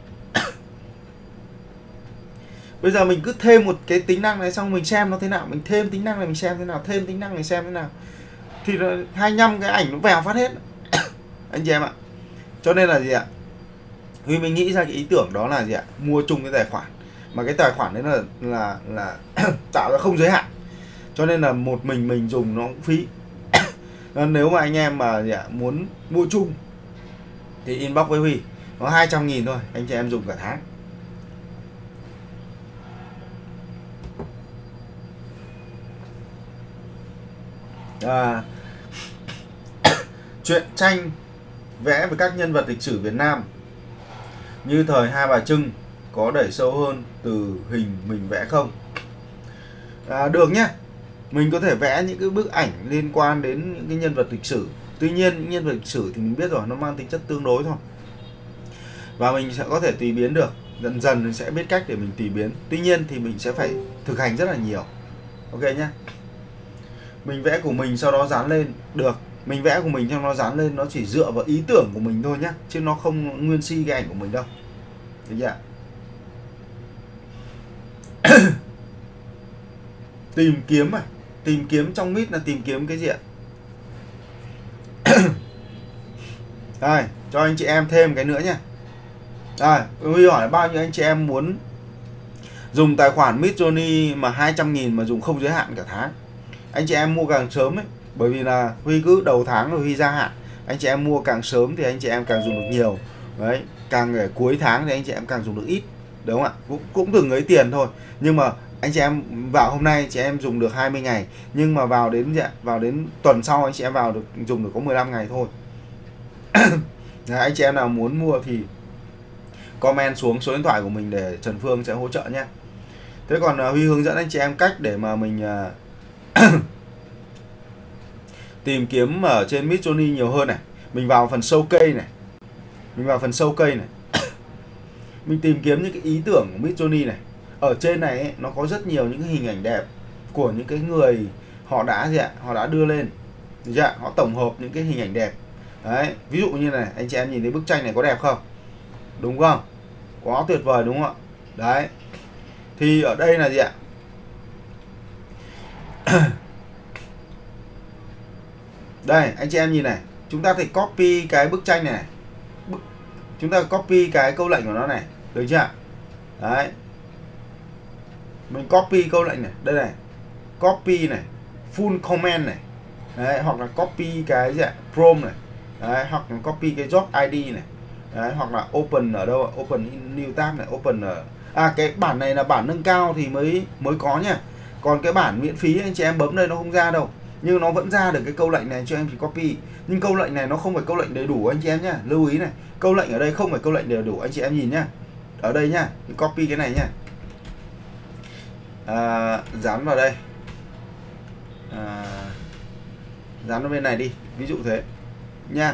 Bây giờ mình cứ thêm một cái tính năng này xong mình xem nó thế nào, mình thêm tính năng này mình xem thế nào, thêm tính năng này xem thế nào, thì 25 cái ảnh nó vèo phát hết. Anh chị em ạ. Cho nên là gì ạ? Huy mình nghĩ ra cái ý tưởng đó là gì ạ? Mua chung cái tài khoản. Mà cái tài khoản đấy là tạo ra không giới hạn. Cho nên là một mình dùng nó cũng phí. Nếu mà anh em mà muốn mua chung thì inbox với Huy, nó 200.000 thôi, anh chị em dùng cả tháng. Truyện tranh vẽ về các nhân vật lịch sử Việt Nam như thời Hai Bà Trưng có đẩy sâu hơn từ hình mình vẽ không? Được nhé. Mình có thể vẽ những cái bức ảnh liên quan đến những cái nhân vật lịch sử. Tuy nhiên những nhân vật lịch sử thì mình biết rồi, nó mang tính chất tương đối thôi. Và mình sẽ có thể tùy biến được. Dần dần mình sẽ biết cách để mình tùy biến. Tuy nhiên thì mình sẽ phải thực hành rất là nhiều. Ok nhé. Mình vẽ của mình sau đó dán lên. Được. Mình vẽ của mình cho nó dán lên, nó chỉ dựa vào ý tưởng của mình thôi nhé, chứ nó không nguyên si cái ảnh của mình đâu. Được chưa? Tìm kiếm à? Tìm kiếm trong Mid là tìm kiếm cái gì ạ? Đây, cho anh chị em thêm cái nữa nhé. Rồi, Huy hỏi bao nhiêu anh chị em muốn dùng tài khoản Midjourney mà 200.000 mà dùng không giới hạn cả tháng. Anh chị em mua càng sớm ấy, bởi vì là Huy cứ đầu tháng rồi Huy gia hạn. Anh chị em mua càng sớm thì anh chị em càng dùng được nhiều. Đấy, càng ở cuối tháng thì anh chị em càng dùng được ít. Đúng không ạ? Cũng từng ấy tiền thôi. Nhưng mà anh chị em vào hôm nay chị em dùng được 20 ngày, nhưng mà vào đến tuần sau anh chị em vào được dùng được có 15 ngày thôi. Anh chị em nào muốn mua thì comment xuống số điện thoại của mình để Trần Phương sẽ hỗ trợ nhé. Thế còn Huy hướng dẫn anh chị em cách để mà mình tìm kiếm ở trên Midjourney nhiều hơn này. Mình vào phần sâu cây này. Mình tìm kiếm những cái ý tưởng của Midjourney này. Ở trên này ấy, nó có rất nhiều những cái hình ảnh đẹp của những cái người họ đã đưa lên. Được chưa? Họ tổng hợp những cái hình ảnh đẹp. Đấy, ví dụ như này, anh chị em nhìn thấy bức tranh này có đẹp không? Đúng không? Quá tuyệt vời đúng không ạ? Đấy. Thì ở đây là gì ạ? Đây, anh chị em nhìn này, chúng ta thể copy cái bức tranh này. Chúng ta copy cái câu lệnh của nó này, được chưa? Đấy. Mình copy câu lệnh này, đây này. Copy này, full comment này. Đấy, hoặc là copy cái gì ạ? Prompt này. Đấy, hoặc là copy cái job ID này. Đấy, hoặc là open ở đâu? Open in new tab này, open ở cái bản này là bản nâng cao thì mới có nha. Còn cái bản miễn phí anh chị em bấm đây nó không ra đâu. Nhưng nó vẫn ra được cái câu lệnh này cho em chỉ copy. Nhưng câu lệnh này nó không phải câu lệnh đầy đủ anh chị em nhá. Lưu ý này, câu lệnh ở đây không phải câu lệnh đầy đủ anh chị em nhìn nhá. Ở đây nhá, copy cái này nhá. Dán vào đây. Dán vào bên này đi, ví dụ thế nha.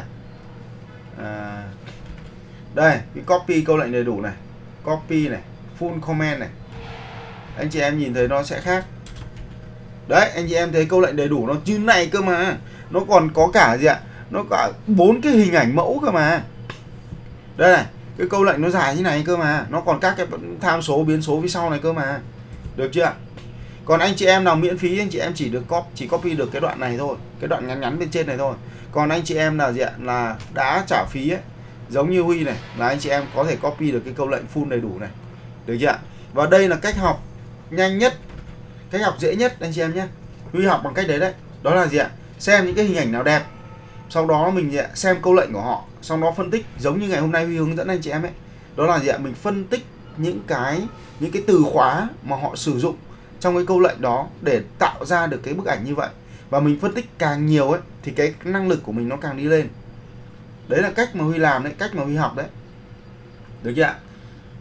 Đây, cái copy câu lệnh đầy đủ này, copy này, full comment này. Anh chị em nhìn thấy nó sẽ khác. Đấy, anh chị em thấy câu lệnh đầy đủ nó như này cơ mà. Nó còn có cả gì ạ? Nó cả 4 cái hình ảnh mẫu cơ mà. Đây này, cái câu lệnh nó dài như này cơ mà. Nó còn các cái tham số biến số phía sau này cơ mà. Được chưa? Còn anh chị em nào miễn phí anh chị em chỉ copy được cái đoạn này thôi, cái đoạn ngắn ngắn bên trên này thôi. Còn anh chị em là gì ạ? Là đã trả phí ấy, giống như Huy này, là anh chị em có thể copy được cái câu lệnh full đầy đủ này. Được chưa ạ? Và đây là cách học nhanh nhất, cách học dễ nhất anh chị em nhé. Huy học bằng cách đấy đấy. Đó là gì ạ? xem những cái hình ảnh nào đẹp, sau đó mình xem câu lệnh của họ, sau đó phân tích giống như ngày hôm nay Huy hướng dẫn anh chị em ấy. Đó là mình phân tích những cái từ khóa mà họ sử dụng trong cái câu lệnh đó để tạo ra được cái bức ảnh như vậy. Và mình phân tích càng nhiều ấy thì cái năng lực của mình nó càng đi lên. Đấy là cách mà Huy làm đấy, cách mà Huy học đấy. Được chưa ạ?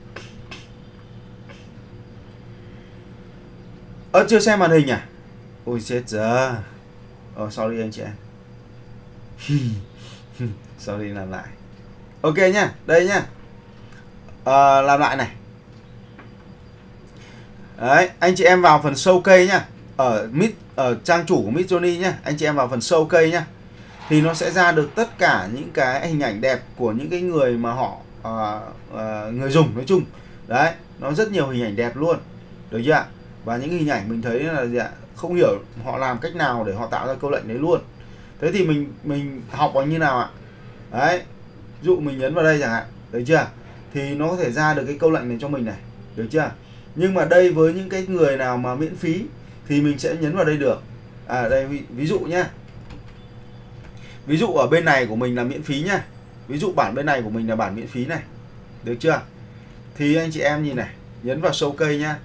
Chưa xem màn hình à? Ôi chết giờ. Sorry anh chị em. Sorry, làm lại. Ok nhá, đây nhá. Làm lại này. Đấy, anh chị em vào phần showcase nhá. Ở trang chủ của Midjourney nhá, anh chị em vào phần showcase nhá. Thì nó sẽ ra được tất cả những cái hình ảnh đẹp của những cái người mà họ người dùng nói chung. Đấy, nó rất nhiều hình ảnh đẹp luôn. Được chưa ạ? Và những hình ảnh mình thấy là không hiểu họ làm cách nào để họ tạo ra câu lệnh đấy luôn. Thế thì mình học bằng như nào ạ? Đấy, ví dụ mình nhấn vào đây chẳng hạn, được chưa? Thì nó có thể ra được cái câu lệnh này cho mình này, được chưa? Nhưng mà đây với những cái người nào mà miễn phí thì mình sẽ nhấn vào đây được. Đây ví dụ nhá. Ví dụ ở bên này của mình là miễn phí nhá. Ví dụ bản bên này của mình là bản miễn phí này. Được chưa? Thì anh chị em nhìn này, nhấn vào showcase nhá.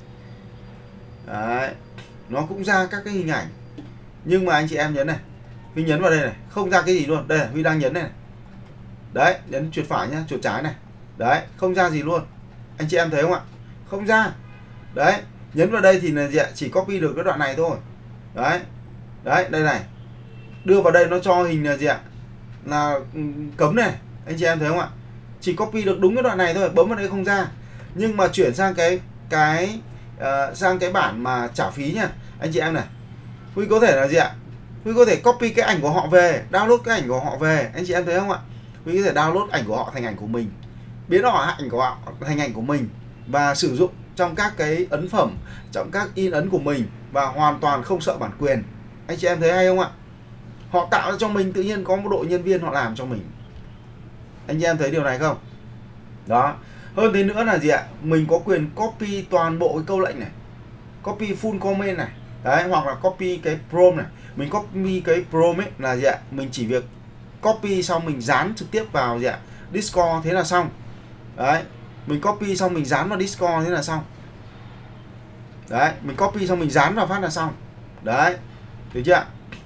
Đấy, nó cũng ra các cái hình ảnh. Nhưng mà anh chị em nhấn này, Huy nhấn vào đây này, không ra cái gì luôn. Đây, Huy đang nhấn này. Đấy, nhấn chuột phải nhá, chuột trái này. Đấy, không ra gì luôn. Anh chị em thấy không ạ? Không ra. Đấy, nhấn vào đây thì là chỉ copy được cái đoạn này thôi. Đấy. Đấy, đây này. Đưa vào đây nó cho hình là là cấm này. Anh chị em thấy không ạ? Chỉ copy được đúng cái đoạn này thôi, bấm vào đây không ra. Nhưng mà chuyển sang sang cái bản mà trả phí nha. Anh chị em này. Huy có thể là Huy có thể copy cái ảnh của họ về, download cái ảnh của họ về. Anh chị em thấy không ạ? Huy có thể download ảnh của họ thành ảnh của mình, biến ảnh của họ thành ảnh của mình và sử dụng trong các cái ấn phẩm, trong các in ấn của mình và hoàn toàn không sợ bản quyền. Anh chị em thấy hay không ạ? Họ tạo ra cho mình, tự nhiên có một đội nhân viên họ làm cho mình. Anh chị em thấy điều này không? Đó. Hơn thế nữa là mình có quyền copy toàn bộ cái câu lệnh này, copy full comment này. Đấy, hoặc là copy cái prompt này. Mình copy cái prompt ấy là mình chỉ việc copy xong mình dán trực tiếp vào Discord, thế là xong. Đấy, mình copy xong mình dán vào Discord, thế là xong. Đấy, mình copy xong mình dán vào phát là xong. Đấy, được chưa ạ?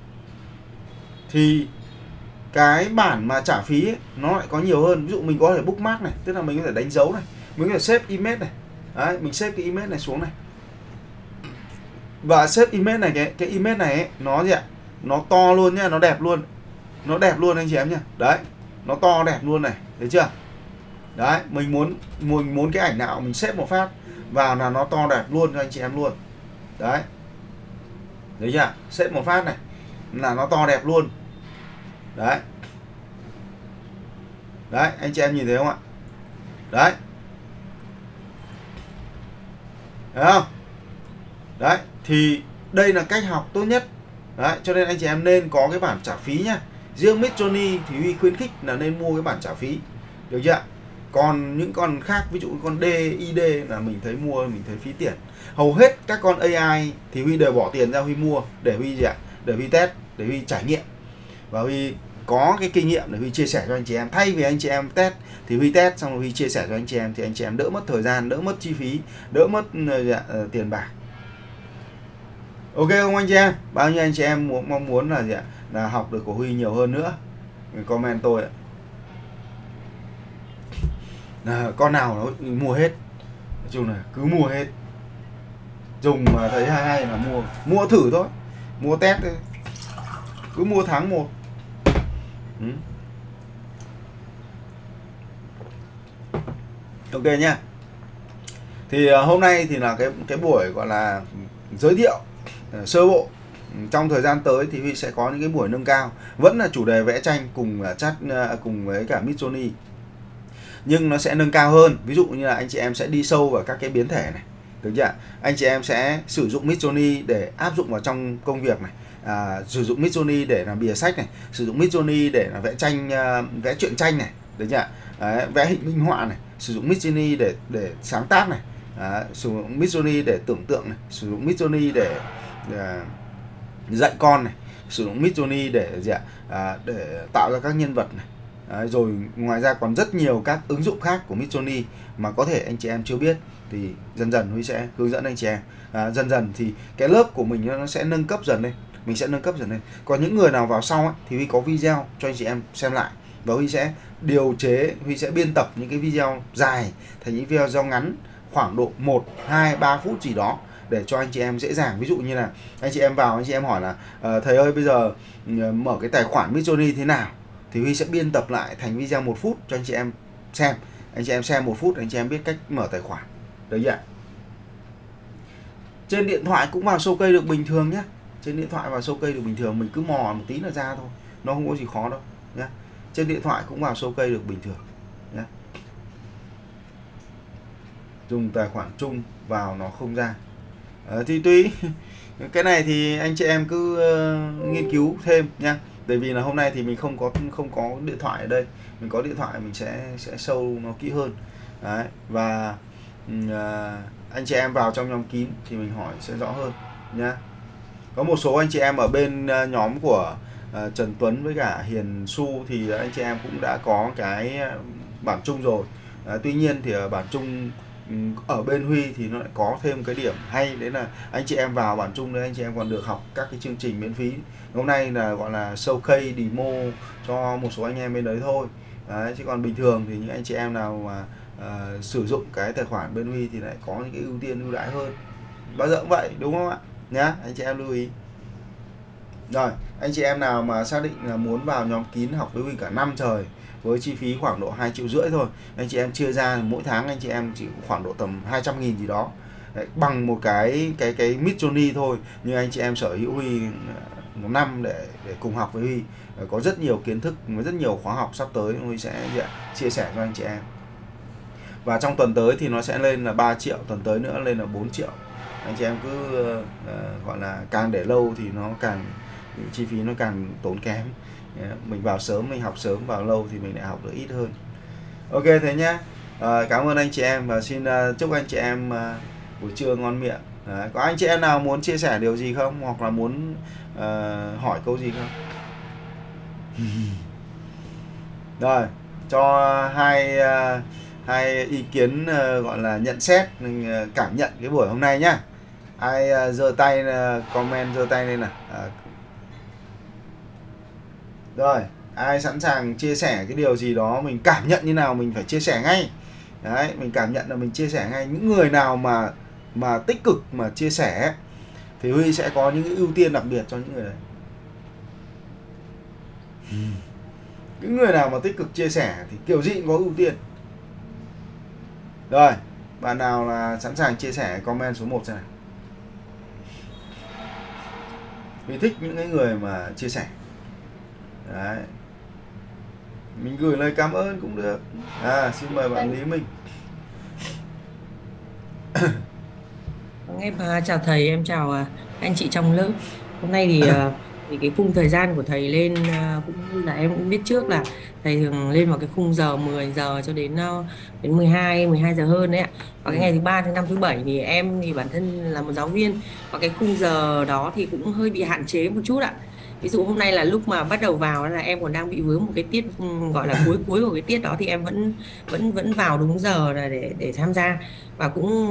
Thì cái bản mà trả phí ấy, nó lại có nhiều hơn. Ví dụ mình có thể bookmark này, tức là mình có thể đánh dấu này, mình có thể save image này. Đấy, mình save cái image này xuống này. Và save image này, cái image này ấy, nó nó to luôn nhá, nó đẹp luôn. Nó đẹp luôn anh chị em nhá. Đấy, nó to đẹp luôn này, thấy chưa? Đấy, mình muốn cái ảnh nào mình xếp một phát vào là nó to đẹp luôn cho anh chị em luôn. Đấy. Thấy chưa? Xếp một phát này là nó to đẹp luôn. Đấy. Đấy, anh chị em nhìn thấy không ạ? Đấy. Thấy không? Đấy, thì đây là cách học tốt nhất. Đấy, cho nên anh chị em nên có cái bản trả phí nhá. Riêng Midjourney thì Huy khuyến khích là nên mua cái bản trả phí. Được chưa? Còn những con khác, ví dụ con DID là mình thấy mua mình thấy phí tiền. Hầu hết các con AI thì Huy đều bỏ tiền ra Huy mua để Huy để Huy test, để Huy trải nghiệm. Và Huy có cái kinh nghiệm để Huy chia sẻ cho anh chị em. Thay vì anh chị em test thì Huy test xong rồi Huy chia sẻ cho anh chị em, thì anh chị em đỡ mất thời gian, đỡ mất chi phí, đỡ mất tiền bạc. Ok không anh chị em? Bao nhiêu anh chị em mong muốn là học được của Huy nhiều hơn nữa, comment tôi ạ. Con nào nó mua hết, nói chung là cứ mua hết, dùng mà thấy hay là mua thử thôi, mua test thôi, cứ mua tháng 1. Ok nha. Thì hôm nay thì là cái buổi gọi là giới thiệu sơ bộ. Trong thời gian tới thì Huy sẽ có những cái buổi nâng cao, vẫn là chủ đề vẽ tranh cùng với cả Midjourney, nhưng nó sẽ nâng cao hơn. Ví dụ như là anh chị em sẽ đi sâu vào các cái biến thể này, được chưa? Anh chị em sẽ sử dụng Midjourney để áp dụng vào trong công việc này, sử dụng Midjourney để làm bìa sách này, sử dụng Midjourney để vẽ tranh, vẽ truyện tranh này, được chưa? Đấy, vẽ hình minh họa này, sử dụng Midjourney để sáng tác này, sử dụng Midjourney để tưởng tượng này, sử dụng Midjourney để dạy con này, sử dụng Midjourney để gì ạ? Để tạo ra các nhân vật này. Đấy, rồi ngoài ra còn rất nhiều các ứng dụng khác của Midjourney mà có thể anh chị em chưa biết, thì dần dần Huy sẽ hướng dẫn anh chị em. Dần dần thì cái lớp của mình nó sẽ nâng cấp dần lên, mình sẽ nâng cấp dần lên. Còn những người nào vào sau ấy, thì Huy có video cho anh chị em xem lại, và Huy sẽ điều chế, Huy sẽ biên tập những cái video dài thành những video ngắn khoảng độ 1, 2, 3 phút gì đó để cho anh chị em dễ dàng. Ví dụ như là anh chị em vào, anh chị em hỏi là thầy ơi bây giờ mở cái tài khoản Midjourney thế nào, thì Huy sẽ biên tập lại thành video 1 phút cho anh chị em xem. Anh chị em xem 1 phút anh chị em biết cách mở tài khoản. Đấy vậy. Trên điện thoại cũng vào Showcase được bình thường nhé. Trên điện thoại vào Showcase được bình thường, mình cứ mò một tí là ra thôi, nó không có gì khó đâu nhé. Trên điện thoại cũng vào Showcase được bình thường nhé. Dùng tài khoản chung vào nó không ra. Thì tùy. Cái này thì anh chị em cứ nghiên cứu thêm nha. Bởi vì là hôm nay thì mình không có điện thoại ở đây. Mình có điện thoại mình sẽ show nó kỹ hơn. Đấy. Và anh chị em vào trong nhóm kín thì mình hỏi sẽ rõ hơn nhá. Có một số anh chị em ở bên nhóm của Trần Tuấn với cả Hiền Su thì anh chị em cũng đã có cái bản chung rồi. Tuy nhiên thì ở bản chung ở bên Huy thì nó lại có thêm cái điểm hay, đấy là anh chị em vào bản chung đấy anh chị em còn được học các cái chương trình miễn phí. Hôm nay là gọi là showcase demo cho một số anh em bên đấy thôi. Đấy, chứ còn bình thường thì những anh chị em nào mà sử dụng cái tài khoản bên Huy thì lại có những cái ưu tiên ưu đãi hơn. Bao giờ cũng vậy đúng không ạ? Nhá, anh chị em lưu ý. Rồi, anh chị em nào mà xác định là muốn vào nhóm kín học với Huy cả năm trời với chi phí khoảng độ 2,5 triệu thôi, anh chị em chia ra mỗi tháng anh chị em chỉ khoảng độ tầm 200.000 gì đó. Đấy, bằng một cái Midjourney thôi, nhưng anh chị em sở hữu Huy một năm để cùng học với Huy. Có rất nhiều kiến thức, rất nhiều khóa học sắp tới Huy sẽ chia sẻ cho anh chị em. Và trong tuần tới thì nó sẽ lên là 3 triệu, tuần tới nữa lên là 4 triệu. Anh chị em cứ gọi là càng để lâu thì nó càng chi phí nó càng tốn kém. Mình vào sớm, mình học sớm, vào lâu thì mình lại học được ít hơn. Ok thế nhá. Cảm ơn anh chị em và xin chúc anh chị em buổi trưa ngon miệng. Có anh chị em nào muốn chia sẻ điều gì không, hoặc là muốn hỏi câu gì không? Rồi, cho hai ý kiến gọi là nhận xét, mình cảm nhận cái buổi hôm nay nhá. Ai giơ tay comment, giơ tay lên nào. Rồi, ai sẵn sàng chia sẻ cái điều gì đó mình cảm nhận như nào mình phải chia sẻ ngay. Đấy, mình cảm nhận là mình chia sẻ ngay. Những người nào mà tích cực mà chia sẻ thì Huy sẽ có những ưu tiên đặc biệt cho những người đấy. Những người nào mà tích cực chia sẻ thì kiểu gì cũng có ưu tiên. Rồi, bạn nào là sẵn sàng chia sẻ comment số 1 xem nào. Mình thích những cái người mà chia sẻ. Đấy. Mình gửi lời cảm ơn cũng được. Xin mời bạn Lý Minh. Em chào thầy, em chào anh chị trong lớp. Hôm nay thì cái khung thời gian của thầy lên cũng như là em cũng biết trước là thầy thường lên vào cái khung giờ 10 giờ cho đến 12 giờ hơn đấy ạ. Và cái ngày thứ ba, thứ năm, thứ bảy thì em thì bản thân là một giáo viên, và cái khung giờ đó thì cũng hơi bị hạn chế một chút ạ. Ví dụ hôm nay là lúc mà bắt đầu vào là em còn đang bị vướng một cái tiết gọi là cuối cuối của cái tiết đó, thì em vẫn vào đúng giờ là để tham gia, và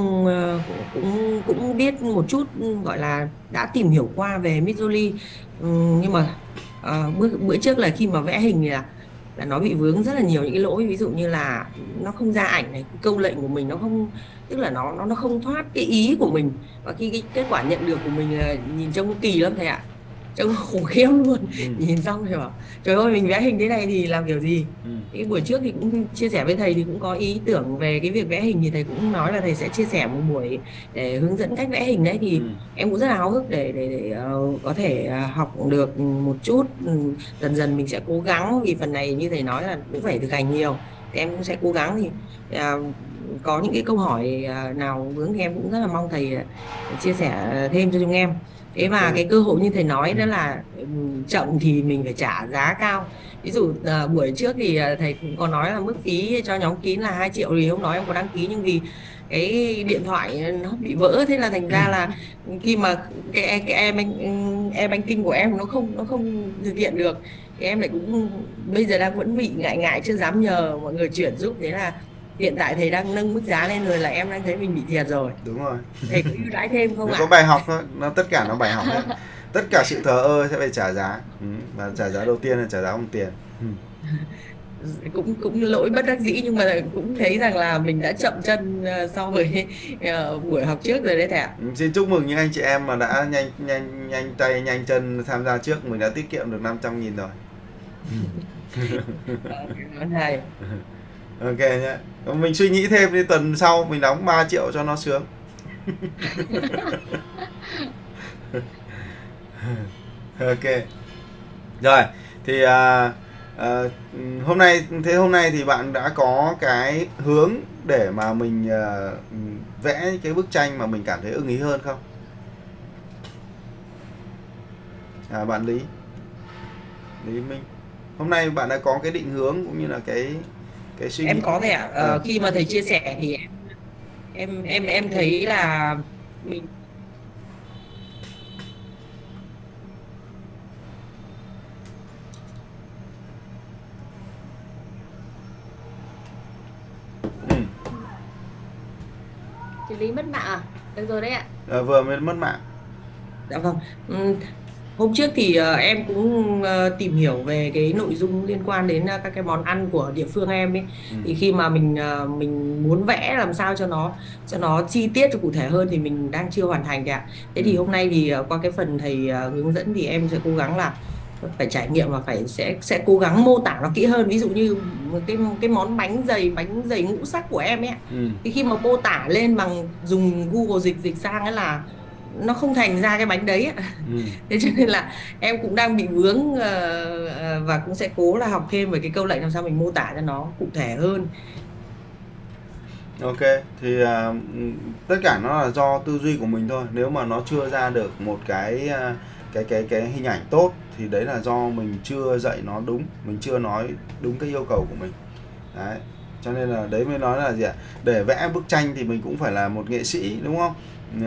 cũng biết một chút, gọi là đã tìm hiểu qua về Midjourney. Nhưng mà bữa trước là khi mà vẽ hình thì là nó bị vướng rất là nhiều những cái lỗi, ví dụ như là nó không ra ảnh này, cái câu lệnh của mình nó không, tức là nó không thoát cái ý của mình, và khi cái kết quả nhận được của mình là nhìn trông kỳ lắm thầy ạ, trông khủng khiếp luôn. Nhìn xong rồi bảo trời ơi, mình vẽ hình thế này thì làm kiểu gì. Cái buổi trước thì cũng chia sẻ với thầy, thì cũng có ý tưởng về cái việc vẽ hình, thì thầy cũng nói là thầy sẽ chia sẻ một buổi để hướng dẫn cách vẽ hình đấy, thì em cũng rất là háo hức để có thể học được một chút. Dần dần mình sẽ cố gắng, vì phần này như thầy nói là cũng phải thực hành nhiều, thì em cũng sẽ cố gắng. Thì có những cái câu hỏi nào vướng thì em cũng rất là mong thầy chia sẻ thêm cho chúng em. Thế mà cái cơ hội như thầy nói đó là chậm thì mình phải trả giá cao. Ví dụ buổi trước thì thầy cũng có nói là mức phí cho nhóm kín là 2 triệu, thì hôm đó em có đăng ký, nhưng vì cái điện thoại nó bị vỡ, thế là thành ra là khi mà cái em banking của em nó không thực hiện được, thì em lại cũng bây giờ đang vẫn bị ngại ngại chưa dám nhờ mọi người chuyển giúp. Thế là hiện tại thầy đang nâng mức giá lên rồi là em đang thấy mình bị thiệt rồi. Đúng rồi. Thầy có ưu đãi thêm không Nó có ạ? bài học thôi, nó tất cả nó bài học hết. Tất cả sự thờ ơ sẽ phải trả giá. Và trả giá đầu tiên là trả giá bằng tiền. Cũng cũng lỗi bất đắc dĩ, nhưng mà cũng thấy rằng là mình đã chậm chân so với buổi học trước rồi đấy thầy ạ. Xin chúc mừng những anh chị em mà đã nhanh tay nhanh chân tham gia trước, mình đã tiết kiệm được 500.000 rồi. Cảm ơn thầy. Ok nhé. Mình suy nghĩ thêm đi, tuần sau mình đóng 3 triệu cho nó sướng. Ok. Rồi, thì hôm nay thì bạn đã có cái hướng để mà mình vẽ cái bức tranh mà mình cảm thấy ưng ý hơn không? Bạn Lý Minh, hôm nay bạn đã có cái định hướng cũng như là cái suy nghĩ. Em có thầy ạ. Khi mà thầy chia sẻ thì em thấy là mình Ừ. Chị Lý mất mạng à? Được rồi đấy ạ. Vừa mới mất mạng. Dạ vâng. Hôm trước thì em cũng tìm hiểu về cái nội dung liên quan đến các cái món ăn của địa phương em ấy. Thì khi mà mình muốn vẽ làm sao cho nó chi tiết cho cụ thể hơn thì mình đang chưa hoàn thành kìa ạ. Thế thì hôm nay thì qua cái phần thầy hướng dẫn thì em sẽ cố gắng là phải trải nghiệm và sẽ cố gắng mô tả nó kỹ hơn. Ví dụ như cái món bánh dày ngũ sắc của em ấy, thì khi mà mô tả lên bằng dùng Google dịch dịch sang ấy là nó không thành ra cái bánh đấy ạ. Thế cho nên là em cũng đang bị vướng, và cũng sẽ cố là học thêm về cái câu lệnh làm sao mình mô tả cho nó cụ thể hơn. Ok, thì tất cả nó là do tư duy của mình thôi. Nếu mà nó chưa ra được một cái hình ảnh tốt thì đấy là do mình chưa dạy nó đúng, mình chưa nói đúng cái yêu cầu của mình. Đấy. Cho nên là đấy mới nói là gì ạ? Để vẽ bức tranh thì mình cũng phải là một nghệ sĩ, đúng không?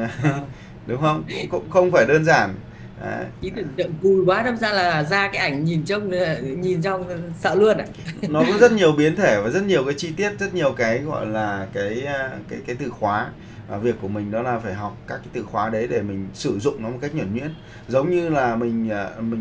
Đúng không? Cũng không phải đơn giản. Đấy. Ý tưởng tượng cùi quá, đâm ra là ra cái ảnh nhìn trong sợ luôn ạ. Nó có rất nhiều biến thể và rất nhiều cái chi tiết, rất nhiều cái gọi là cái từ khóa. Và việc của mình đó là phải học các cái từ khóa đấy để mình sử dụng nó một cách nhuần nhuyễn. Giống như là mình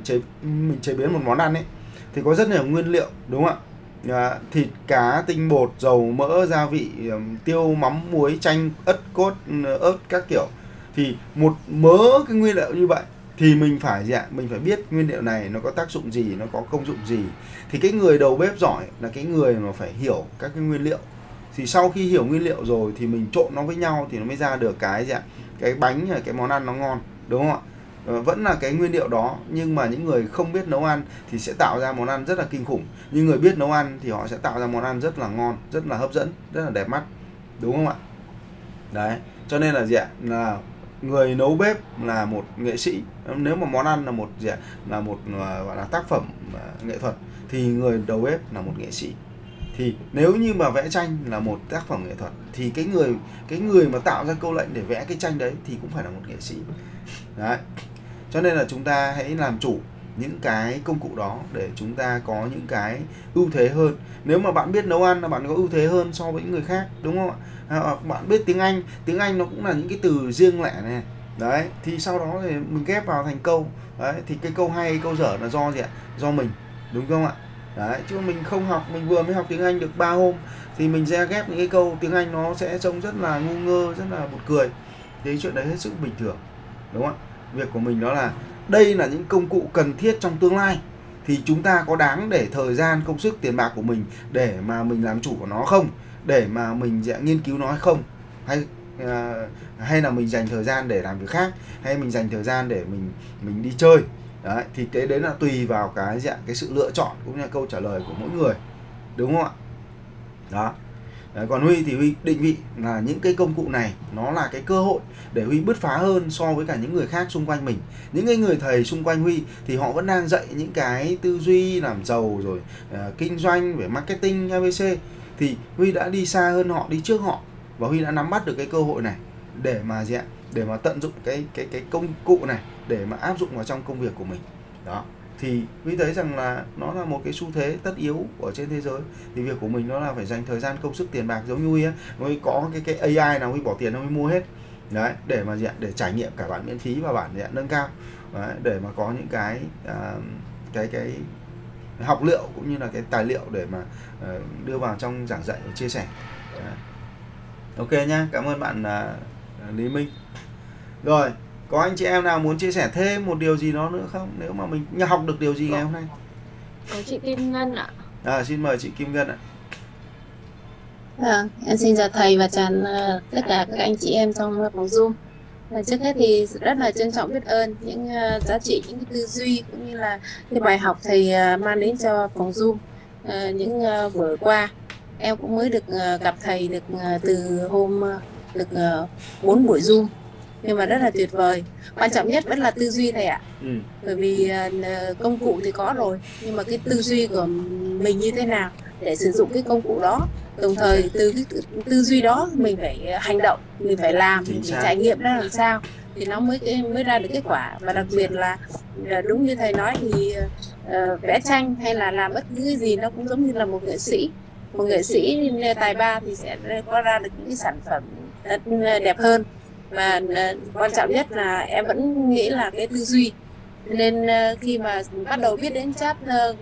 chế biến một món ăn ấy thì có rất nhiều nguyên liệu, đúng không ạ? Thịt, cá, tinh bột, dầu, mỡ, gia vị, tiêu, mắm, muối, chanh, ớt cốt, ớt các kiểu. Thì một mớ cái nguyên liệu như vậy thì mình phải mình phải biết nguyên liệu này nó có tác dụng gì, nó có công dụng gì. Thì cái người đầu bếp giỏi là cái người mà phải hiểu các cái nguyên liệu. Thì sau khi hiểu nguyên liệu rồi thì mình trộn nó với nhau thì nó mới ra được cái bánh hay cái món ăn nó ngon, đúng không ạ? Vẫn là cái nguyên liệu đó, nhưng mà những người không biết nấu ăn thì sẽ tạo ra món ăn rất là kinh khủng. Nhưng người biết nấu ăn thì họ sẽ tạo ra món ăn rất là ngon, rất là hấp dẫn, rất là đẹp mắt, đúng không ạ? Đấy, cho nên là là người nấu bếp là một nghệ sĩ. Nếu mà món ăn là một gọi là tác phẩm nghệ thuật thì người đầu bếp là một nghệ sĩ. Thì nếu như mà vẽ tranh là một tác phẩm nghệ thuật thì cái người mà tạo ra câu lệnh để vẽ cái tranh đấy thì cũng phải là một nghệ sĩ. Đấy. Cho nên là chúng ta hãy làm chủ những cái công cụ đó để chúng ta có những cái ưu thế hơn. Nếu mà bạn biết nấu ăn là bạn có ưu thế hơn so với những người khác, đúng không ạ? Bạn biết tiếng Anh nó cũng là những cái từ riêng lẻ này. Đấy, thì sau đó thì mình ghép vào thành câu. Đấy, thì cái câu hay, câu dở là do do mình, đúng không ạ? Đấy, chứ mình không học, mình vừa mới học tiếng Anh được 3 hôm thì mình sẽ ghép những cái câu tiếng Anh nó sẽ trông rất là ngu ngơ, rất là buồn cười. Thì chuyện đấy hết sức bình thường, đúng không ạ? Việc của mình đó là đây là những công cụ cần thiết trong tương lai, thì chúng ta có đáng để thời gian, công sức, tiền bạc của mình để mà mình làm chủ của nó không, để mà mình nghiên cứu nó hay không, hay là mình dành thời gian để làm việc khác, hay mình dành thời gian để mình đi chơi. Đấy, thì cái đấy là tùy vào cái sự lựa chọn cũng như là câu trả lời của mỗi người, đúng không ạ? Đó. Đấy, còn Huy thì Huy định vị là những cái công cụ này nó là cái cơ hội để Huy bứt phá hơn so với cả những người khác xung quanh mình. Những cái người thầy xung quanh Huy thì họ vẫn đang dạy những cái tư duy làm giàu rồi kinh doanh về marketing ABC, thì Huy đã đi xa hơn họ, đi trước họ. và Huy đã nắm bắt được cái cơ hội này để mà gì ạ, để mà tận dụng cái công cụ này để mà áp dụng vào trong công việc của mình. Đó, thì Huy thấy rằng là nó là một cái xu thế tất yếu ở trên thế giới. Thì việc của mình nó là phải dành thời gian, công sức, tiền bạc, giống như Huy ấy, Huy có cái AI nào Huy bỏ tiền Huy mua hết. Đấy, để mà gì ạ, để trải nghiệm cả bản miễn phí và bản gì ạ, nâng cao. Đấy, để mà có những cái học liệu cũng như là cái tài liệu để mà đưa vào trong giảng dạy và chia sẻ. Đấy. Ok nhá, cảm ơn bạn Lý Minh. Rồi, có anh chị em nào muốn chia sẻ thêm một điều gì đó nữa không? Nếu mà mình học được điều gì ngày hôm nay? Có chị Kim Ngân ạ. Xin mời chị Kim Ngân ạ. Em xin chào thầy và chào tất cả các anh chị em trong phòng Zoom. Trước hết thì rất là trân trọng biết ơn những giá trị, những cái tư duy cũng như là cái bài học thầy mang đến cho phòng Zoom những buổi qua. Em cũng mới được gặp thầy được từ hôm được 4 buổi Zoom, nhưng mà rất là tuyệt vời. Quan trọng nhất vẫn là tư duy thầy ạ. Bởi vì công cụ thì có rồi, nhưng mà cái tư duy của mình như thế nào để sử dụng cái công cụ đó. Đồng thời từ cái tư duy đó mình phải hành động, mình phải làm, mình phải trải nghiệm ra làm sao thì nó mới ra được kết quả. Và đặc biệt là đúng như thầy nói thì vẽ tranh hay là làm bất cứ cái gì nó cũng giống như là một nghệ sĩ. Một nghệ sĩ tài ba thì sẽ có ra được những cái sản phẩm rất đẹp hơn. Và quan trọng nhất là em vẫn nghĩ là cái tư duy. Nên khi mà bắt đầu biết đến chat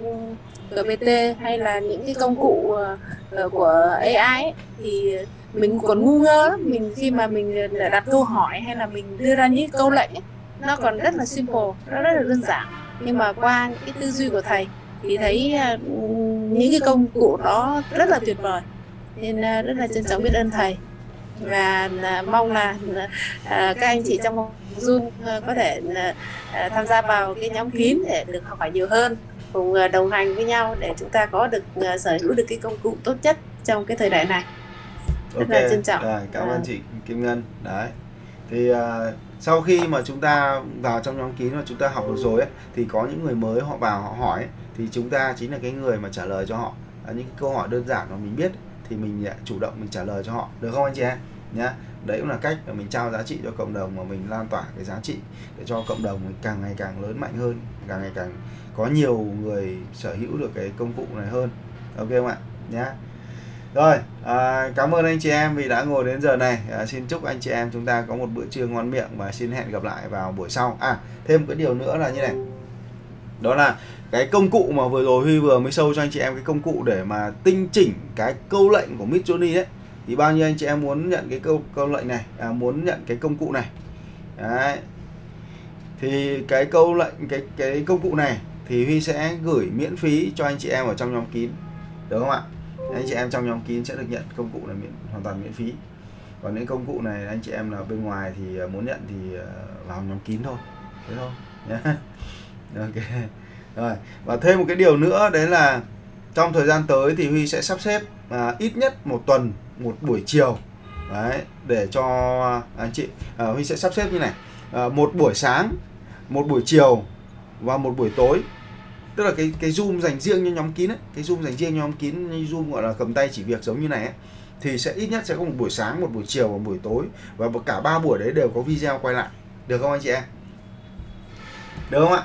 GPT hay là những cái công cụ của AI ấy, thì mình còn ngu ngơ lắm. Khi mà mình đặt câu hỏi hay là mình đưa ra những câu lệnh ấy, nó còn rất là simple, nó rất là đơn giản. Nhưng mà qua cái tư duy của thầy thì thấy những cái công cụ đó rất là tuyệt vời. Nên rất là trân trọng biết ơn thầy. Và mong là các anh chị trong Zoom có thể tham gia vào cái nhóm kín để được học hỏi nhiều hơn, cùng đồng hành với nhau để chúng ta có được sở hữu được cái công cụ tốt nhất trong cái thời đại này. Rất là trân trọng. Cảm ơn chị Kim Ngân. Đấy, thì sau khi mà chúng ta vào trong nhóm kín và chúng ta học được rồi ấy, thì có những người mới họ vào họ hỏi ấy, thì chúng ta chính là cái người mà trả lời cho họ những cái câu hỏi đơn giản mà mình biết thì mình chủ động mình trả lời cho họ, được không anh chị em nhá. Đấy cũng là cách mà mình trao giá trị cho cộng đồng, mà mình lan tỏa cái giá trị để cho cộng đồng mình càng ngày càng lớn mạnh hơn, càng ngày càng có nhiều người sở hữu được cái công cụ này hơn. Ok không ạ nhá. Rồi, cảm ơn anh chị em vì đã ngồi đến giờ này. Xin chúc anh chị em chúng ta có một bữa trưa ngon miệng và xin hẹn gặp lại vào buổi sau. Thêm một cái điều nữa là như này, đó là cái công cụ mà vừa rồi Huy vừa mới show cho anh chị em, cái công cụ để mà tinh chỉnh cái câu lệnh của Midjourney đấy. Thì bao nhiêu anh chị em muốn nhận cái câu lệnh này, muốn nhận cái công cụ này. Đấy. Thì cái câu lệnh, cái công cụ này thì Huy sẽ gửi miễn phí cho anh chị em ở trong nhóm kín, được không ạ? Anh chị em trong nhóm kín sẽ được nhận công cụ này hoàn toàn miễn phí. Còn những công cụ này anh chị em là bên ngoài thì muốn nhận thì vào nhóm kín thôi, thế thôi nhé. Ok. Rồi, và thêm một cái điều nữa đấy là trong thời gian tới thì Huy sẽ sắp xếp ít nhất một tuần một buổi chiều đấy, để cho anh chị. Huy sẽ sắp xếp như này, một buổi sáng, một buổi chiều và một buổi tối. Tức là cái Zoom dành riêng cho nhóm kín ấy, cái Zoom dành riêng cho nhóm kín, như Zoom gọi là cầm tay chỉ việc giống như này ấy, thì sẽ ít nhất sẽ có một buổi sáng, một buổi chiều và một buổi tối, và cả 3 buổi đấy đều có video quay lại, được không anh chị em? Được không ạ?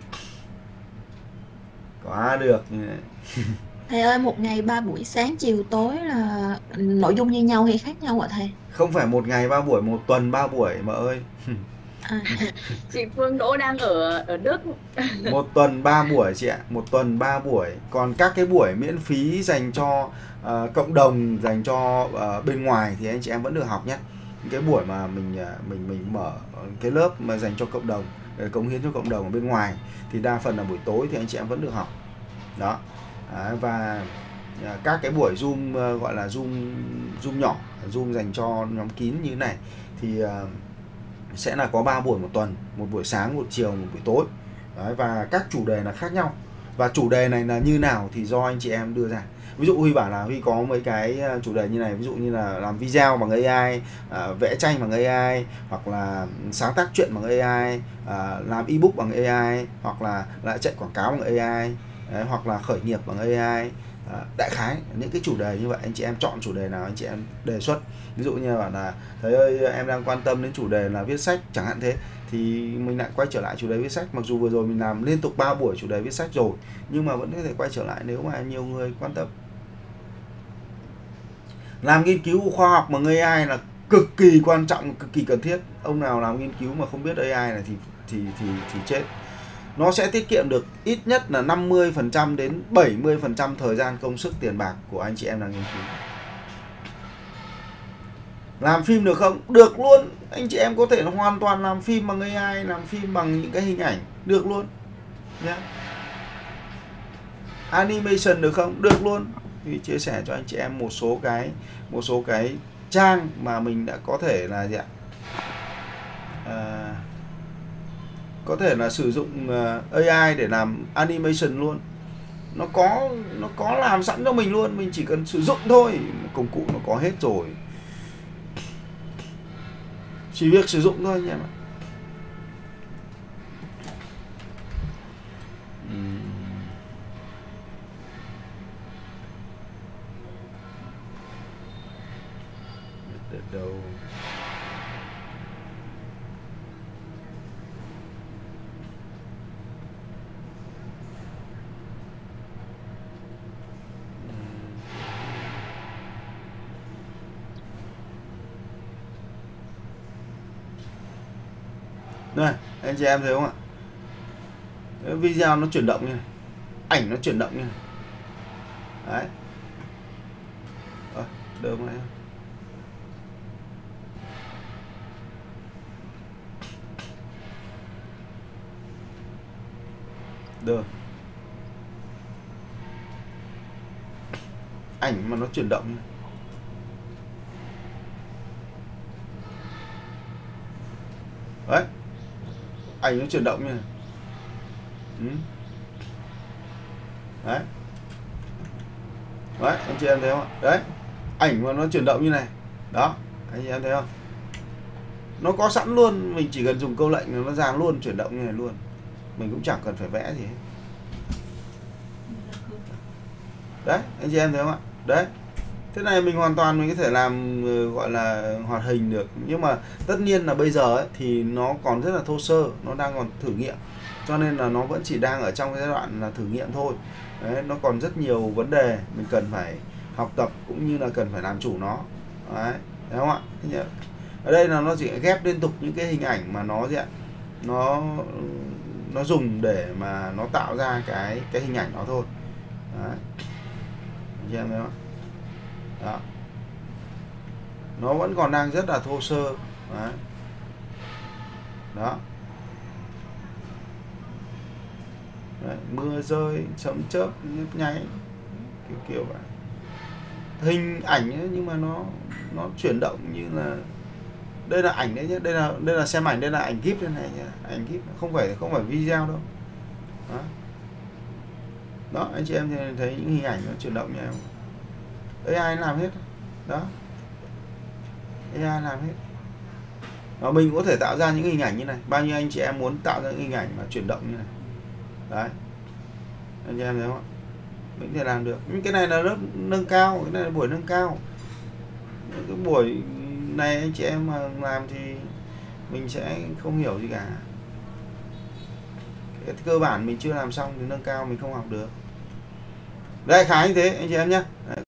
Quá được. Thầy ơi, một ngày 3 buổi sáng chiều tối là nội dung như nhau hay khác nhau ạ thầy? Không phải một ngày 3 buổi, một tuần 3 buổi mà ơi. Chị Phương Đỗ đang ở Đức. Một tuần 3 buổi chị ạ, một tuần 3 buổi. Còn các cái buổi miễn phí dành cho cộng đồng, dành cho bên ngoài thì anh chị em vẫn được học nhé. Những cái buổi mà mình mở cái lớp mà dành cho cộng đồng, cống hiến cho cộng đồng ở bên ngoài thì đa phần là buổi tối thì anh chị em vẫn được học. Đó. Và các cái buổi Zoom gọi là Zoom nhỏ, Zoom dành cho nhóm kín như thế này thì sẽ là có 3 buổi một tuần, một buổi sáng, một chiều, một buổi tối. Đấy, và các chủ đề là khác nhau. Và chủ đề này là như nào thì do anh chị em đưa ra. Ví dụ Huy bảo là Huy có mấy cái chủ đề như này, ví dụ như là làm video bằng AI, vẽ tranh bằng AI, hoặc là sáng tác truyện bằng AI, làm ebook bằng AI, hoặc là lại chạy quảng cáo bằng AI, đấy, hoặc là khởi nghiệp bằng AI, Đại khái những cái chủ đề như vậy, anh chị em chọn chủ đề nào anh chị em đề xuất. Ví dụ như bảo là thầy ơi em đang quan tâm đến chủ đề là viết sách chẳng hạn thế, thì mình lại quay trở lại chủ đề viết sách. Mặc dù vừa rồi mình làm liên tục 3 buổi chủ đề viết sách rồi, nhưng mà vẫn có thể quay trở lại nếu mà nhiều người quan tâm. Làm nghiên cứu khoa học bằng AI là cực kỳ quan trọng, cực kỳ cần thiết. Ông nào làm nghiên cứu mà không biết AI này thì chết. Nó sẽ tiết kiệm được ít nhất là 50% đến 70% thời gian, công sức, tiền bạc của anh chị em làm nghiên cứu. Làm phim được không? Được luôn. Anh chị em có thể hoàn toàn làm phim bằng AI, làm phim bằng những cái hình ảnh, được luôn nhé. Animation được không? Được luôn. Thì chia sẻ cho anh chị em một số cái trang mà mình đã có thể là gì ạ? Có thể là sử dụng AI để làm animation luôn. Nó có làm sẵn cho mình luôn, mình chỉ cần sử dụng thôi. Công cụ nó có hết rồi, chỉ việc sử dụng thôi anh em ạ. Đâu đây, anh chị em thấy không ạ? Cái video nó chuyển động như này, ảnh nó chuyển động như này. Đấy. Đỡ mà em. Được. Ảnh mà nó chuyển động như này. Đấy. Ảnh nó chuyển động như này. Đấy. Đấy, anh chị em thấy không ạ? Đấy. Ảnh mà nó chuyển động như này. Đó, anh chị em thấy không? Nó có sẵn luôn, mình chỉ cần dùng câu lệnh nó ra luôn, chuyển động như này luôn. Mình cũng chẳng cần phải vẽ gì hết. Đấy, anh chị em thấy không ạ? Đấy. Thế này mình hoàn toàn mình có thể làm gọi là hoạt hình được. Nhưng mà tất nhiên là bây giờ ấy, thì nó còn rất là thô sơ, nó đang còn thử nghiệm. Cho nên là nó vẫn chỉ đang ở trong cái giai đoạn là thử nghiệm thôi. Đấy, nó còn rất nhiều vấn đề mình cần phải học tập cũng như là cần phải làm chủ nó. Đấy, thấy không ạ? Ở đây là nó chỉ ghép liên tục những cái hình ảnh mà nó gì ạ? Nó dùng để mà nó tạo ra cái hình ảnh đó thôi. Đấy. Anh chị em thấy không? Đó. Nó vẫn còn đang rất là thô sơ. Đấy. Đó. Đấy, mưa rơi, sấm chớp, nhấp nháy, kiểu vậy. Hình ảnh ấy, nhưng mà nó chuyển động như là đây là ảnh đấy nhé, đây là xem ảnh, đây là ảnh GIF đây này nhé, ảnh GIF không phải video đâu. Đó. Đó, anh chị em thấy những hình ảnh nó chuyển động như này. AI làm hết. Đó. AI làm hết. Và mình có thể tạo ra những hình ảnh như này. Bao nhiêu anh chị em muốn tạo ra những hình ảnh mà chuyển động như này. Đấy. Anh chị em thấy không ạ? Mình có thể làm được. Nhưng cái này là lớp nâng cao, cái này là buổi nâng cao. Cái buổi này anh chị em mà làm thì mình sẽ không hiểu gì cả. Cái cơ bản mình chưa làm xong thì nâng cao mình không học được. Đây khá như thế anh chị em nhé.